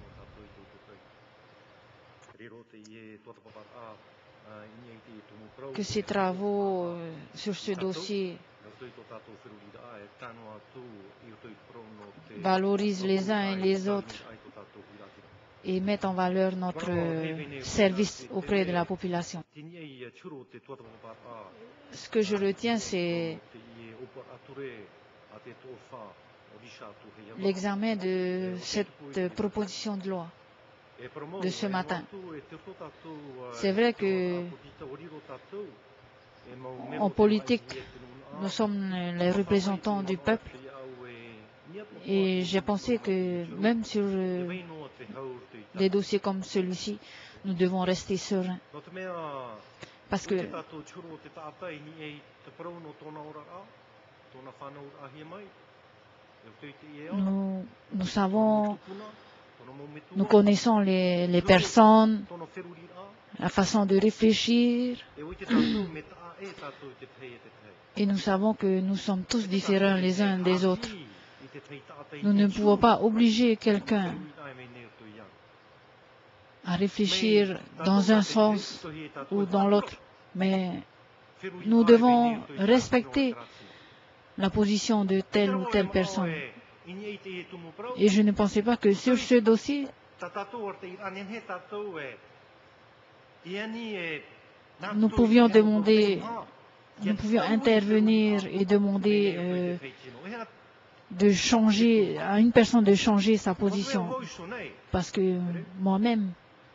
Que ces travaux euh, sur ce dossier valorisent les uns et les autres et mettent en valeur notre service auprès de la population. Ce que je retiens, c'est l'examen de cette proposition de loi de ce matin. C'est vrai que en politique, nous sommes les représentants du peuple et j'ai pensé que même sur euh, des dossiers comme celui-ci, nous devons rester sereins. Parce que nous, nous savons, nous connaissons les, les personnes, la façon de réfléchir, et nous savons que nous sommes tous différents les uns des autres. Nous ne pouvons pas obliger quelqu'un à réfléchir dans un sens ou dans l'autre, mais nous devons respecter la position de telle ou telle personne. Et je ne pensais pas que sur ce dossier, nous pouvions demander, nous pouvions intervenir et demander euh, de changer, à une personne de changer sa position. Parce que moi-même,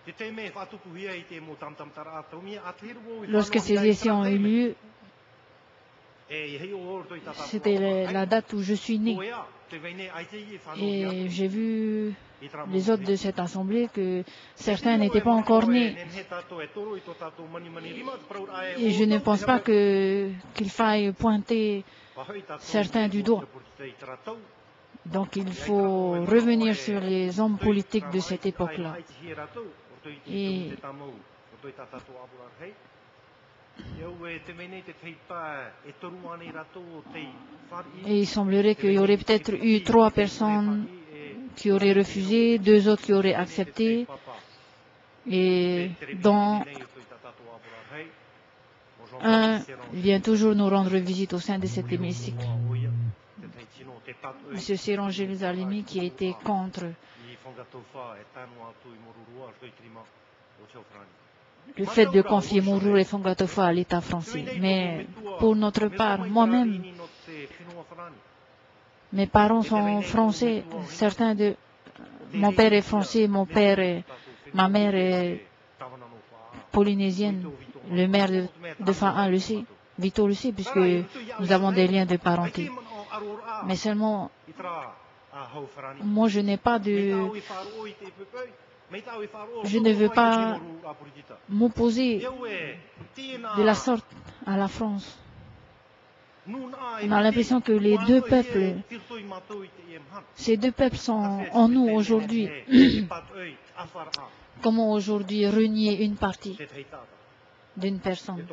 lorsque ces essais ont eu lieu, c'était la date où je suis né. Et j'ai vu les autres de cette assemblée que certains n'étaient pas encore nés. Et je ne pense pas que, qu'il faille pointer certains du doigt. Donc il faut revenir sur les hommes politiques de cette époque-là. Et Et il semblerait qu'il y aurait peut-être eu trois personnes qui auraient refusé, deux autres qui auraient accepté, et dont un vient toujours nous rendre visite au sein de cet hémicycle. M. Siron Jérusalemi, qui a été contre le fait de confier Mururu et Fongatofa à l'État français. Mais pour notre part, moi-même, mes parents sont français. Certains de... Mon père est français, mon père est... ma mère est polynésienne. Le maire de, de Fa'a le sait, Vito le sait, puisque nous avons des liens de parenté. Mais seulement, moi je n'ai pas de... Je ne veux pas m'opposer de la sorte à la France. On a l'impression que les deux peuples, ces deux peuples sont en nous aujourd'hui. Comment aujourd'hui renier une partie d'une personne,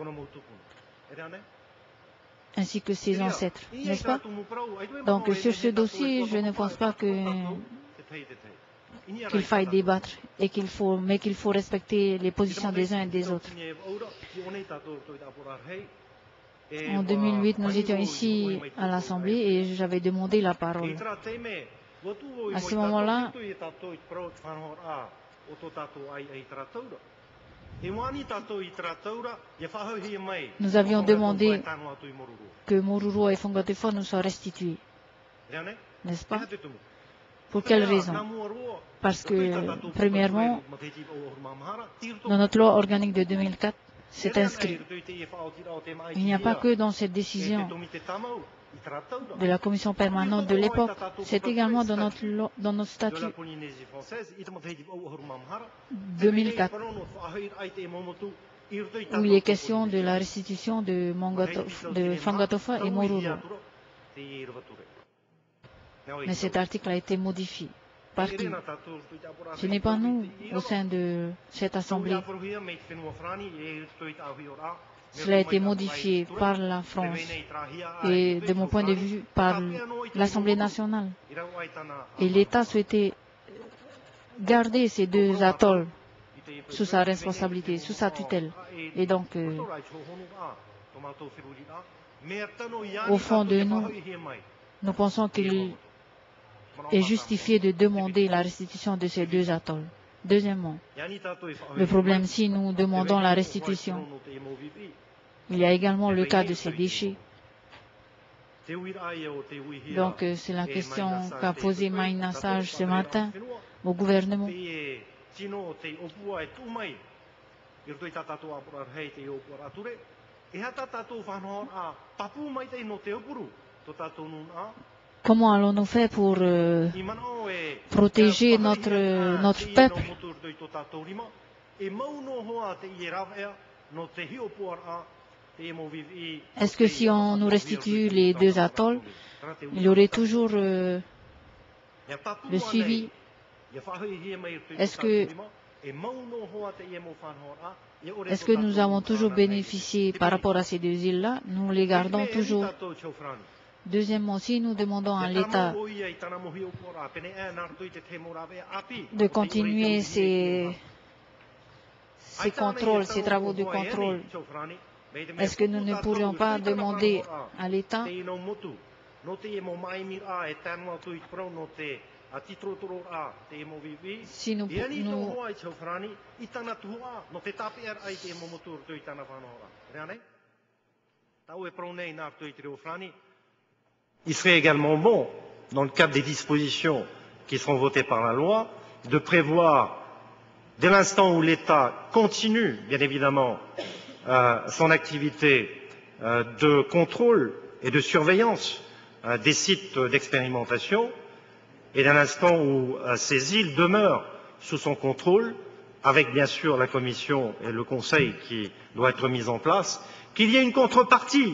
ainsi que ses ancêtres, n'est-ce pas? Donc sur ce dossier, je ne pense pas que qu'il faille débattre, et qu'il faut, mais qu'il faut respecter les positions des uns et des autres. En deux mille huit, nous étions ici à l'Assemblée et j'avais demandé la parole. À ce moment-là, nous avions demandé que Moruroa et Fongatofa nous soient restitués. N'est-ce pas? Pour quelle raison? Parce que, premièrement, dans notre loi organique de deux mille quatre, c'est inscrit. Il n'y a pas que dans cette décision de la commission permanente de l'époque, c'est également dans notre, loi, dans notre statut deux mille quatre, où il est question de la restitution de, de Fongatofa et Moruroa. Mais cet article a été modifié. Par qui? Ce n'est pas nous au sein de cette Assemblée. Cela a été modifié par la France et, de mon point de vue, par l'Assemblée nationale. Et l'État souhaitait garder ces deux atolls sous sa responsabilité, sous sa tutelle. Et donc, euh, au fond de nous, nous pensons qu'il est justifié de demander la restitution de ces deux atolls. Deuxièmement, le problème, si nous demandons la restitution, il y a également le cas de ces déchets. Donc, c'est la question qu'a posée Maïna Sage ce matin au gouvernement. Comment allons-nous faire pour euh, protéger notre, notre peuple? Est-ce que si on nous restitue les deux atolls, il y aurait toujours euh, le suivi? Est-ce que, est-ce que nous avons toujours bénéficié par rapport à ces deux îles-là? Nous les gardons toujours. Deuxièmement, si nous demandons à l'État de continuer ces, ces contrôles, ces travaux de contrôle, est-ce que nous ne pourrions pas demander à l'État si nous, nous il serait également bon, dans le cadre des dispositions qui seront votées par la loi, de prévoir, dès l'instant où l'État continue, bien évidemment, euh, son activité euh, de contrôle et de surveillance euh, des sites d'expérimentation, et dès l'instant où euh, ces îles demeurent sous son contrôle, avec bien sûr la Commission et le Conseil qui doit être mis en place, qu'il y ait une contrepartie.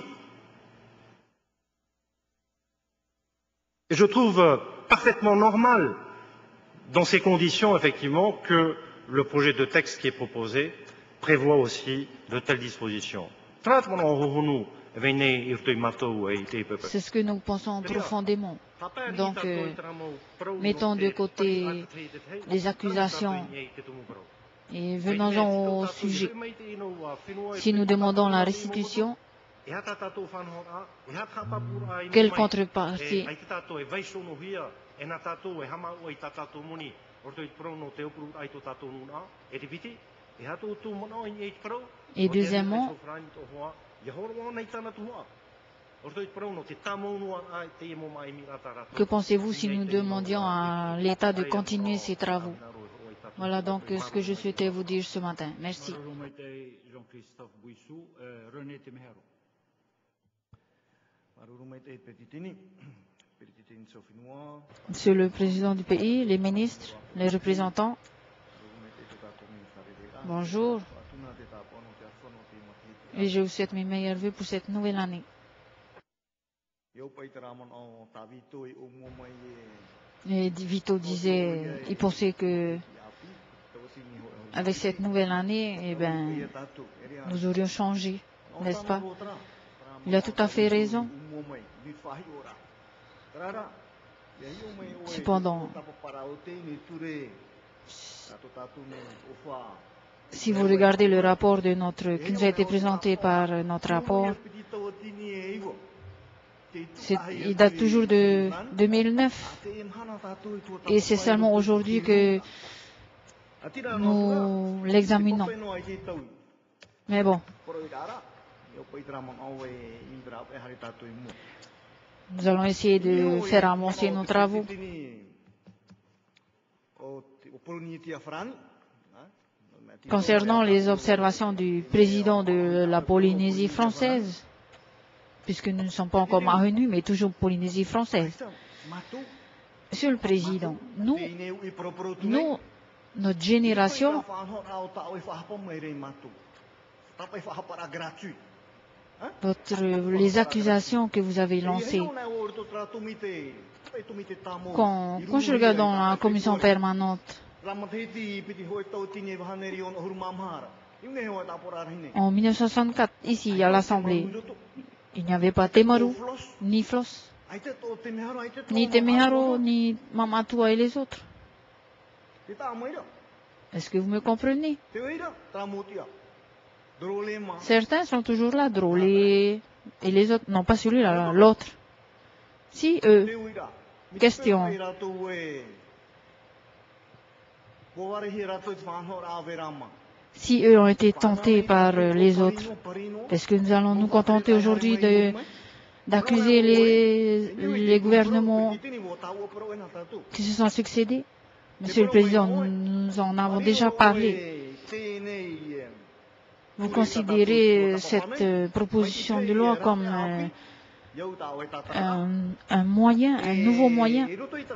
Et je trouve parfaitement normal, dans ces conditions, effectivement, que le projet de texte qui est proposé prévoit aussi de telles dispositions. C'est ce que nous pensons profondément. Donc, euh, mettons de côté les accusations et venons-en au sujet. Si nous demandons la restitution, quelle contrepartie? Et deuxièmement, que pensez-vous si nous demandions à l'État de continuer ses travaux? Voilà donc ce que je souhaitais vous dire ce matin. Merci. Monsieur le Président du pays, les ministres, les représentants, bonjour. Et je vous souhaite mes meilleurs vœux pour cette nouvelle année. Et Vito disait, il pensait que avec cette nouvelle année, eh ben, nous aurions changé, n'est-ce pas? Il a tout à fait raison. Cependant, Si vous regardez le rapport de notre, qui nous a été présenté par notre rapport, il date toujours de deux mille neuf. Et c'est seulement aujourd'hui que nous l'examinons. Mais bon, nous allons essayer de faire avancer nos travaux. Concernant les observations du président de la Polynésie française, puisque nous ne sommes pas encore parvenus, mais toujours Polynésie française. Monsieur le Président, nous, nous notre génération, votre, les accusations que vous avez lancées, quand, quand je regarde dans la commission permanente, en mille neuf cent soixante-quatre, ici à l'Assemblée, il n'y avait pas Temaru, ni Floss, ni Temeharo, ni Mamatua et les autres. Est-ce que vous me comprenez? Certains sont toujours là, Drolé, et les autres, non pas celui-là, l'autre. Si eux, question. Si eux ont été tentés par les autres, est-ce que nous allons nous contenter aujourd'hui de d'accuser les, les gouvernements qui se sont succédés? Monsieur le Président, nous en avons déjà parlé. Vous considérez cette proposition de loi comme euh, un, un moyen, un nouveau moyen.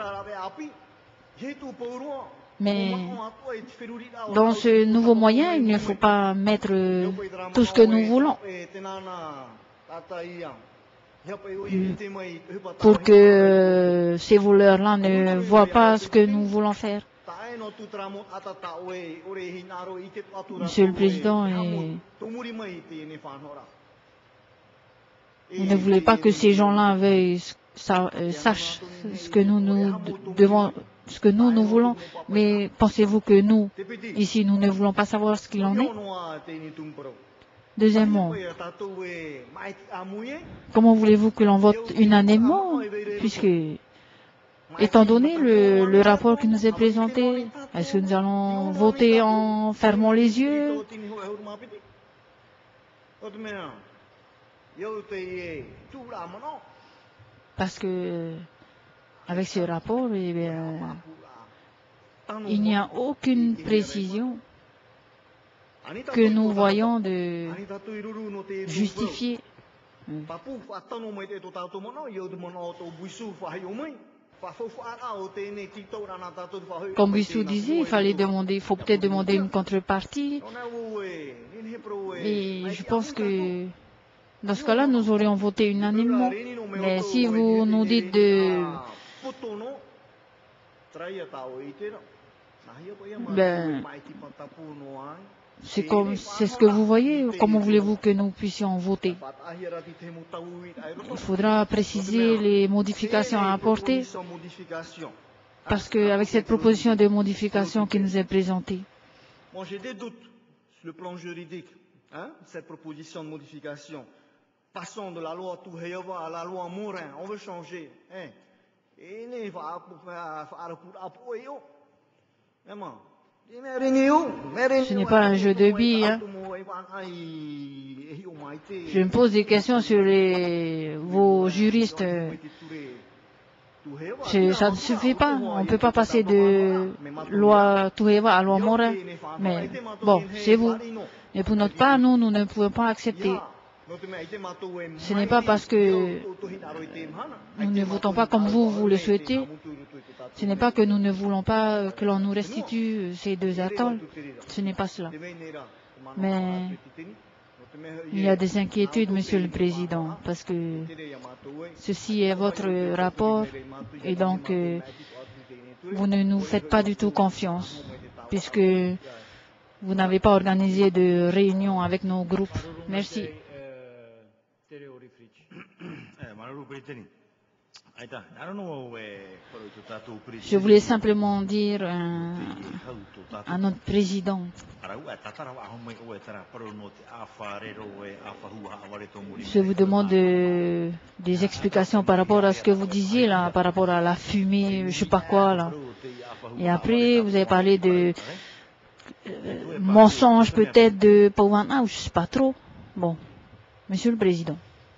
Mais dans ce nouveau moyen, il ne faut pas mettre tout ce que nous voulons pour que ces voleurs-là ne voient pas ce que nous voulons faire. Monsieur le Président, et vous ne voulez pas que ces gens-là veuillent sachent ce que nous, nous devons, ce que nous, nous voulons, mais pensez-vous que nous, ici, nous ne voulons pas savoir ce qu'il en est? Deuxièmement, comment voulez-vous que l'on vote unanimement, puisque, étant donné le, le rapport qui nous est présenté, est-ce que nous allons voter en fermant les yeux? Parce que, avec ce rapport, eh bien, il n'y a aucune précision que nous voyons de justifier. Comme Bissou disait, il fallait demander, il faut peut-être demander une contrepartie. Et je pense que dans ce cas-là, nous aurions voté unanimement. Mais si vous nous dites de... Ben, c'est comme, c'est ce que vous voyez. Comment voulez-vous que nous puissions voter? Il faudra préciser les modifications à apporter. Parce qu'avec cette proposition de modification qui nous est présentée, bon, j'ai des doutes sur le plan juridique, hein, cette proposition de modification. Passons de la loi Touhéva à la loi Morin, on veut changer. Hein. Ce n'est pas un jeu de billes. Hein. Je me pose des questions sur les, vos juristes. Ça ne suffit pas. On ne peut pas passer de loi Touhéva à loi Morin. Mais bon, c'est vous. Mais pour notre part, nous, nous ne pouvons pas accepter. Ce n'est pas parce que nous ne votons pas comme vous, vous le souhaitez. Ce n'est pas que nous ne voulons pas que l'on nous restitue ces deux atolls. Ce n'est pas cela. Mais il y a des inquiétudes, Monsieur le Président, parce que ceci est votre rapport et donc euh, vous ne nous faites pas du tout confiance, puisque vous n'avez pas organisé de réunion avec nos groupes. Merci. Je voulais simplement dire euh, à notre président, je vous demande de, des explications par rapport à ce que vous disiez là, par rapport à la fumée, je ne sais pas quoi là. Et après, vous avez parlé de euh, mensonges peut-être de Pawana, ou je ne sais pas trop. Bon, Monsieur le Président.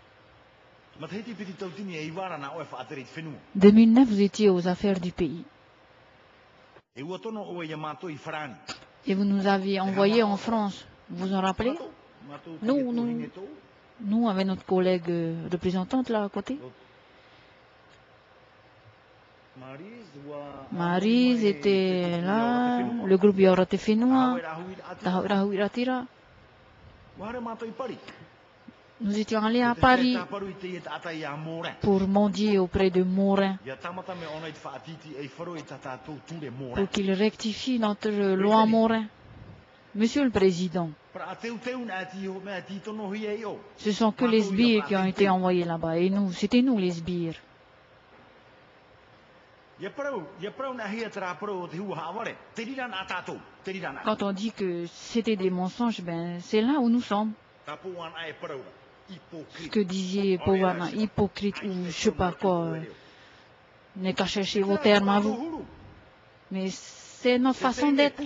deux mille neuf, vous étiez aux affaires du pays. Et vous nous aviez envoyé en France. Vous vous en rappelez? Nous, nous, nous, avec notre collègue euh, représentante là à côté. Maryse était là, le groupe Yorate Fénois, Rahuiratira. Nous étions allés à Paris pour mendier auprès de Morin, pour qu'il rectifie notre loi Morin. Monsieur le Président, ce sont que les sbires qui ont été envoyés là-bas, et nous, c'était nous les sbires. Quand on dit que c'était des mensonges, ben c'est là où nous sommes. Ce que disiez Pawana, hypocrite ou je ne sais pas quoi, n'est qu'à chercher vos termes à vous. Mais c'est notre façon d'être.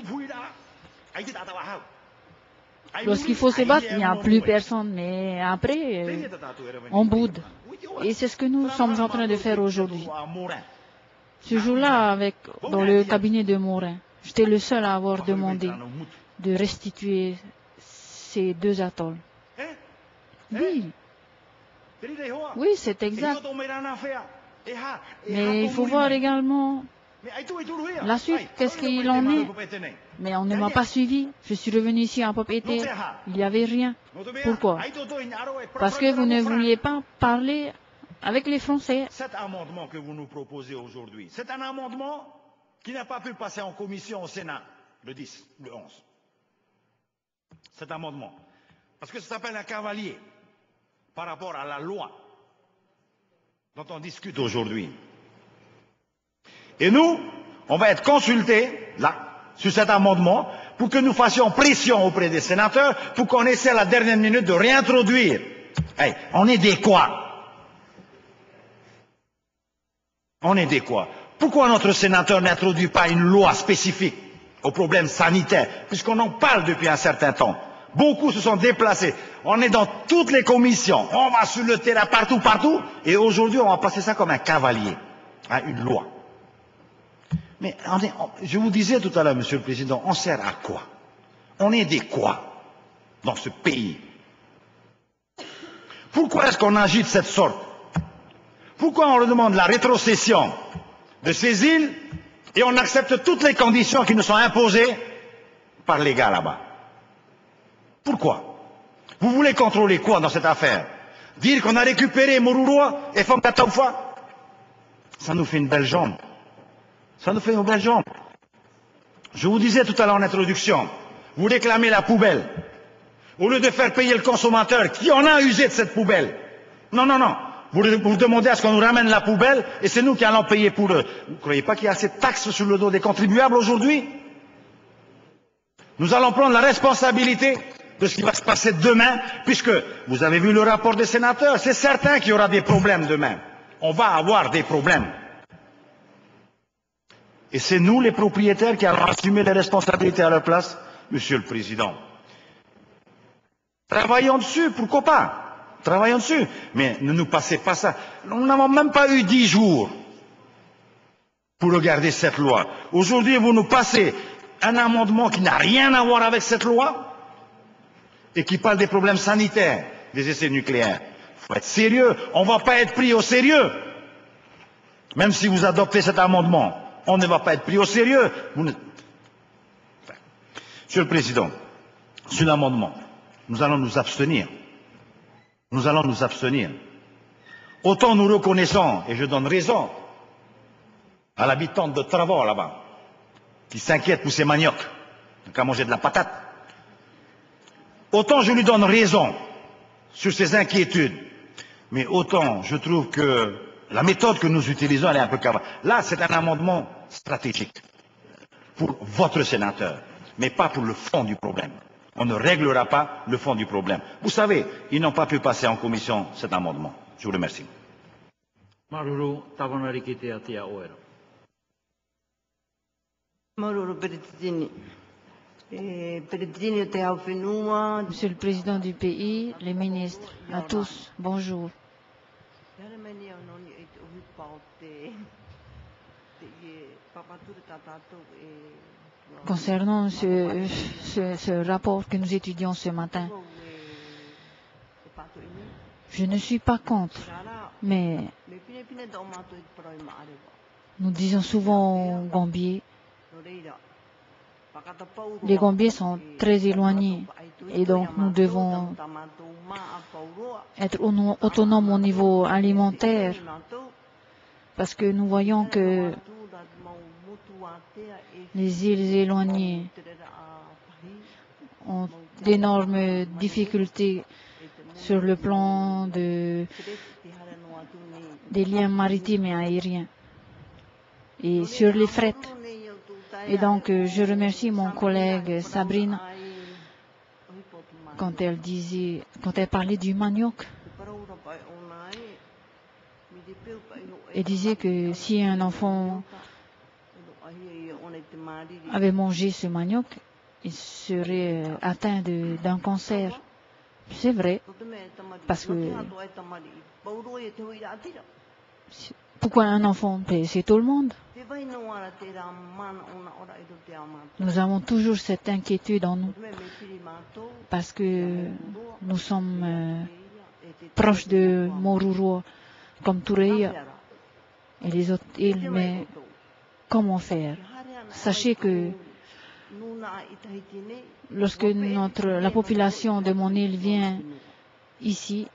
Lorsqu'il faut se battre, il n'y a plus personne, mais après, euh, on boude. Et c'est ce que nous sommes en train de faire aujourd'hui. Ce jour-là, avec dans le cabinet de Morin, j'étais le seul à avoir demandé de restituer ces deux atolls. Oui, oui, c'est exact. Mais il faut voir également la suite, qu'est-ce qu'il en est. Mais on ne m'a pas suivi. Je suis revenu ici à Pop-Été. Il n'y avait rien. Pourquoi? Parce que vous ne vouliez pas parler avec les Français. Cet amendement que vous nous proposez aujourd'hui, c'est un amendement qui n'a pas pu passer en commission au Sénat le dix, le onze. Cet amendement. Parce que ça s'appelle un cavalier par rapport à la loi dont on discute aujourd'hui. Et nous, on va être consultés, là, sur cet amendement, pour que nous fassions pression auprès des sénateurs, pour qu'on essaie à la dernière minute de réintroduire. Hey, on est des quoi? On est des quoi? Pourquoi notre sénateur n'introduit pas une loi spécifique aux problèmes sanitaires, puisqu'on en parle depuis un certain temps? Beaucoup se sont déplacés. On est dans toutes les commissions. On va sur le terrain partout, partout. Et aujourd'hui, on va passer ça comme un cavalier à une loi. Mais on est, on, je vous disais tout à l'heure, Monsieur le Président, on sert à quoi? On est des quoi dans ce pays? Pourquoi est-ce qu'on agit de cette sorte? Pourquoi on demande la rétrocession de ces îles et on accepte toutes les conditions qui nous sont imposées par les gars là-bas? Pourquoi? Vous voulez contrôler quoi dans cette affaire? Dire qu'on a récupéré Moruroa et Fomkataufa? Ça nous fait une belle jambe. Ça nous fait une belle jambe. Je vous disais tout à l'heure en introduction, vous réclamez la poubelle. Au lieu de faire payer le consommateur qui en a usé de cette poubelle. Non, non, non. Vous, vous demandez à ce qu'on nous ramène la poubelle et c'est nous qui allons payer pour eux. Vous ne croyez pas qu'il y a assez de taxes sur le dos des contribuables aujourd'hui? Nous allons prendre la responsabilité de ce qui va se passer demain, puisque vous avez vu le rapport des sénateurs, c'est certain qu'il y aura des problèmes demain. On va avoir des problèmes. Et c'est nous, les propriétaires, qui allons assumer les responsabilités à leur place, Monsieur le Président. Travaillons dessus, pourquoi pas? Travaillons dessus. Mais ne nous passez pas ça. Nous n'avons même pas eu dix jours pour regarder cette loi. Aujourd'hui, vous nous passez un amendement qui n'a rien à voir avec cette loi et qui parle des problèmes sanitaires des essais nucléaires. Il faut être sérieux. On ne va pas être pris au sérieux. Même si vous adoptez cet amendement, on ne va pas être pris au sérieux. Vous ne... enfin, Monsieur le Président, sur l'amendement, nous allons nous abstenir. Nous allons nous abstenir. Autant nous reconnaissons, et je donne raison à l'habitante de Travor là-bas, qui s'inquiète pour ses maniocs, qu'à manger de la patate. Autant je lui donne raison sur ses inquiétudes, mais autant je trouve que la méthode que nous utilisons, elle est un peu cavale. Là, c'est un amendement stratégique pour votre sénateur, mais pas pour le fond du problème. On ne réglera pas le fond du problème. Vous savez, ils n'ont pas pu passer en commission cet amendement. Je vous remercie. Maruru, Tavanarikite Atia Oera. Maruru, Presidente. Monsieur le Président du pays, les ministres, à tous, bonjour. Concernant ce, ce, ce rapport que nous étudions ce matin, je ne suis pas contre, mais nous disons souvent aux Gambiers, les Gambiers sont très éloignés et donc nous devons être autonomes au niveau alimentaire parce que nous voyons que les îles éloignées ont d'énormes difficultés sur le plan de, des liens maritimes et aériens et sur les frettes. Et donc, je remercie mon collègue Sabrina quand elle disait, quand elle parlait du manioc. Elle disait que si un enfant avait mangé ce manioc, il serait atteint d'un cancer. C'est vrai, parce que pourquoi un enfant? C'est tout le monde. Nous avons toujours cette inquiétude en nous, parce que nous sommes euh, proches de Moruro, comme Toureia et les autres îles, mais comment faire? Sachez que lorsque notre, la population de mon île vient ici,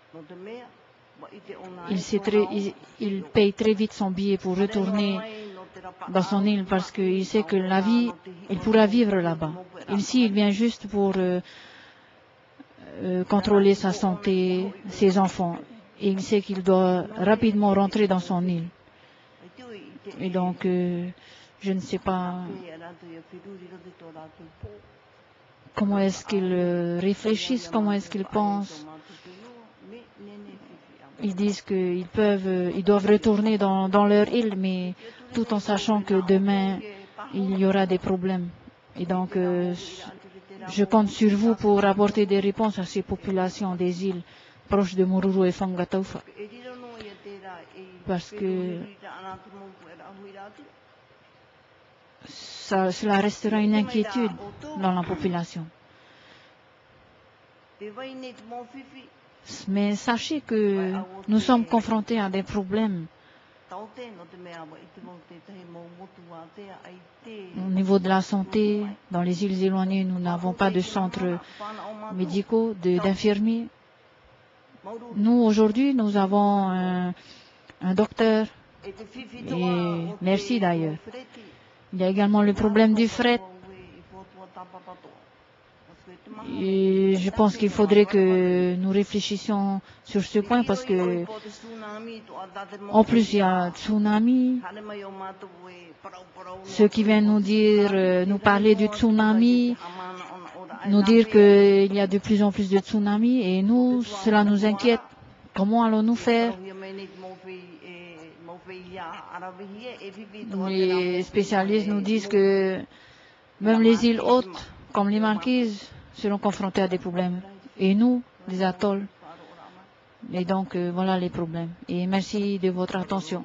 il, très, il, il paye très vite son billet pour retourner dans son île parce qu'il sait que la vie, il pourra vivre là-bas. Ici, il vient juste pour euh, euh, contrôler sa santé, ses enfants. Et il sait qu'il doit rapidement rentrer dans son île. Et donc, euh, je ne sais pas comment est-ce qu'ils euh, réfléchissent, comment est-ce qu'ils pensent. Ils disent qu'ils peuvent, euh, ils doivent retourner dans, dans leur île, mais tout en sachant que demain, il y aura des problèmes. Et donc, euh, je compte sur vous pour apporter des réponses à ces populations des îles proches de Moruro et Fangataufa. Parce que ça, cela restera une inquiétude dans la population. Mais sachez que nous sommes confrontés à des problèmes. Au niveau de la santé, dans les îles éloignées, nous n'avons pas de centres médicaux, d'infirmiers. Nous, aujourd'hui, nous avons un, un docteur, et merci d'ailleurs. Il y a également le problème du fret. Et je pense qu'il faudrait que nous réfléchissions sur ce point parce que, en plus, il y a un tsunami. Ceux qui viennent nous dire, nous parler du tsunami, nous dire qu'il y a de plus en plus de tsunamis, et nous, cela nous inquiète. Comment allons-nous faire? Les spécialistes nous disent que même les îles hautes, comme les Marquises, seront confrontés à des problèmes. Et nous, les atolls. Et donc, euh, voilà les problèmes. Et merci de votre attention.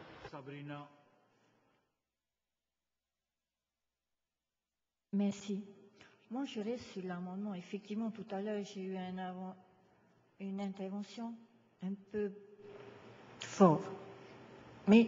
Merci. Moi, je reste sur l'amendement. Effectivement, tout à l'heure, j'ai eu un avant, une intervention un peu forte. Mais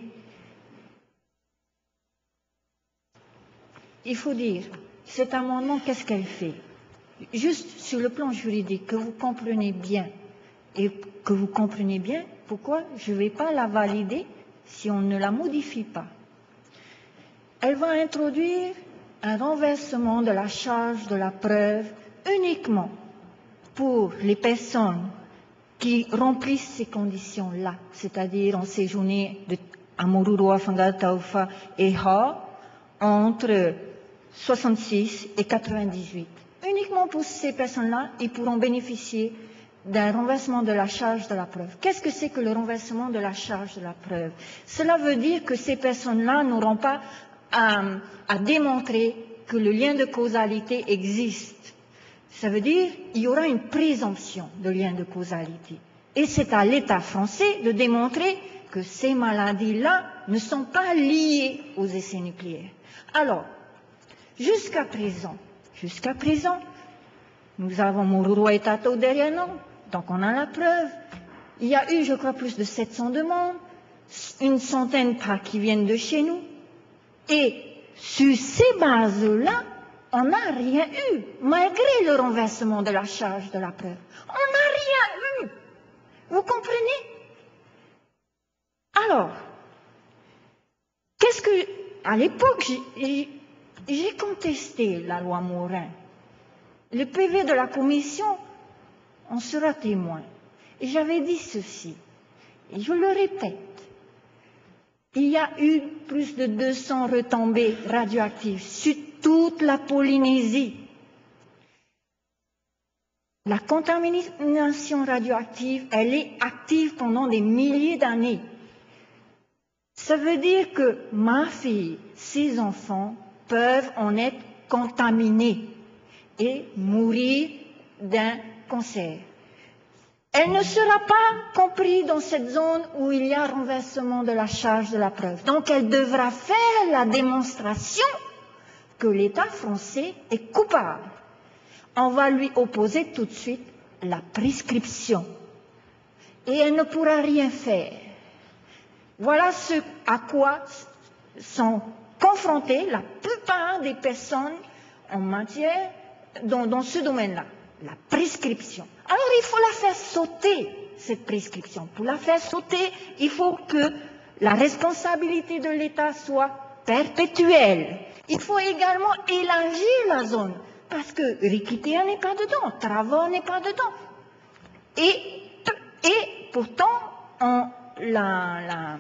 il faut dire, cet amendement, qu'est-ce qu'elle fait? Juste sur le plan juridique, que vous comprenez bien, et que vous comprenez bien pourquoi je ne vais pas la valider si on ne la modifie pas. Elle va introduire un renversement de la charge de la preuve uniquement pour les personnes qui remplissent ces conditions-là, c'est-à-dire ont séjourné de, à Moruroa, Whangataufa et Ha entre soixante-six et quatre-vingt-dix-huit. Uniquement pour ces personnes-là, ils pourront bénéficier d'un renversement de la charge de la preuve. Qu'est-ce que c'est que le renversement de la charge de la preuve? Cela veut dire que ces personnes-là n'auront pas à, à démontrer que le lien de causalité existe. Ça veut dire qu'il y aura une présomption de lien de causalité. Et c'est à l'État français de démontrer que ces maladies-là ne sont pas liées aux essais nucléaires. Alors, jusqu'à présent, jusqu'à présent, nous avons Moruroa et Tato derrière nous, donc on a la preuve. Il y a eu, je crois, plus de sept cents demandes, une centaine par qui viennent de chez nous. Et sur ces bases-là, on n'a rien eu, malgré le renversement de la charge de la preuve. On n'a rien eu. Vous comprenez? Alors, qu'est-ce que... À l'époque, j'ai contesté la loi Morin. Le P V de la Commission en sera témoin. Et j'avais dit ceci, et je le répète. Il y a eu plus de deux cents retombées radioactives sur toute la Polynésie. La contamination radioactive, elle est active pendant des milliers d'années. Ça veut dire que ma fille, ses enfants peuvent en être contaminés et mourir d'un cancer. Elle ne sera pas comprise dans cette zone où il y a renversement de la charge de la preuve. Donc elle devra faire la démonstration que l'État français est coupable. On va lui opposer tout de suite la prescription. Et elle ne pourra rien faire. Voilà ce à quoi sont confrontées la plupart des personnes en matière, dans, dans ce domaine-là, la prescription. Alors il faut la faire sauter, cette prescription. Pour la faire sauter, il faut que la responsabilité de l'État soit perpétuelle. Il faut également élargir la zone, parce que Rikitea n'est pas dedans, Travor n'est pas dedans. Et, et pourtant, on, la, la,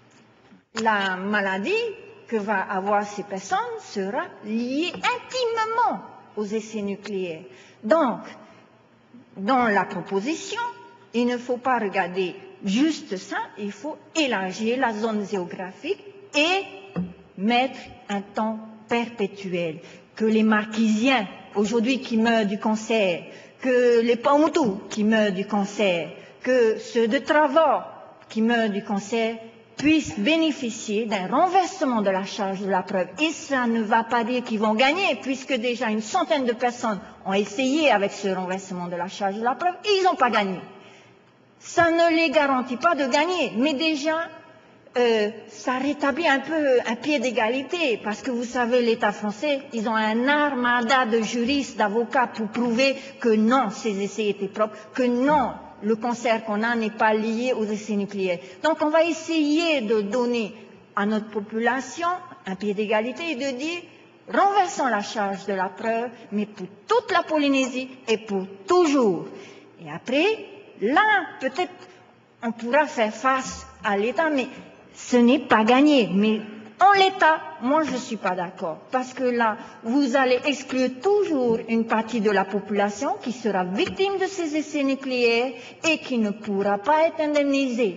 la maladie que va avoir ces personnes sera liée intimement aux essais nucléaires. Donc, dans la proposition, il ne faut pas regarder juste ça, il faut élargir la zone géographique et mettre un temps perpétuel. Que les Marquisiens, aujourd'hui, qui meurent du cancer, que les Paumotu, qui meurent du cancer, que ceux de Travor, qui meurent du cancer, puissent bénéficier d'un renversement de la charge de la preuve. Et ça ne va pas dire qu'ils vont gagner, puisque déjà une centaine de personnes ont essayé avec ce renversement de la charge de la preuve, et ils n'ont pas gagné. Ça ne les garantit pas de gagner, mais déjà, euh, ça rétablit un peu un pied d'égalité, parce que vous savez, l'État français, ils ont un armada de juristes, d'avocats pour prouver que non, ces essais étaient propres, que non, le cancer qu'on a n'est pas lié aux essais nucléaires. Donc on va essayer de donner à notre population un pied d'égalité et de dire, renversons la charge de la preuve, mais pour toute la Polynésie et pour toujours. Et après, là, peut-être, on pourra faire face à l'État, mais ce n'est pas gagné. Mais en l'État, moi, je ne suis pas d'accord. Parce que là, vous allez exclure toujours une partie de la population qui sera victime de ces essais nucléaires et qui ne pourra pas être indemnisée.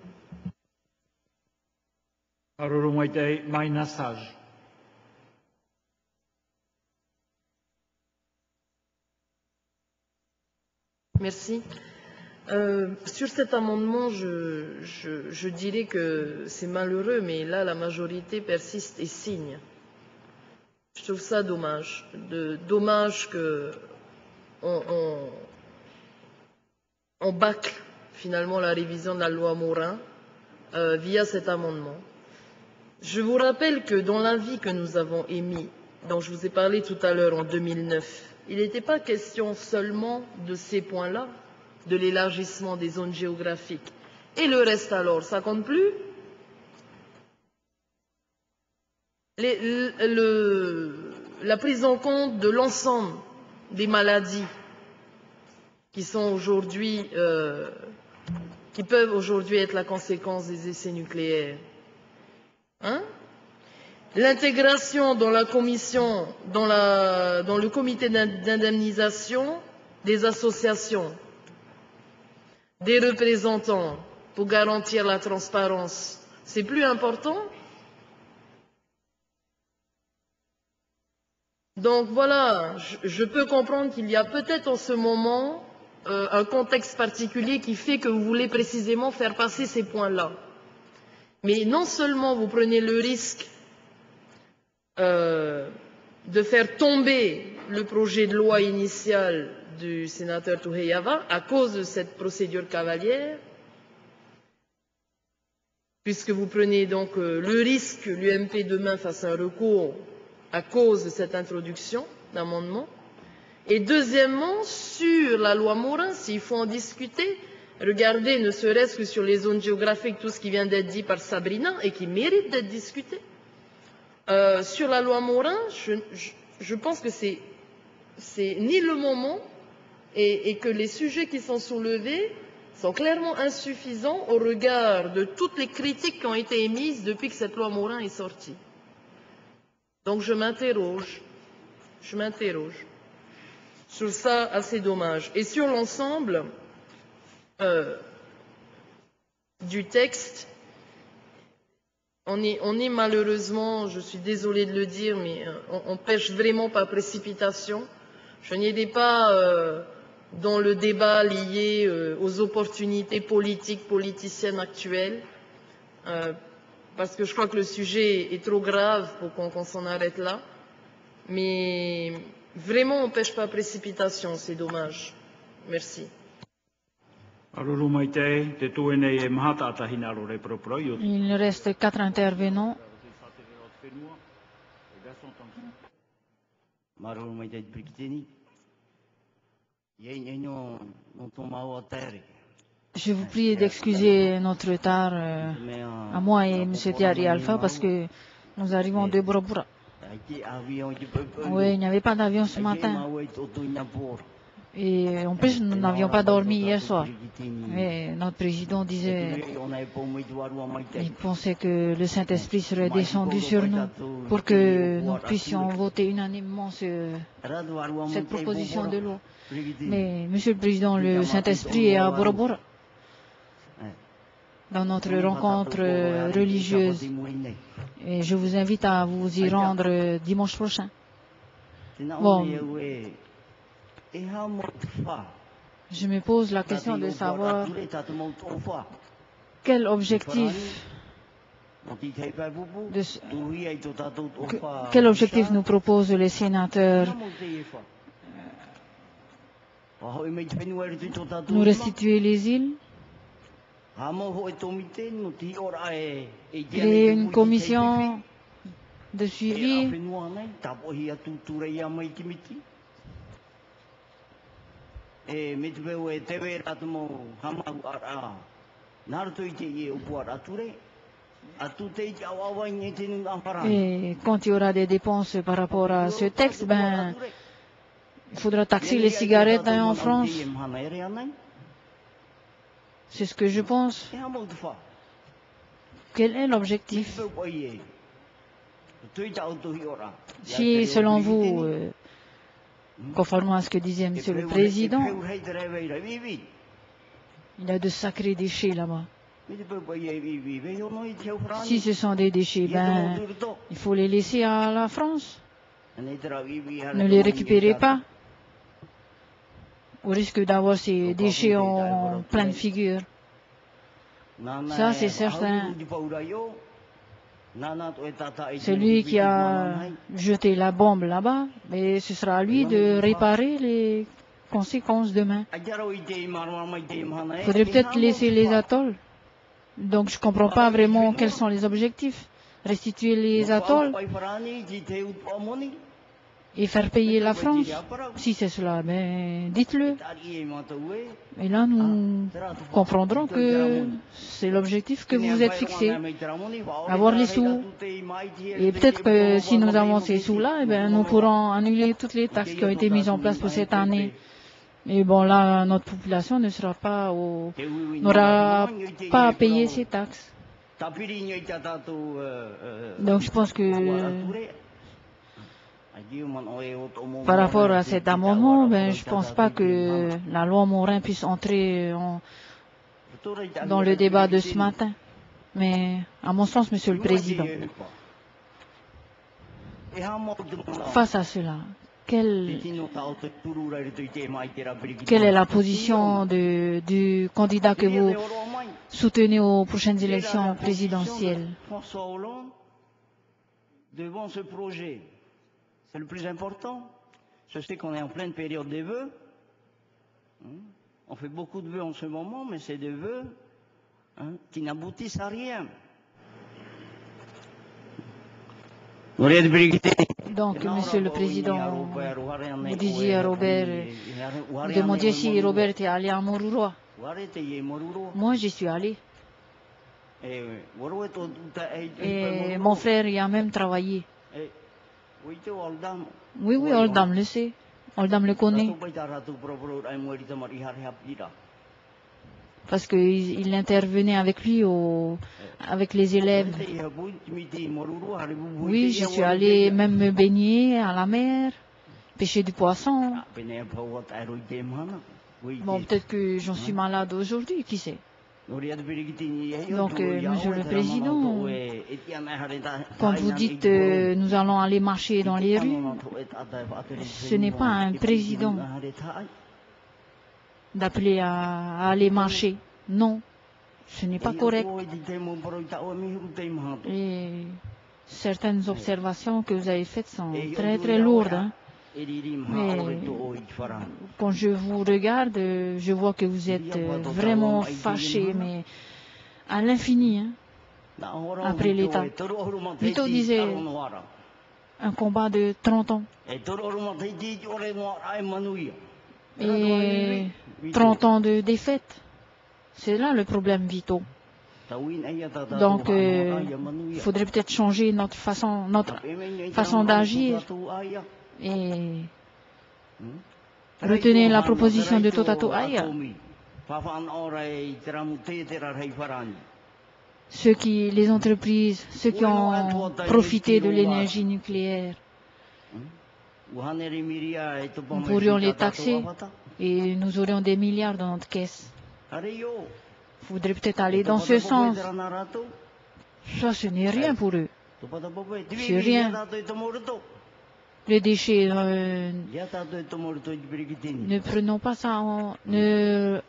Merci. Euh, sur cet amendement, je, je, je dirais que c'est malheureux, mais là, la majorité persiste et signe. Je trouve ça dommage. De, dommage que on, on, on bâcle finalement la révision de la loi Morin euh, via cet amendement. Je vous rappelle que dans l'avis que nous avons émis, dont je vous ai parlé tout à l'heure en deux mille neuf, il n'était pas question seulement de ces points-là, de l'élargissement des zones géographiques. Et le reste alors, ça compte plus? Les, le, le, la prise en compte de l'ensemble des maladies qui qui sont aujourd'hui, euh, qui peuvent aujourd'hui être la conséquence des essais nucléaires. Hein? L'intégration dans la commission, dans, la, dans le comité d'indemnisation des associations, des représentants pour garantir la transparence, c'est plus important. Donc voilà, je, je peux comprendre qu'il y a peut-être en ce moment euh, un contexte particulier qui fait que vous voulez précisément faire passer ces points-là. Mais non seulement vous prenez le risque euh, de faire tomber le projet de loi initial du sénateur Touheyava à cause de cette procédure cavalière, puisque vous prenez donc euh, le risque que l'U M P demain fasse un recours à cause de cette introduction d'amendement. Et deuxièmement, sur la loi Morin, s'il faut en discuter, regardez, ne serait-ce que sur les zones géographiques, tout ce qui vient d'être dit par Sabrina et qui mérite d'être discuté. Euh, sur la loi Morin, je, je, je pense que c'est ni le moment et, et que les sujets qui sont soulevés sont clairement insuffisants au regard de toutes les critiques qui ont été émises depuis que cette loi Morin est sortie. Donc je m'interroge, je m'interroge sur ça, assez dommage. Et sur l'ensemble euh, du texte, on est, on est malheureusement, je suis désolée de le dire, mais on, on pêche vraiment par précipitation. Je n'étais pas euh, dans le débat lié euh, aux opportunités politiques, politiciennes actuelles, euh, parce que je crois que le sujet est trop grave pour qu'on qu'on s'en arrête là. Mais vraiment, on ne pêche pas précipitation, c'est dommage. Merci. Il reste quatre intervenants. Je vous prie d'excuser notre retard euh, à moi et M. Thierry Alpha parce que nous arrivons de Bora. Oui, il n'y avait pas d'avion ce matin. Et en plus, nous n'avions pas dormi hier soir. Mais notre président disait, il pensait que le Saint-Esprit serait descendu sur nous pour que nous puissions voter unanimement ce, cette proposition de loi. Mais, Monsieur le Président, le Saint-Esprit est à Bora Bora, dans notre rencontre religieuse. Et je vous invite à vous y rendre dimanche prochain. Bon, je me pose la question de savoir quel objectif, de, que, quel objectif nous proposent les sénateurs. Nous restituer les îles, créer une commission de suivi, et quand il y aura des dépenses par rapport à ce texte, ben, il faudra taxer les cigarettes hein, en France. C'est ce que je pense. Quel est l'objectif? Si, selon vous, euh, conformément à ce que disait Monsieur le Président, il y a de sacrés déchets là-bas. Si ce sont des déchets, ben, il faut les laisser à la France. Ne les récupérez pas, au risque d'avoir ces déchets en pleine figure. Ça, c'est certain. Celui qui a jeté la bombe là-bas, mais ce sera à lui de réparer les conséquences demain. Il faudrait peut-être laisser les atolls. Donc je ne comprends pas vraiment quels sont les objectifs. Restituer les atolls et faire payer la France. Si c'est cela, ben dites-le. Et là, nous comprendrons que c'est l'objectif que vous vous êtes fixé. Avoir les sous. Et peut-être que si nous avons ces sous-là, eh ben, nous pourrons annuler toutes les taxes qui ont été mises en place pour cette année. Et bon, là, notre population ne sera pas au, n'aura pas à payer ces taxes. Donc, je pense que par rapport à cet amendement, ben, je ne pense pas que la loi Morin puisse entrer en, dans le débat de ce matin. Mais, à mon sens, Monsieur le Président, face à cela, quelle, quelle est la position de, du candidat que vous soutenez aux prochaines élections présidentielles? François Hollande, devant ce projet, c'est le plus important. Je sais qu'on est en pleine période des vœux. On fait beaucoup de vœux en ce moment, mais c'est des vœux hein, qui n'aboutissent à rien. Donc, Monsieur le Président, vous disiez à Robert, vous demandiez si Robert était allé à Moruroa. Moi, j'y suis allé. Et mon frère y a même travaillé. Oui, oui, Oldham le sait. Oldham le connaît. Parce qu'il il intervenait avec lui, au, avec les élèves. Oui, je suis allé même me baigner à la mer, pêcher du poisson. Bon, peut-être que j'en suis malade aujourd'hui, qui sait. Donc, euh, Monsieur le Président, quand vous dites euh, nous allons aller marcher dans les rues, ce n'est pas un président d'appeler à, à aller marcher. Non, ce n'est pas correct. Et certaines observations que vous avez faites sont très très lourdes. Hein. Mais quand je vous regarde, je vois que vous êtes vraiment fâché, mais à l'infini, hein, après l'État. Vito disait un combat de trente ans. Et trente ans de défaite. C'est là le problème, Vito. Donc, euh, il faudrait peut-être changer notre façon, notre façon d'agir et retenir la proposition de Totato Aya. Ceux qui, les entreprises, ceux qui ont profité de l'énergie nucléaire, nous pourrions les taxer et nous aurions des milliards dans notre caisse. Il faudrait peut-être aller dans ce sens. Ça, ce n'est rien pour eux. C'est rien. Les déchets, euh, ne prenons pas ça en... Ne...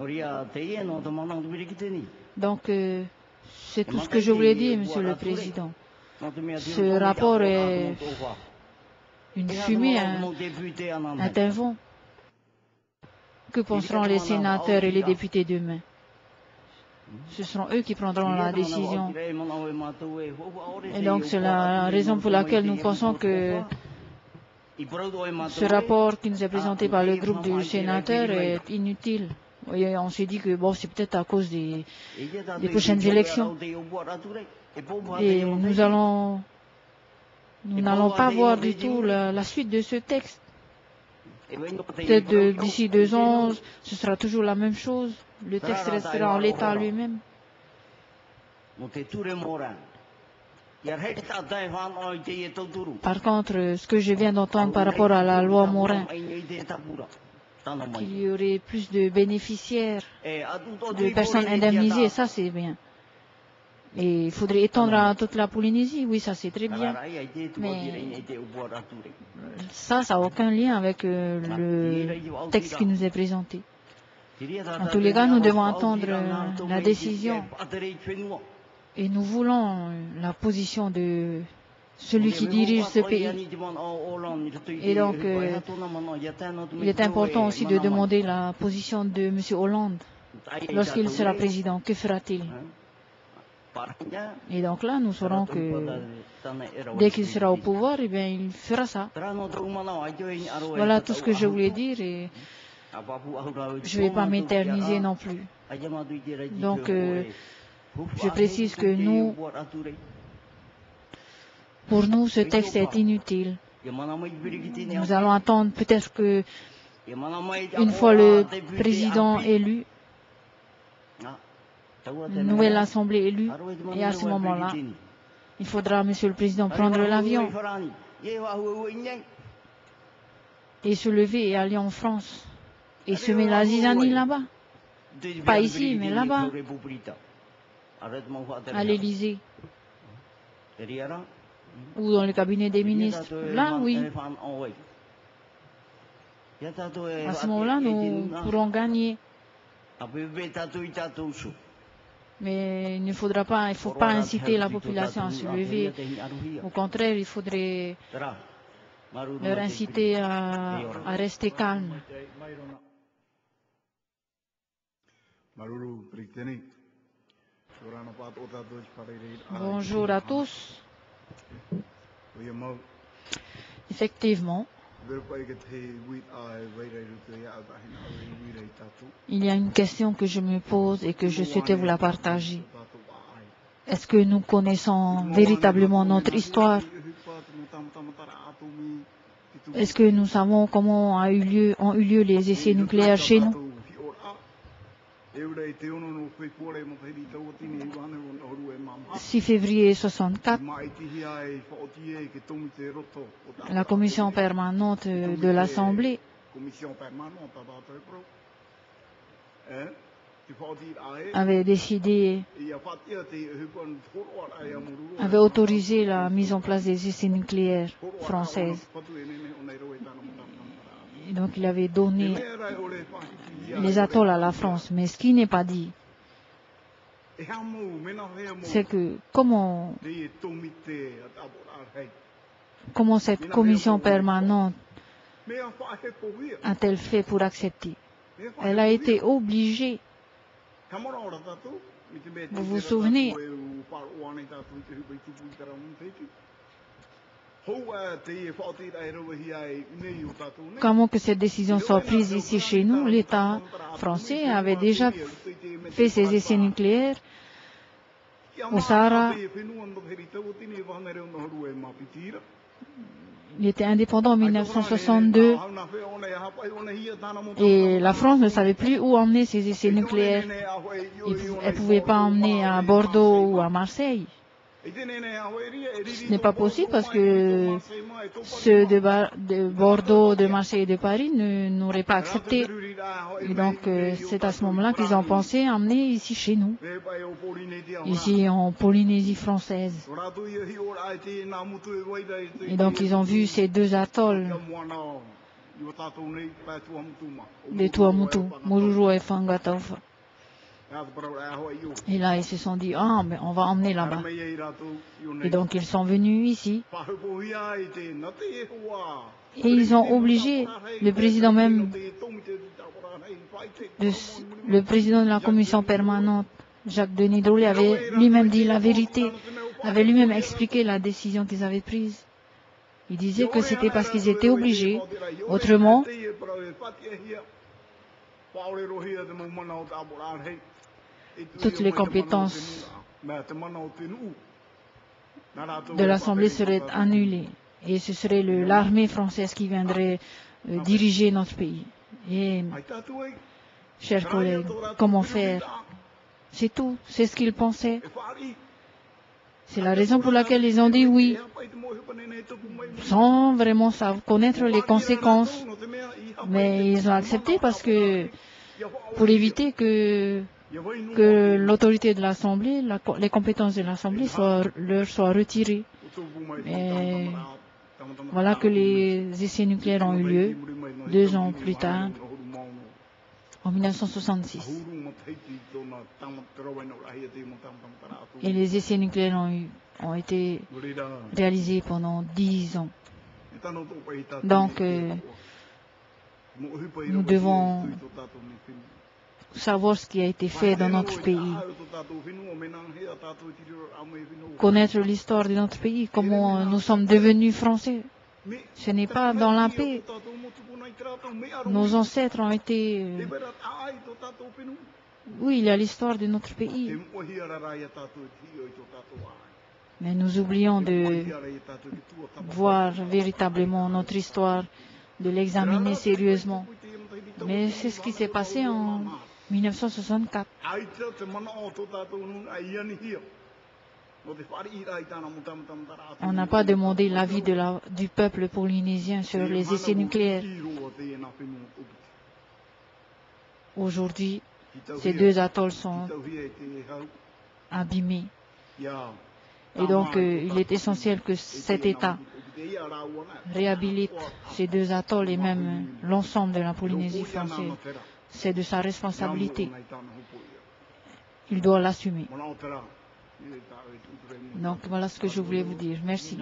Donc, euh, c'est tout ce que je voulais dire, Monsieur le Président. Ce rapport est une fumée, un, un vent. Que penseront les sénateurs et les députés demain? Ce seront eux qui prendront la décision. Et donc, c'est la raison pour laquelle nous pensons que ce rapport qui nous est présenté par le groupe du sénateur est inutile. Et on s'est dit que bon, c'est peut-être à cause des, des prochaines élections. Et nous allons, nous n'allons pas voir du tout la, la suite de ce texte. Peut-être d'ici deux ans, ce sera toujours la même chose. Le texte restera en l'état lui-même. Par contre, ce que je viens d'entendre par rapport à la loi Morin, qu'il y aurait plus de bénéficiaires, de personnes indemnisées, ça c'est bien. Et il faudrait étendre à toute la Polynésie, oui, ça c'est très bien. Mais ça, ça n'a aucun lien avec euh, le texte qui nous est présenté. En tous les cas, nous devons attendre euh, la décision. Et nous voulons la position de celui qui dirige ce pays. Et donc, euh, il est important aussi de demander la position de M. Hollande lorsqu'il sera président. Que fera-t-il? Et donc là, nous saurons que dès qu'il sera au pouvoir, eh bien, il fera ça. Voilà tout ce que je voulais dire et je ne vais pas m'éterniser non plus. Donc, euh, je précise que nous, pour nous, ce texte est inutile. Nous allons attendre peut-être que Une fois le président élu, une nouvelle assemblée élue, et à ce moment-là, il faudra, Monsieur le Président, prendre l'avion et se lever et aller en France et semer la zizanie là-bas. Pas ici, mais là-bas, à l'Élysée ou dans le cabinet des ministres. Là, oui. À ce moment-là, nous pourrons gagner. Mais il ne faudra pas, il faut pas inciter la population à se lever. Au contraire, il faudrait leur inciter à, à rester calme. Bonjour à tous. Effectivement, il y a une question que je me pose et que je souhaitais vous la partager. Est-ce que nous connaissons véritablement notre histoire? Est-ce que nous savons comment a eu lieu, ont eu lieu les essais nucléaires chez nous? six février soixante-quatre, la commission permanente de l'Assemblée avait décidé, avait autorisé la mise en place des essais nucléaires françaises. Et donc il avait donné les atolls à la France. Mais ce qui n'est pas dit, c'est que comment, comment cette commission permanente a-t-elle fait pour accepter? Elle a été obligée. Vous vous souvenez? Comment que cette décision soit prise ici chez nous? L'État français avait déjà fait ses essais nucléaires au Sahara. Il était indépendant en mille neuf cent soixante-deux et la France ne savait plus où emmener ses essais nucléaires. Elle ne pouvait pas emmener à Bordeaux ou à Marseille. Ce n'est pas possible parce que ceux de, de Bordeaux, de Marseille et de Paris n'auraient pas accepté. Et donc c'est à ce moment-là qu'ils ont pensé emmener ici chez nous, ici en Polynésie française. Et donc ils ont vu ces deux atolls de Tuamotu, Mururu et Whangataufa. Et là, ils se sont dit, ah, mais on va emmener là-bas. Et donc, ils sont venus ici. Et ils ont obligé le président même, de, le président de la commission permanente, Jacques Denis Drolet, avait lui-même dit la vérité, avait lui-même expliqué la décision qu'ils avaient prise. Il disait que c'était parce qu'ils étaient obligés. Autrement, toutes les compétences de l'Assemblée seraient annulées et ce serait l'armée française qui viendrait euh, diriger notre pays. Et, chers collègues, comment faire? C'est tout, c'est ce qu'ils pensaient. C'est la raison pour laquelle ils ont dit oui, sans vraiment savoir, connaître les conséquences. Mais ils ont accepté parce que, pour éviter que que l'autorité de l'Assemblée, la, les compétences de l'Assemblée leur soient retirées. Et voilà que les essais nucléaires ont eu lieu deux ans plus tard, en mille neuf cent soixante-six. Et les essais nucléaires ont, eu, ont été réalisés pendant dix ans. Donc, euh, nous devons savoir ce qui a été fait dans notre pays, connaître l'histoire de notre pays, comment nous sommes devenus français. Ce n'est pas dans la paix. Nos ancêtres ont été... Oui, il y a l'histoire de notre pays. Mais nous oublions de voir véritablement notre histoire, de l'examiner sérieusement. Mais c'est ce qui s'est passé en mille neuf cent soixante-quatre. On n'a pas demandé l'avis de la, du peuple polynésien sur les essais nucléaires. Aujourd'hui, ces deux atolls sont abîmés. Et donc, euh, il est essentiel que cet État réhabilite ces deux atolls et même l'ensemble de la Polynésie française. C'est de sa responsabilité. Il doit l'assumer. Donc, voilà ce que je voulais vous dire. Merci.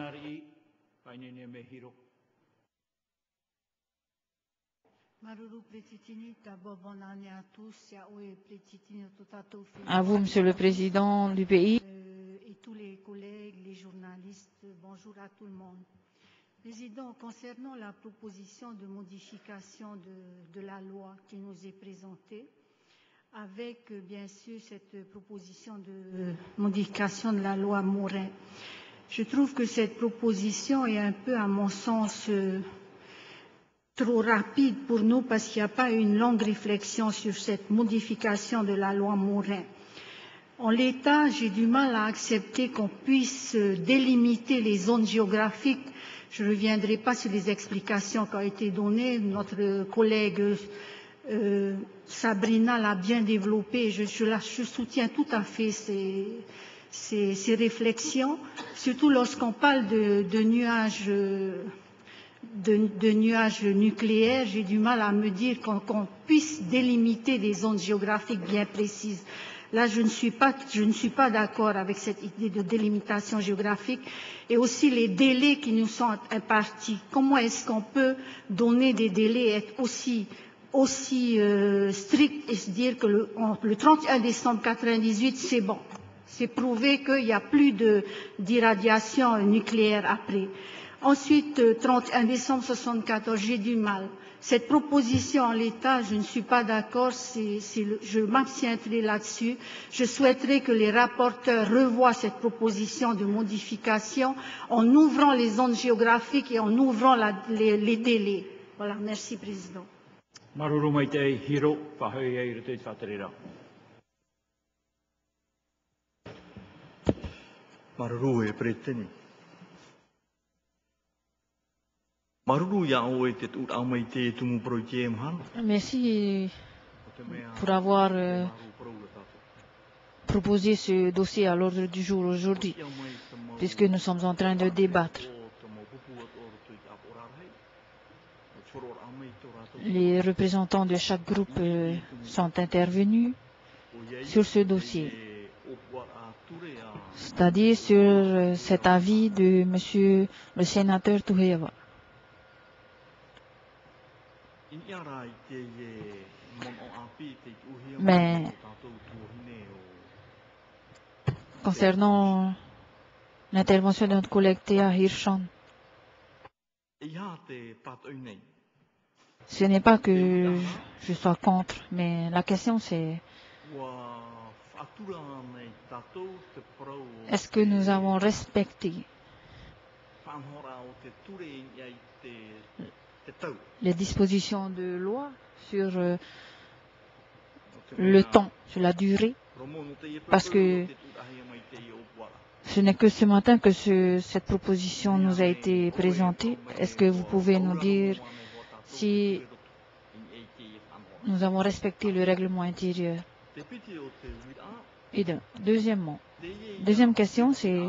À vous, Monsieur le Président du pays. Et tous les collègues, les journalistes, bonjour à tout le monde. Président, concernant la proposition de modification de, de la loi qui nous est présentée, avec bien sûr cette proposition de modification de la loi Morin, je trouve que cette proposition est un peu, à mon sens, euh, trop rapide pour nous parce qu'il n'y a pas une longue réflexion sur cette modification de la loi Morin. En l'état, j'ai du mal à accepter qu'on puisse délimiter les zones géographiques. Je ne reviendrai pas sur les explications qui ont été données. Notre collègue euh, Sabrina l'a bien développé. Je, je, la, je soutiens tout à fait ces, ces, ces réflexions, surtout lorsqu'on parle de, de nuages. De, de nuages nucléaires, j'ai du mal à me dire qu'on qu'on puisse délimiter des zones géographiques bien précises. Là, je ne suis pas, je ne suis pas d'accord avec cette idée de délimitation géographique et aussi les délais qui nous sont impartis. Comment est-ce qu'on peut donner des délais et être aussi, aussi euh, stricts et se dire que le, le trente et un décembre quatre-vingt-dix-huit, c'est bon. C'est prouvé qu'il n'y a plus de, d'irradiation nucléaire après. Ensuite, trente et un décembre soixante-quatorze, j'ai du mal. Cette proposition en l'état, je ne suis pas d'accord, c'est, c'est le, je m'abstiendrai là-dessus. Je souhaiterais que les rapporteurs revoient cette proposition de modification en ouvrant les zones géographiques et en ouvrant la, les, les délais. Voilà, merci Président. Merci pour avoir euh, proposé ce dossier à l'ordre du jour aujourd'hui, puisque nous sommes en train de débattre. Les représentants de chaque groupe euh, sont intervenus sur ce dossier, c'est-à-dire sur euh, cet avis de Monsieur le sénateur Touhéva. Mais concernant l'intervention de notre collègue Théa Hirschan, ce n'est pas que je sois contre, mais la question c'est est-ce que nous avons respecté les dispositions de loi sur euh, le temps, sur la durée, parce que ce n'est que ce matin que ce, cette proposition nous a été présentée. Est-ce que vous pouvez nous dire si nous avons respecté le règlement intérieur? Et de, deuxièmement, deuxième question, c'est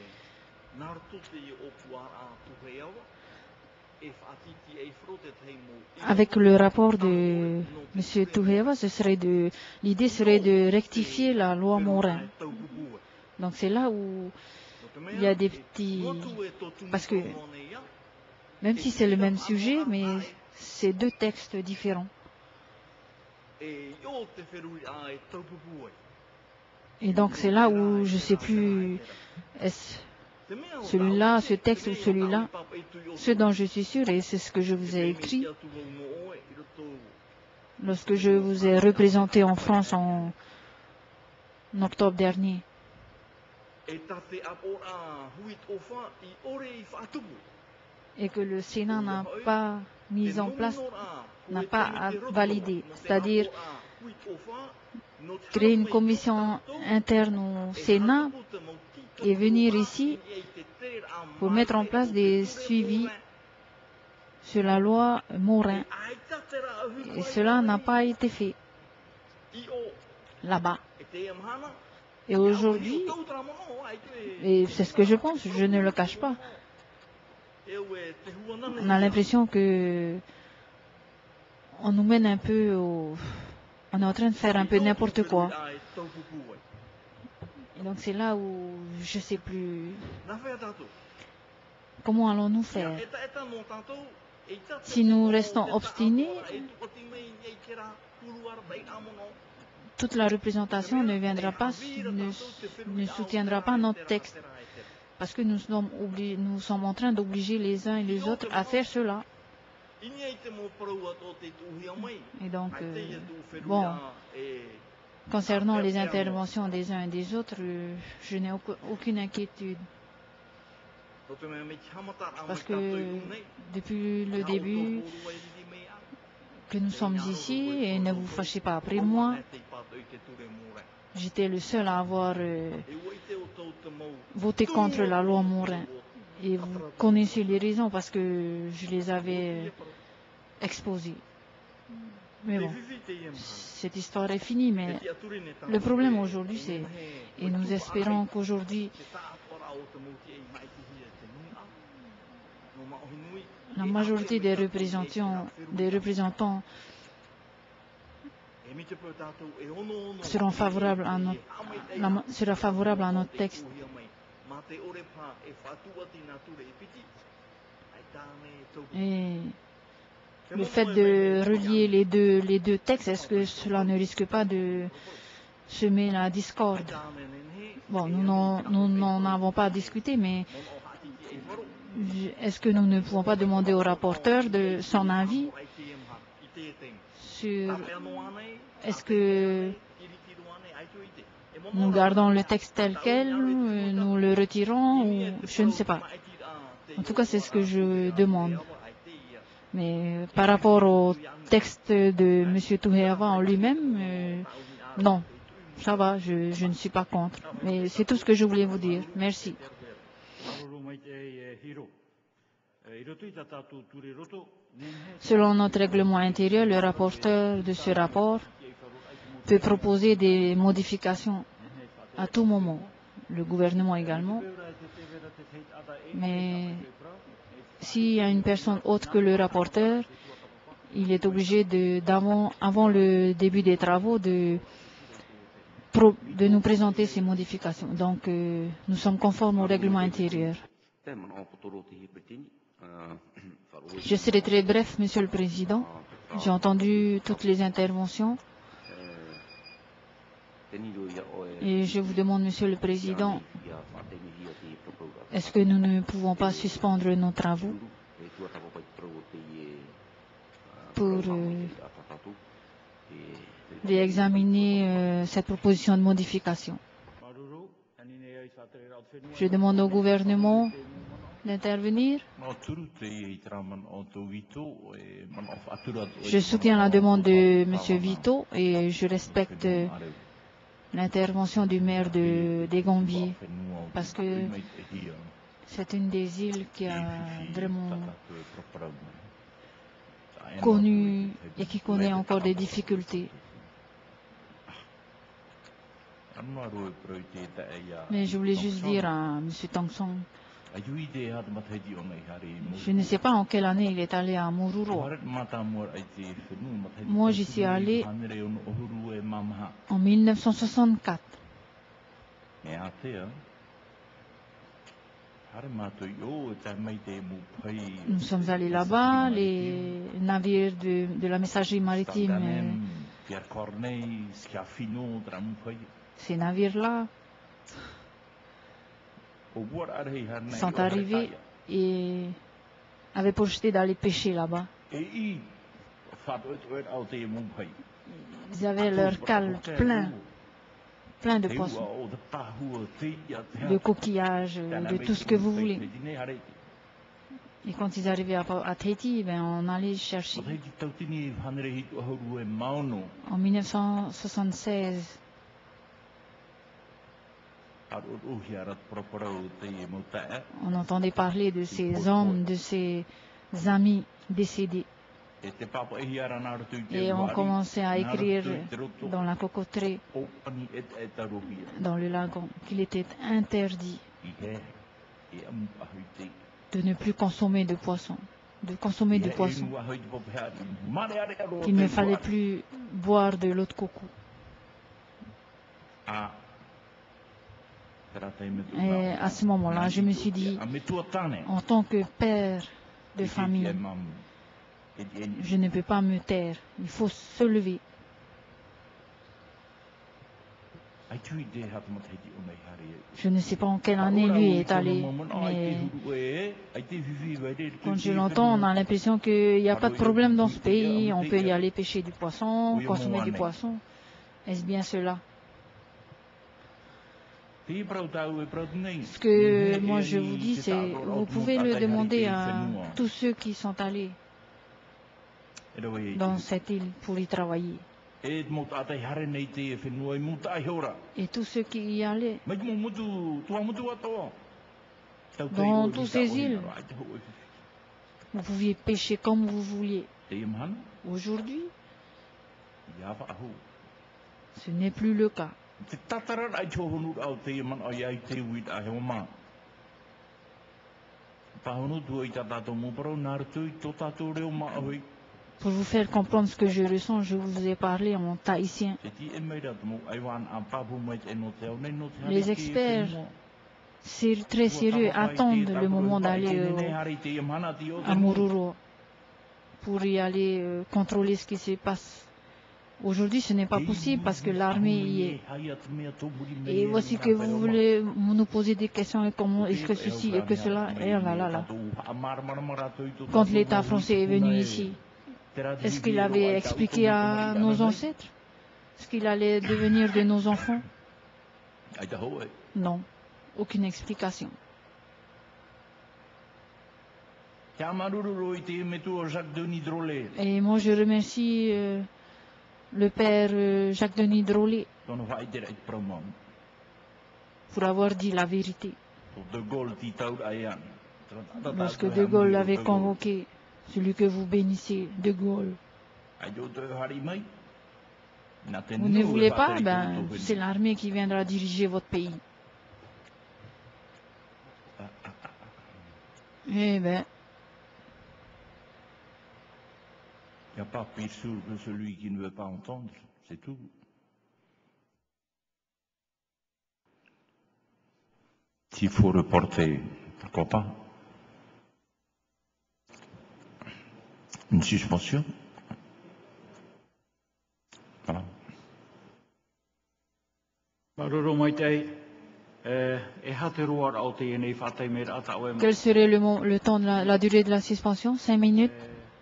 avec le rapport de M. Touhéva, ce serait de, l'idée serait de rectifier la loi Morin. Donc c'est là où il y a des petits, parce que même si c'est le même sujet, mais c'est deux textes différents. Et donc c'est là où je ne sais plus, est-ce celui-là, ce texte ou celui-là, ce dont je suis sûr, et c'est ce que je vous ai écrit lorsque je vous ai représenté en France en, en octobre dernier. et que le Sénat n'a pas mis en place, n'a pas validé, c'est-à-dire créer une commission interne au Sénat et venir ici pour mettre en place des suivis sur la loi Morin. Et cela n'a pas été fait là-bas. Et aujourd'hui, et c'est ce que je pense, je ne le cache pas, on a l'impression que on nous mène un peu au... On est en train de faire un peu n'importe quoi. Et donc c'est là où je ne sais plus comment allons-nous faire. Si nous restons obstinés, toute la représentation ne viendra pas, ne, ne soutiendra pas notre texte. Parce que nous sommes, obligés, nous sommes en train d'obliger les uns et les autres à faire cela. Et donc, euh, bon, concernant les interventions des uns et des autres, euh, je n'ai aucune inquiétude. Parce que depuis le début que nous sommes ici, et ne vous fâchez pas après moi, j'étais le seul à avoir euh, voté contre la loi Morin. Et vous connaissez les raisons parce que je les avais exposées. Mais bon, cette histoire est finie, mais le problème aujourd'hui, c'est, et nous espérons qu'aujourd'hui, la majorité des représentants, des représentants seront favorables à notre, la, sera favorable à notre texte. Et le fait de relier les deux, les deux textes, est-ce que cela ne risque pas de semer la discorde? Bon, nous n'en avons pas discuté, mais est-ce que nous ne pouvons pas demander au rapporteur de son avis sur est-ce que nous gardons le texte tel quel, nous le retirons, ou je ne sais pas. En tout cas, c'est ce que je demande. Mais par rapport au texte de M. Touhéava en lui-même, euh, non, ça va, je, je ne suis pas contre. Mais c'est tout ce que je voulais vous dire. Merci. Selon notre règlement intérieur, le rapporteur de ce rapport peut proposer des modifications à tout moment, le gouvernement également. Mais s'il y a une personne autre que le rapporteur, il est obligé de, d'avant, avant le début des travaux de, de nous présenter ces modifications. Donc, euh, nous sommes conformes au règlement intérieur. Je serai très bref, Monsieur le Président. J'ai entendu toutes les interventions. Et je vous demande, Monsieur le Président, est-ce que nous ne pouvons pas suspendre nos travaux pour euh, réexaminer euh, cette proposition de modification? Je demande au gouvernement d'intervenir. Je soutiens la demande de M. Vito et je respecte l'intervention du maire de, des Gambiers parce que c'est une des îles qui a vraiment connu et qui connaît encore des difficultés. Mais je voulais juste dire à M. Tangsong, je ne sais pas en quelle année il est allé à Mururo. Moi, j'y suis allé en mille neuf cent soixante-quatre. Nous sommes allés là-bas, les navires de, de la messagerie maritime, euh, ces navires-là sont arrivés et avaient projeté d'aller pêcher là-bas. Ils avaient leur cale plein, plein de poissons, de coquillages, de tout ce que vous voulez. Et quand ils arrivaient à, à Tahiti, ben, on allait chercher. En mille neuf cent soixante-seize, on entendait parler de ces hommes, de ces amis décédés. Et on commençait à écrire dans la cocoterie, dans le lagon, qu'il était interdit de ne plus consommer de poisson, de consommer du poisson, qu'il ne fallait plus boire de l'eau de coco. Et à ce moment-là, je me suis dit, en tant que père de famille, je ne peux pas me taire, il faut se lever. Je ne sais pas en quelle année lui est allé, mais quand je l'entends, on a l'impression qu'il n'y a pas de problème dans ce pays, on peut y aller pêcher du poisson, consommer du poisson. Est-ce bien cela? Ce que moi je vous dis, c'est vous pouvez le demander à tous ceux qui sont allés dans cette île pour y travailler. Et tous ceux qui y allaient dans toutes ces îles, vous pouviez pêcher comme vous vouliez. Aujourd'hui, ce n'est plus le cas. Pour vous faire comprendre ce que je ressens, je vous ai parlé en tahitien. Les experts très sérieux attendent le moment d'aller à Mururo pour y aller euh, contrôler ce qui se passe. Aujourd'hui, ce n'est pas possible parce que l'armée y est. Et voici que vous voulez nous poser des questions, et comment est-ce que ceci et que cela, et là là là. Quand l'État français est venu ici, est-ce qu'il avait expliqué à nos ancêtres ce qu'il allait devenir de nos enfants? Non, aucune explication. Et moi je remercie euh, le père euh, Jacques-Denis Drolet pour avoir dit la vérité. Lorsque De Gaulle l'avait convoqué, celui que vous bénissez, De Gaulle. Vous ne voulez pas, ben, c'est l'armée qui viendra diriger votre pays. Eh ben. Il n'y a pas plus sourd que celui qui ne veut pas entendre, c'est tout. S'il faut reporter, pourquoi pas? Une suspension? Voilà. Quel serait le, le temps de la, la durée de la suspension? Cinq minutes?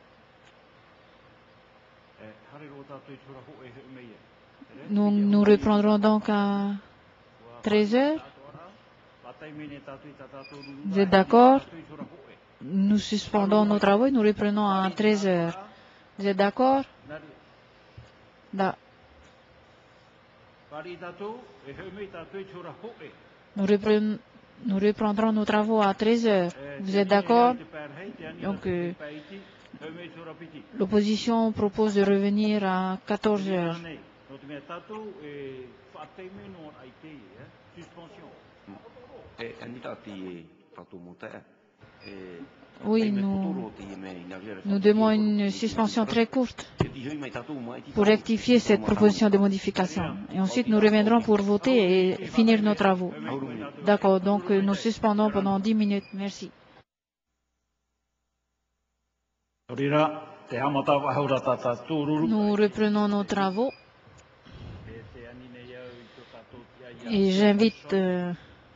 Nous, nous reprendrons donc à treize heures. Vous êtes d'accord? Nous suspendons nos travaux et nous reprenons à treize heures. Vous êtes d'accord? Da. Nous, repren... nous reprendrons nos travaux à treize heures. Vous êtes d'accord? Donc, euh, l'opposition propose de revenir à quatorze heures. Oui, nous, nous demandons une suspension très courte pour rectifier cette proposition de modification. Et ensuite, nous reviendrons pour voter et finir nos travaux. D'accord, donc nous suspendons pendant dix minutes. Merci. Nous reprenons nos travaux. Et j'invite euh,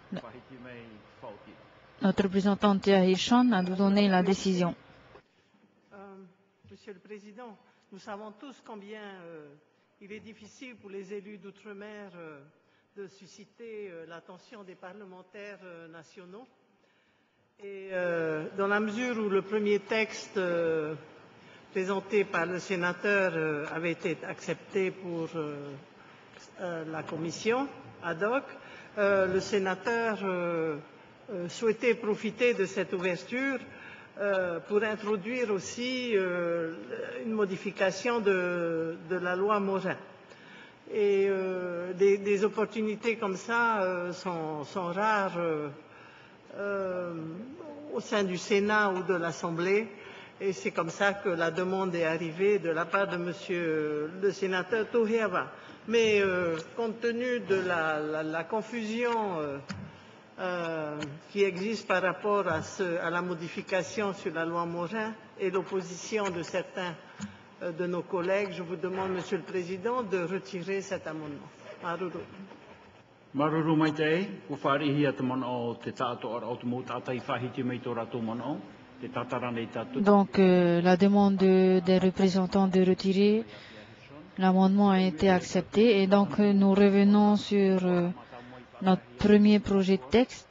notre représentante Tia Hirschon à nous donner la décision. Euh, Monsieur le Président, nous savons tous combien euh, il est difficile pour les élus d'outre-mer euh, de susciter euh, l'attention des parlementaires euh, nationaux. Et euh, dans la mesure où le premier texte euh, présenté par le sénateur euh, avait été accepté pour euh, euh, la commission ad hoc, euh, le sénateur euh, euh, souhaitait profiter de cette ouverture euh, pour introduire aussi euh, une modification de, de la loi Morin. Et euh, des, des opportunités comme ça euh, sont, sont rares euh, euh, au sein du Sénat ou de l'Assemblée. Et c'est comme ça que la demande est arrivée de la part de Monsieur le sénateur Touhéava. Mais euh, compte tenu de la, la, la confusion euh, euh, qui existe par rapport à, ce, à la modification sur la loi Morin et l'opposition de certains euh, de nos collègues, je vous demande, Monsieur le Président, de retirer cet amendement. Maruru. Maruru mai te, ko whaarihi atu mana o te tātou ara o te mō tātai whahiti mai tō rātou mana o, te tātarane tātou. Donc, euh, la demande de, des représentants de retirer, l'amendement a été accepté et donc euh, nous revenons sur euh, notre premier projet de texte.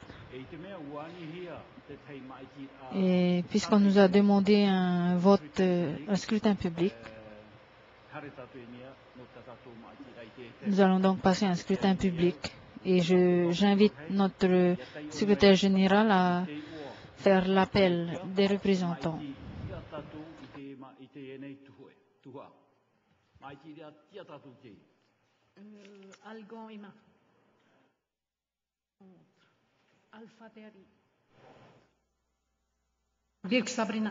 Et puisqu'on nous a demandé un vote, euh, un scrutin public, nous allons donc passer à un scrutin public. Et je, j'invite notre secrétaire général à faire l'appel des représentants. Euh, Algon Ima. Alpha Terry. Birk Sabrina.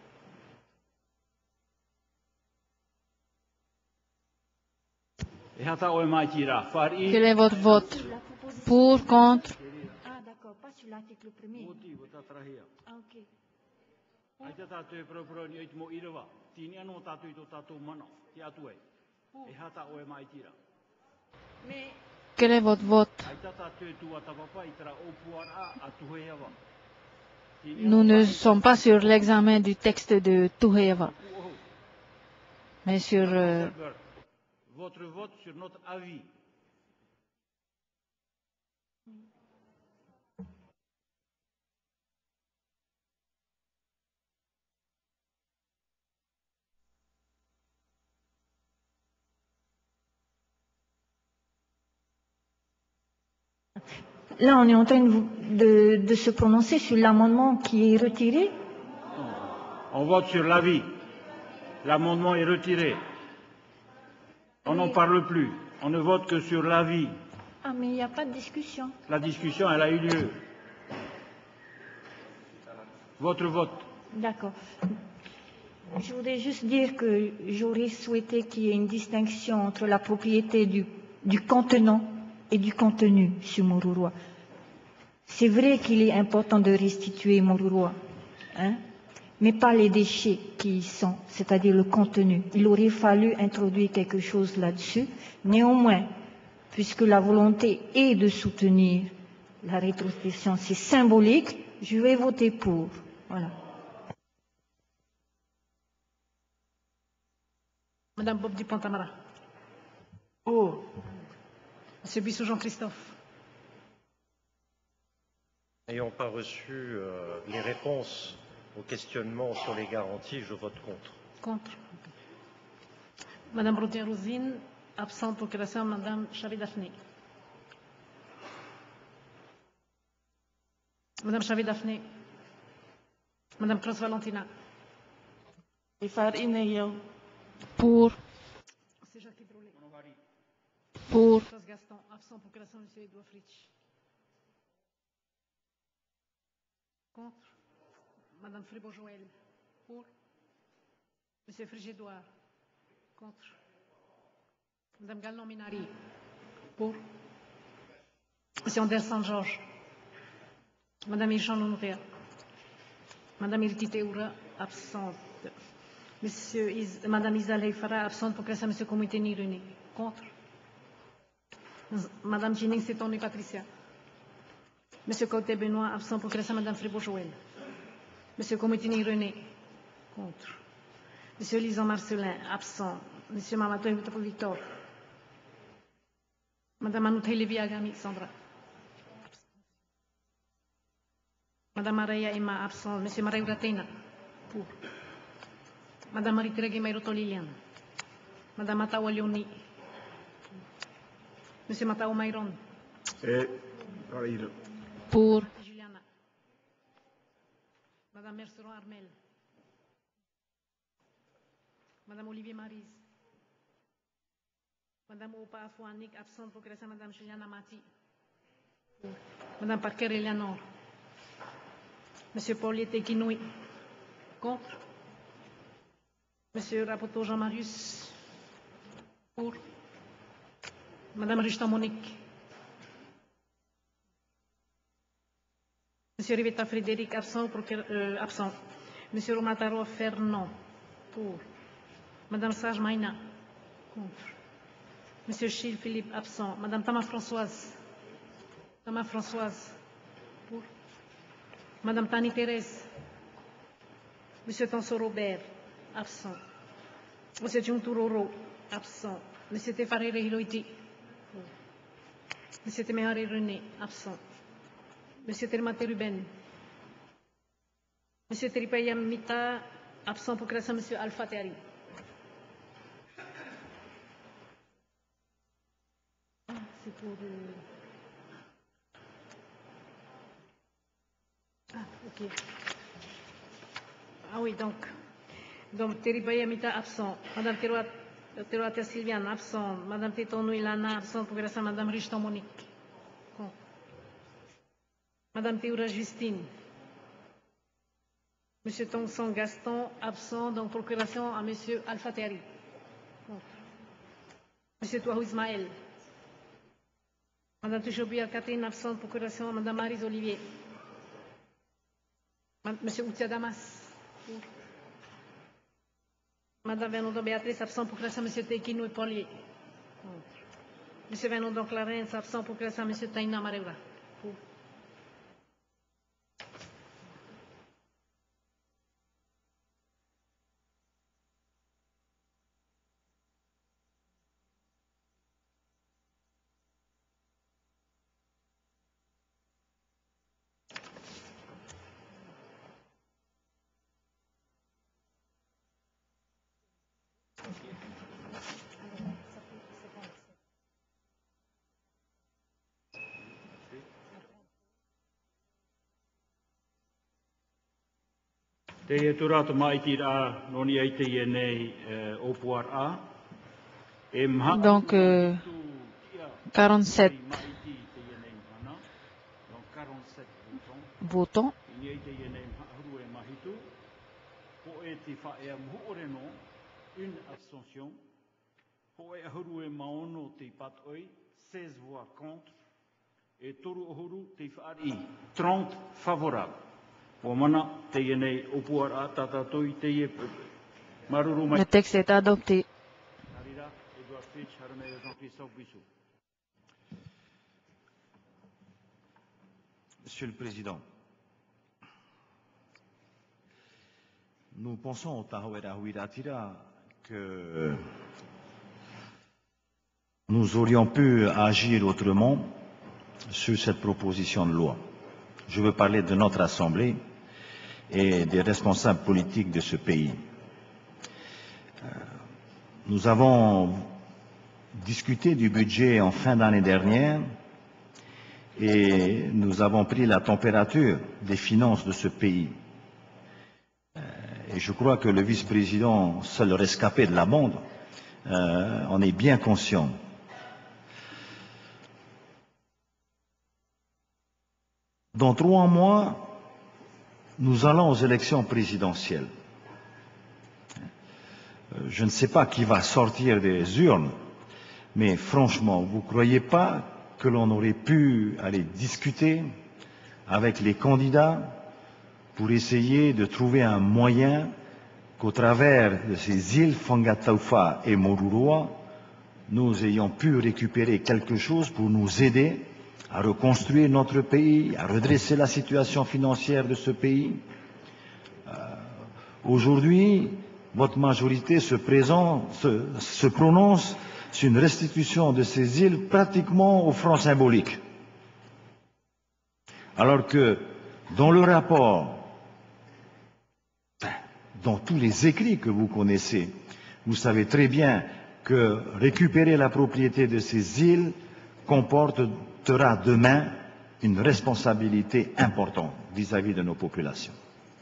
Quel est votre vote? Pour, contre? Ah, d'accord, pas sur l'article premier. Ah, ok. Mais Quel est votre vote? Nous ne sommes pas sur l'examen du texte de Touhéava, mais sur... Euh, votre vote sur notre avis. Là, on est en train de, de, de se prononcer sur l'amendement qui est retiré. On vote sur l'avis. L'amendement est retiré. On n'en parle plus. On ne vote que sur l'avis. Ah, mais il n'y a pas de discussion. La discussion, elle a eu lieu. Votre vote. D'accord. Je voudrais juste dire que j'aurais souhaité qu'il y ait une distinction entre la propriété du, du contenant et du contenu sur Mururoa. C'est vrai qu'il est important de restituer Mururoa, hein, mais pas les déchets qui y sont, c'est-à-dire le contenu. Il aurait fallu introduire quelque chose là-dessus. Néanmoins, puisque la volonté est de soutenir la rétrospection, c'est symbolique, je vais voter pour. Voilà. Madame Bob Dupontamara. Oh. Monsieur Bissou Jean-Christophe. N'ayant pas reçu euh, les réponses aux questionnements sur les garanties, je vote contre. Contre. Madame Brodien-Rosine, absente pour création, Madame Chavé-Daphné. Madame Chavé-Daphné. Madame Cross-Valentina. Pour. Monsieur Jacques Hidrolet. Pour. Gaston, absent pour création, Monsieur Edouard Fritsch. Contre. Madame Fribourg-Joël. Pour. Monsieur Frigédoire. Contre. Madame Gallon-Minari. Pour. Monsieur Anderson-Georges. Madame Irchan-Nouria. Madame Irtiteoura, absente. Monsieur Is Madame Isalé Farah, absente pour création, Monsieur Comité René. Contre. Madame Jining Séton et Patricia. Monsieur Côté Benoît, absent pour création, Madame Fribourg-Joël. Monsieur Comitini René. Contre. Monsieur Lison Marcelin, absent. Monsieur Mamato Victor. Madame Anouté Lévi Agami, Sandra. Madame Maria Emma absent. Monsieur Maria Uratena. Pour. Madame Marie-Thérèse Mairoto Liliane. Madame Matawa Leoni. Monsieur Matao Mairon. Pour. Juliana. Madame Merceron Armel. Madame Olivier Marise. Madame Opa Afouanik, absente pour Grèce, Madame Juliana Mati. Madame Parker Eleanor. Monsieur Pauliette Kinoui. Contre. Monsieur Rapoto Jean-Marius. Pour. Madame Richton Monique. Monsieur Rivetta Frédéric, absent. Pour, euh, absent. Monsieur Romataro Fernand. Pour. Madame Sage Maïna. Contre. Monsieur Chil Philippe, absent. Madame Tama Françoise. Tama Françoise. Pour. Madame Tani Thérèse. Monsieur Tanso Robert. Absent. Monsieur Junturoro. Absent. Monsieur Tefarere Hiroiti. Pour. Monsieur Temehare René. Absent. Monsieur Termate Ruben. Monsieur Teripaya Mita. Absent pour création. Monsieur Alpha Terry. C'est pour... Euh... Ah, ok. Ah oui, donc... Donc, Teribaya Mita, absent. Madame Teroatia Sylviane, absent. Madame Tétonou Ilana, absent pour grâce à Madame Richton Monique. Contre. Madame Théoura Justine. Monsieur Tongson Gaston, absent. Donc, procuration à Monsieur Alpha Terry. Contre. Monsieur Touahou Ismaël. Madame Touchobia Catherine, absente. Procuration à Madame Marise Olivier. Monsieur Outia Damas. Pour. Madame Venondon Béatrice, absent pour création, Monsieur Tekinou et Paulier. Monsieur Venondon Clarence, absent pour création, Monsieur Taina Mareura. Pour. Te e turata maiti a noni ai te e nei opuar a. Donc, euh, quarante-sept votants. Une abstention. seize voix contre. Et Toru Ohuru te whaari trente favorables. Le texte est adopté. Monsieur le Président, nous pensons au Tahawera Huiratira que nous aurions pu agir autrement sur cette proposition de loi. Je veux parler de notre Assemblée et des responsables politiques de ce pays. Nous avons discuté du budget en fin d'année dernière et nous avons pris la température des finances de ce pays. Et je crois que le vice-président, seul rescapé de la bande, euh, en est bien conscient. Dans trois mois, nous allons aux élections présidentielles. Je ne sais pas qui va sortir des urnes, mais franchement, vous ne croyez pas que l'on aurait pu aller discuter avec les candidats pour essayer de trouver un moyen qu'au travers de ces îles, Fangataufa et Moruroa, nous ayons pu récupérer quelque chose pour nous aider à reconstruire notre pays, à redresser la situation financière de ce pays. Euh, Aujourd'hui, votre majorité se, présente, se, se prononce sur une restitution de ces îles pratiquement au franc symbolique. Alors que Dans le rapport, dans tous les écrits que vous connaissez, vous savez très bien que récupérer la propriété de ces îles comportera demain une responsabilité importante vis-à-vis de nos populations.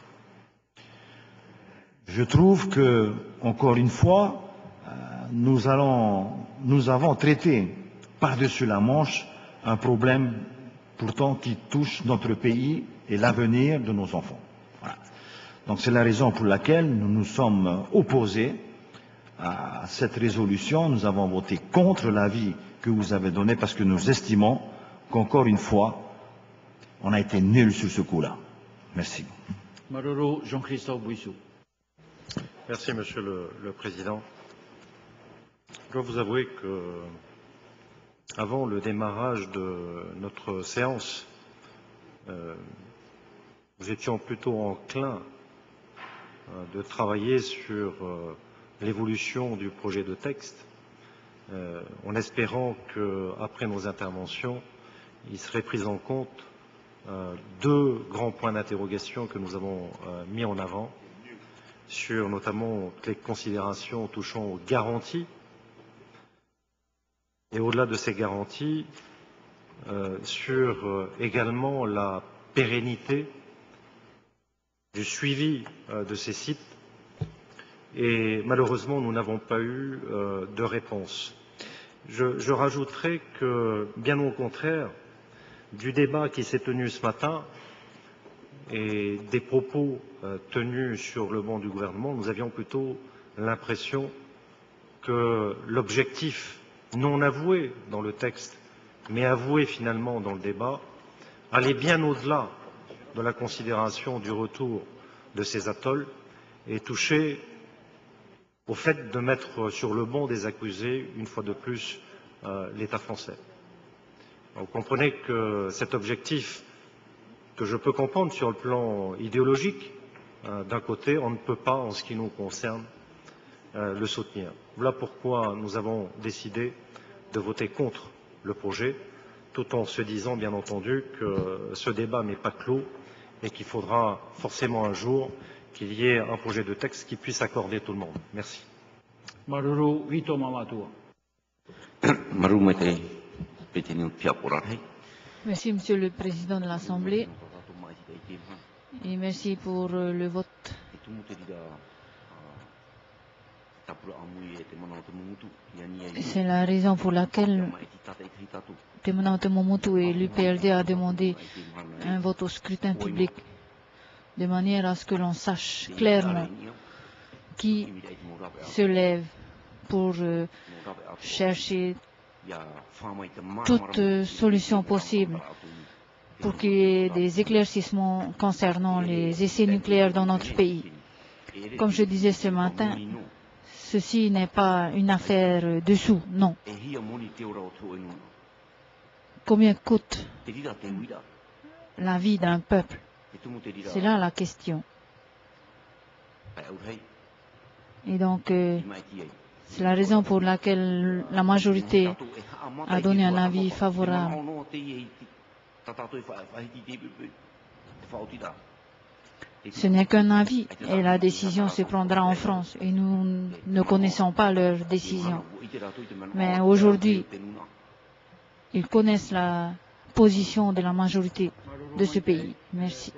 Je trouve que, encore une fois, nous, allons, nous avons traité par-dessus la Manche un problème pourtant qui touche notre pays et l'avenir de nos enfants. Voilà. Donc c'est la raison pour laquelle nous nous sommes opposés à cette résolution. Nous avons voté contre l'avis que vous avez donné parce que nous estimons qu'encore une fois, on a été nuls sur ce coup-là. Merci. Maroro Jean-Christophe Bouissou. Merci, Monsieur le, le Président. Je dois vous avouer que, avant le démarrage de notre séance, euh, nous étions plutôt enclins euh, de travailler sur euh, l'évolution du projet de texte, euh, en espérant qu'après nos interventions, il serait pris en compte euh, deux grands points d'interrogation que nous avons euh, mis en avant, sur notamment les considérations touchant aux garanties, et au-delà de ces garanties, euh, sur euh, également la pérennité du suivi euh, de ces sites. Et malheureusement, nous n'avons pas eu euh, de réponse. Je, je rajouterai que, bien au contraire, du débat qui s'est tenu ce matin et des propos euh, tenus sur le banc du gouvernement, nous avions plutôt l'impression que l'objectif non avoué dans le texte, mais avoué finalement dans le débat, allait bien au-delà de la considération du retour de ces atolls et touchait au fait de mettre sur le banc des accusés, une fois de plus, euh, l'État français. Vous comprenez que cet objectif, que je peux comprendre sur le plan idéologique, euh, d'un côté, on ne peut pas, en ce qui nous concerne, euh, le soutenir. Voilà pourquoi nous avons décidé de voter contre le projet, tout en se disant, bien entendu, que ce débat n'est pas clos et qu'il faudra forcément un jour qu'il y ait un projet de texte qui puisse accorder tout le monde. Merci. Maruru Vito Mamatua. Merci, Monsieur le Président de l'Assemblée, et merci pour le vote. C'est la raison pour laquelle Temanao Momotu et l'U P L D a demandé un vote au scrutin public, de manière à ce que l'on sache clairement qui se lève pour euh, chercher toute euh, solution possible pour qu'il y ait des éclaircissements concernant les essais nucléaires dans notre pays. Comme je disais ce matin, ceci n'est pas une affaire de sous, non. Combien coûte la vie d'un peuple? C'est là la question. Et donc, euh, c'est la raison pour laquelle la majorité a donné un avis favorable. Ce n'est qu'un avis et la décision se prendra en France et nous ne connaissons pas leur décision. Mais aujourd'hui, ils connaissent la position de la majorité de ce pays. Merci.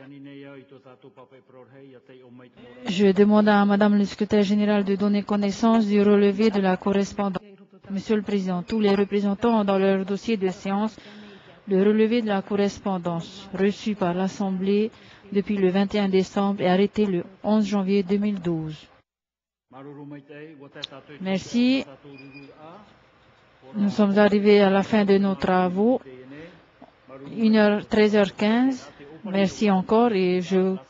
Je demande à Madame le secrétaire général de donner connaissance du relevé de la correspondance. Monsieur le Président, tous les représentants ont dans leur dossier de séance le relevé de la correspondance reçu par l'Assemblée depuis le vingt et un décembre et arrêté le onze janvier deux mille douze. Merci. Nous sommes arrivés à la fin de nos travaux. treize heures quinze. Merci encore et je